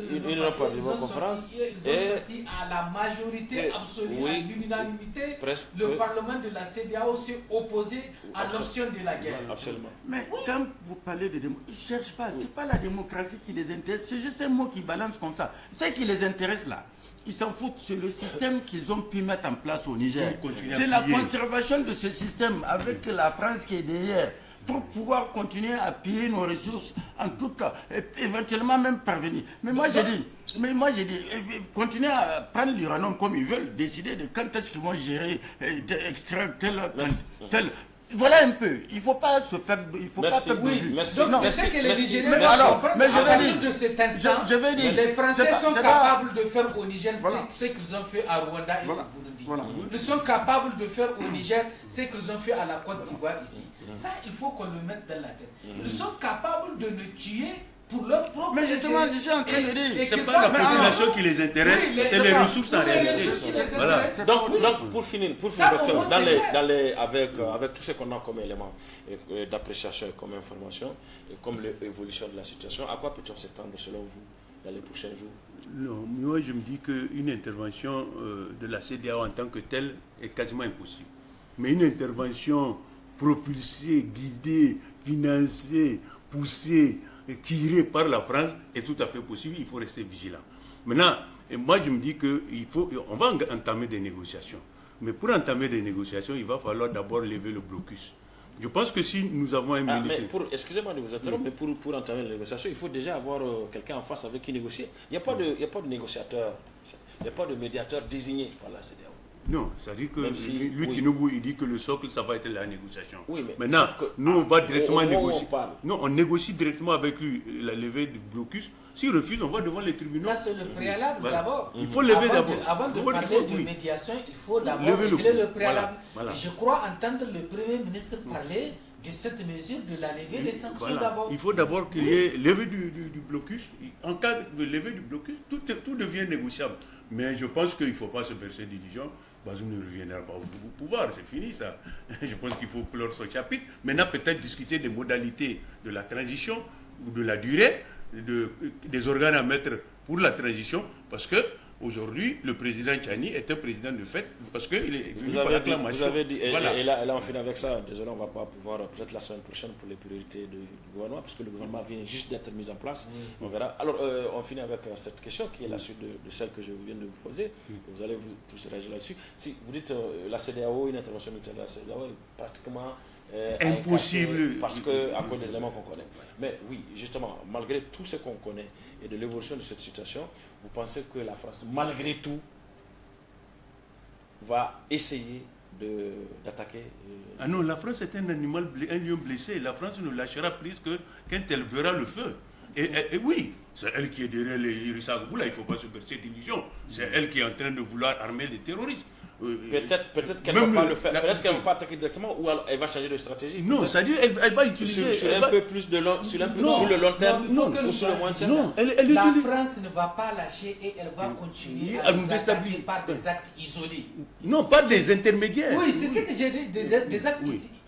sorti à la majorité absolue, à l'unanimité. Le Parlement de la CEDEAO s'est opposé à l'option de la guerre. Absolument. Mais quand vous parlez de démocratie, ils ne cherchent pas. Ce n'est pas la démocratie qui les intéresse. C'est juste un mot qui balance comme ça. Ce qui les intéresse là, ils s'en foutent. C'est le système qu'ils ont pu mettre en place au Niger. C'est la conservation de ce système avec la France qui est derrière, pour pouvoir continuer à piller nos ressources, en tout cas, éventuellement même parvenir. Mais moi j'ai dit, continuer à prendre l'uranium comme ils veulent, décider de quand est-ce qu'ils vont gérer, extraire tel. Voilà un peu. Il ne faut pas se perdre. Il faut pas perdre de vue. Donc c'est ce que les Nigériens doivent comprendre. À partir de cet instant, les Français sont capables de faire au Niger ce qu'ils ont fait à Rwanda et au Burundi. Ils sont capables de faire au Niger ce qu'ils ont fait à la Côte d'Ivoire ici. Ça, il faut qu'on le mette dans la tête. Ils sont capables de nous tuer pour leur propre... Mais justement, je suis en train de dire... C'est pas la population qui les intéresse, c'est les ressources en réalité. Voilà. Donc, pour finir, docteur, avec tout ce qu'on a comme élément d'appréciation et comme information, et comme l'évolution de la situation, à quoi peut-on s'attendre selon vous dans les prochains jours? Non, moi je me dis qu'une intervention de la CEDEAO en tant que telle est quasiment impossible. Mais une intervention propulsée, guidée, financée poussé, tiré par la France est tout à fait possible. Il faut rester vigilant. Maintenant, moi je me dis qu'on va entamer des négociations. Mais pour entamer des négociations, il va falloir d'abord lever le blocus. Je pense que si nous avons un ministre... Excusez-moi de vous interrompre, mais pour entamer les négociations, il faut déjà avoir quelqu'un en face avec qui négocier. Il n'y a pas de négociateur, il n'y a pas de médiateur désigné par la CEDEAO. Non, c'est-à-dire que lui, Tinubu, il dit que le socle, ça va être la négociation. Oui, mais maintenant, nous, on va directement négocier. Non, on négocie directement avec lui la levée du blocus. S'il refuse, on va devant les tribunaux. Ça, c'est le préalable d'abord. Il faut lever d'abord. Avant de parler de médiation, il faut d'abord régler le préalable. Voilà. Et je crois entendre le Premier ministre parler de cette mesure de la levée des sanctions d'abord. Il faut d'abord qu'il y ait levée du blocus. En cas de levée du blocus, tout devient négociable. Mais je pense qu'il ne faut pas se bercer d'illusions. Bazoum ne reviendra pas au pouvoir, c'est fini ça. Je pense qu'il faut clore son chapitre. Maintenant, peut-être discuter des modalités de la transition ou de la durée, des organes à mettre pour la transition, parce que aujourd'hui, le président Tchani est un président de fait, parce qu'il est venu par l'acclamation. Vous avez dit, et là on finit avec ça. Désolé, on ne va pas pouvoir, peut-être la semaine prochaine, pour les priorités du gouvernement, parce que le gouvernement vient juste d'être mis en place. On verra. Alors, on finit avec cette question, qui est la suite de celle que je viens de vous poser. Vous allez tous réagir là-dessus. Si vous dites la CEDEAO, une intervention militaire de la CEDEAO est pratiquement... impossible, parce que à cause des éléments qu'on connaît. Mais oui, justement, malgré tout ce qu'on connaît et de l'évolution de cette situation, vous pensez que la France, malgré tout, va essayer d'attaquer Ah non, la France est un animal, un lion blessé. La France ne lâchera prise que quand elle verra le feu. Et oui, c'est elle qui est derrière les Irissa Goula, il ne faut pas se bercer d'illusions. C'est elle qui est en train de vouloir armer les terroristes. Peut-être qu'elle ne va pas le faire, peut-être qu'elle ne va pas attaquer directement, ou elle va changer de stratégie. Non, c'est-à-dire elle va utiliser... Sur un peu plus de long, sur le long terme, ou sur le moyen terme. Non, la France ne va pas lâcher et elle va continuer à nous attaquer par des actes isolés. Non, pas des intermédiaires. Oui, c'est ce que j'ai dit, des actes...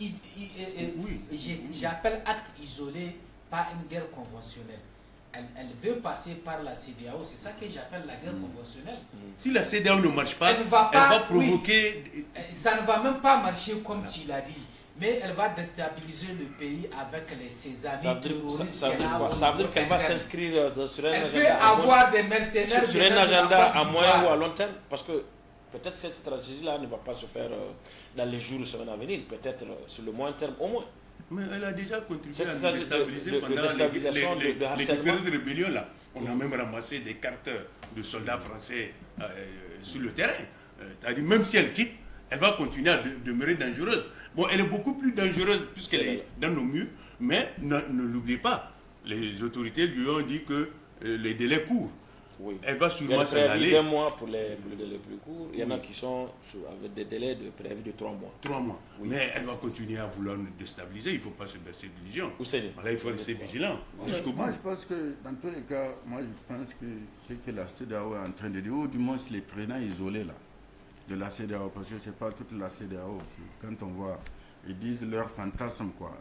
J'appelle actes isolés, pas une guerre conventionnelle. Elle veut passer par la CEDEAO, c'est ça que j'appelle la guerre conventionnelle. Si la CEDEAO ne marche pas, elle va provoquer... Oui, ça ne va même pas marcher comme tu l'as dit, mais elle va déstabiliser le pays avec ses amis terroristes. Ça veut dire qu'elle va s'inscrire sur un agenda. Elle peut avoir des mercenaires sur un agenda à moyen ou à long terme, parce que peut-être cette stratégie-là ne va pas se faire dans les jours ou semaines à venir, peut-être sur le moyen terme au moins. Mais elle a déjà contribué à nous déstabiliser pendant les différentes rébellions là. On a même ramassé des cartes de soldats français sur le terrain. C'est-à-dire même si elle quitte, elle va continuer à demeurer dangereuse. Bon, elle est beaucoup plus dangereuse puisqu'elle est dans nos murs, mais ne l'oubliez pas, les autorités lui ont dit que les délais courent. Oui. Elle va sûrement s'en aller. Il y a un mois pour les délais plus courts. Il y en a qui sont avec des délais de préavis de 3 mois. 3 mois. Oui. Mais elle va continuer à vouloir nous déstabiliser. Il ne faut pas se bercer d'illusions. Là, il faut rester vigilant. Moi, je pense que dans tous les cas, moi, je pense que ce que la CEDEAO est en train de dire, ou du moins les présidents isolés là, de la CEDEAO, parce que ce n'est pas toute la CEDEAO aussi. Quand on voit, ils disent leur fantasme, quoi.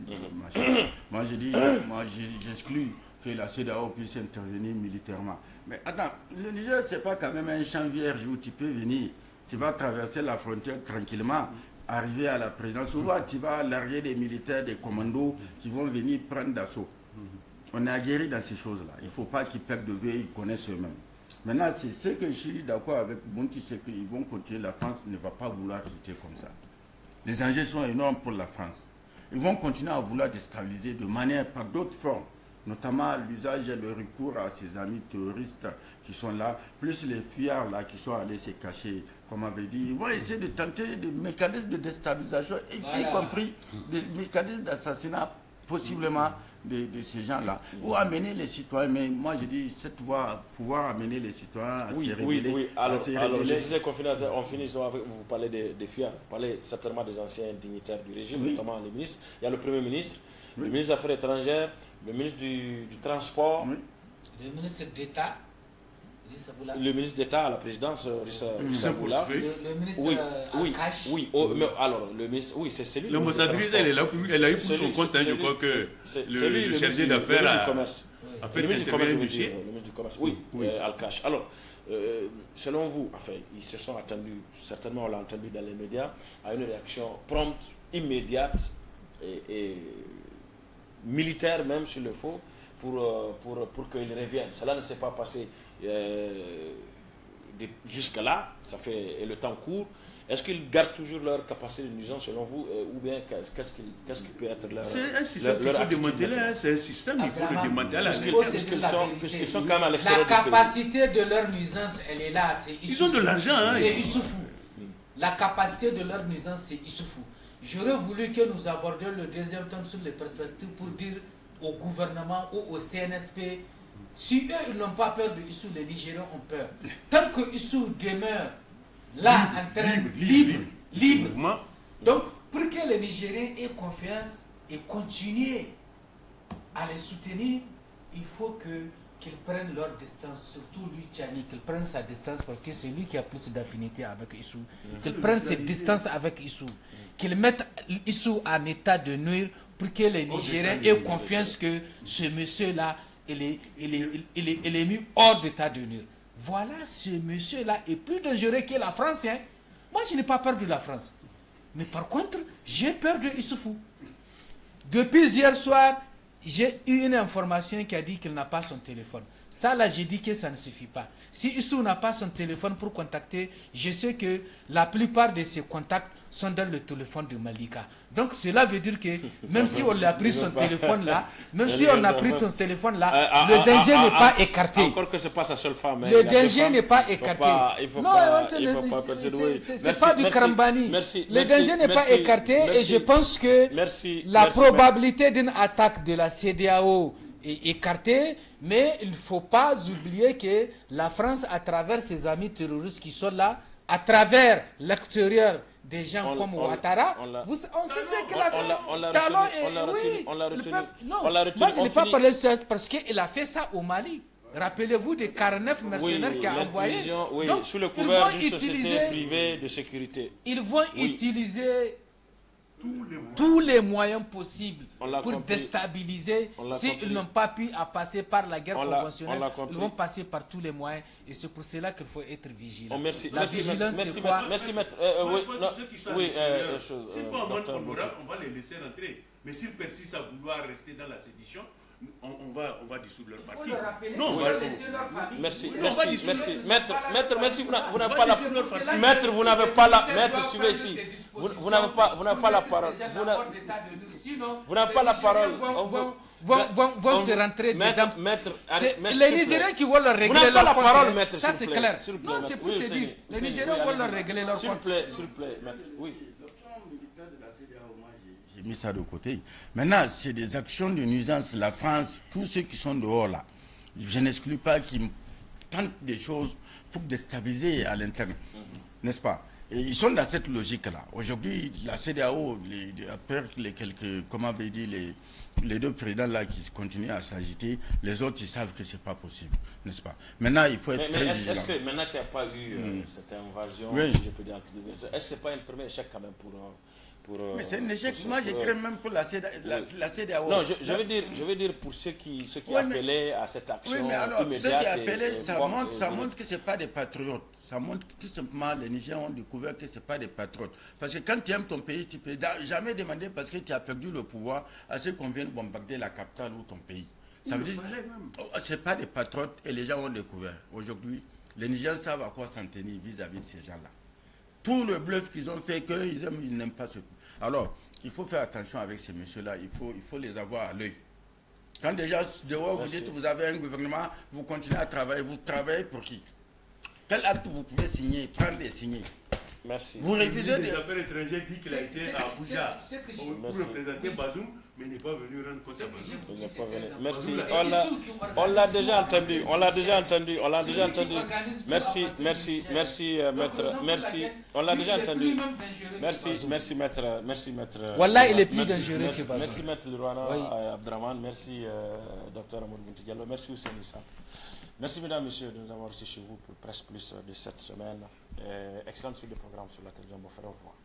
Moi, je dis, j'exclus que la CEDEAO puisse intervenir militairement. Mais attends, le Niger, ce n'est pas quand même un champ vierge où tu peux venir, tu vas traverser la frontière tranquillement, arriver à la présidence, ou tu vas larguer des militaires, des commandos qui vont venir prendre d'assaut. On est aguerri dans ces choses-là. Il ne faut pas qu'ils perdent de vue, ils connaissent eux-mêmes. Maintenant, c'est ce que je suis d'accord avec Bounty, c'est qu'ils vont continuer. La France ne va pas vouloir quitter comme ça. Les enjeux sont énormes pour la France. Ils vont continuer à vouloir déstabiliser de manière, par d'autres formes, notamment l'usage et le recours à ces amis terroristes qui sont là, plus les fuyards là qui sont allés se cacher, comme on avait dit. Ils vont essayer de tenter des mécanismes de déstabilisation, y compris des mécanismes d'assassinat, possiblement, de ces gens-là, ou amener les citoyens. Mais moi, je dis, cette voie, pouvoir amener les citoyens à se révéler. Oui. Alors je disais qu'on finit avec vous parlez des fuyards, vous parlez certainement des anciens dignitaires du régime, notamment les ministres. Il y a le Premier ministre, le ministre des Affaires étrangères, le ministre du Transport, le ministre d'État, le ministre d'État à la présidence, Rissa Goula, le ministre Al-Kash. Mais alors, le ministre, c'est lui. Le Mossadriz, elle a eu pour son compte, je crois que le chargé d'affaires a fait intervenir le dossier. Le ministre du Commerce, Al-Kash. Alors, selon vous, enfin, ils se sont attendus, certainement on l'a entendu dans les médias, à une réaction prompte, immédiate et militaire même s'il le faut, pour qu'ils reviennent. Cela ne s'est pas passé jusque-là, et le temps court. Est-ce qu'ils gardent toujours leur capacité de nuisance selon vous, ou bien qu'est-ce qui peut être leur... C'est un système qu'il faut démanteler, c'est un système qu'il faut le démanteler. Puisqu'ils sont quand même à l'extérieur. La capacité de leur nuisance, elle est là, c'est Issoufou. Ils ont de l'argent, hein. C'est Issoufou. La capacité de leur nuisance, c'est Issoufou. J'aurais voulu que nous abordions le deuxième thème sur les perspectives pour dire au gouvernement ou au CNSP, si eux ils n'ont pas peur de Issou, les Nigériens ont peur. Tant que Issou demeure là en train libre. Donc pour que les Nigériens aient confiance et continuer à les soutenir, il faut qu'ils prennent leur distance, surtout lui Tchani, qu'il prenne sa distance parce que c'est lui qui a plus d'affinité avec Issou. Qu'il prenne cette distance avec Issou. Qu'il mette Issou en état de nuire pour que les Nigériens aient confiance que ce monsieur-là, il est mis hors d'état de nuire. Voilà, ce monsieur-là est plus dangereux que la France. Hein. Moi, je n'ai pas peur de la France. Mais par contre, j'ai peur de Issoufou. Depuis hier soir, j'ai eu une information qui a dit qu'il n'a pas son téléphone. Ça, là, j'ai dit que ça ne suffit pas. Si Issou n'a pas son téléphone pour contacter, je sais que la plupart de ses contacts sont dans le téléphone de Malika. Donc, cela veut dire que même si on a pris son téléphone là, même si on a pris son téléphone là, le danger n'est pas écarté. Encore que ce n'est pas sa seule femme. Le danger n'est pas écarté. Non, c'est pas du Karambani. Le danger n'est pas écarté et je pense que la probabilité d'une attaque de la CEDEAO est écartée, mais il ne faut pas oublier que la France, à travers ses amis terroristes qui sont là, à travers l'extérieur des gens comme Ouattara, on sait ce qu'il a fait. Talon et on l'a retenu. Non, moi je n'ai pas parlé de ça parce qu'il a fait ça au Mali. Rappelez-vous des 49 mercenaires qu'il a envoyés. Donc, sous le couvert d'une société privée de sécurité. Ils vont utiliser tous les moyens possibles pour déstabiliser. S'ils n'ont pas pu passer par la guerre conventionnelle, ils vont passer par tous les moyens. Et c'est pour cela qu'il faut être vigilant. La vigilance, c'est quoi? Merci, maître. Oui, s'il faut amende honorable, on va les laisser rentrer. Mais s'ils persistent à vouloir rester dans la sédition, on va dissoudre leur parti. Non, on va laisser leur famille. Merci. Maître, merci, vous n'avez pas la parole. Maître, vous n'avez pas la... Maître, suivez ici. Vous n'avez pas la parole. Vous n'avez pas la parole. Vont se rentrer dedans. Maître, les Nigériens qui vont leur régler leur compte. parole, maître, ça, c'est clair. Non, c'est pour te dire. Les Nigériens vont leur régler leur compte. S'il vous plaît, maître. Oui. J'ai mis ça de côté. Maintenant, c'est des actions de nuisance. La France, tous ceux qui sont dehors là, je n'exclus pas qu'ils tentent des choses pour déstabiliser à l'interne. N'est-ce pas? Et ils sont dans cette logique-là. Aujourd'hui, la CEDEAO, après les quelques, comment avait dit, les deux présidents là qui continuent à s'agiter, les autres, ils savent que ce n'est pas possible. N'est-ce pas? Maintenant, il faut être très vigilant. Est-ce que maintenant qu'il n'y a pas eu cette invasion, oui, je peux dire, est-ce que ce n'est pas un premier échec quand même pour mais c'est un échec. Moi, je crains même pour la CEDEAO. Non, je veux dire pour ceux qui appelaient à cette action. Oui, mais alors, ceux qui appelaient, ça montre que ce n'est pas des patriotes. Ça montre que tout simplement, les Nigériens ont découvert que ce n'est pas des patriotes. Parce que quand tu aimes ton pays, tu ne peux jamais demander parce que tu as perdu le pouvoir à ceux qu'on vient bombarder la capitale ou ton pays. Ça veut dire que ce n'est pas des patriotes et les gens ont découvert. Aujourd'hui, les Nigériens savent à quoi s'en tenir vis-à-vis de ces gens-là. Tout le bluff qu'ils ont fait, qu'ils n'aiment pas ce coup. Alors, il faut faire attention avec ces messieurs-là. Il faut les avoir à l'œil. Quand déjà, dehors, vous dites que vous avez un gouvernement, vous continuez à travailler. Vous travaillez pour qui? Quel acte vous pouvez signer, prendre et signer? Merci. Vous refusez des affaires étrangères dit qu'il a été à Abuja pour représenter Bazoum, mais il n'est pas venu rendre compte à Bazoum. Merci. On l'a déjà entendu. Merci, maître. Merci. On l'a déjà entendu. Merci, maître. Voilà, il est plus dangereux que Bazoum. Merci, maître Louana Abdraman. Merci, docteur Amadou Diallo. Merci, Hussein Issa. Merci, mesdames et messieurs, de nous avoir reçus chez vous pour presque plus de cette semaine. Excellente suite de programme sur la télévision. Bon, au revoir.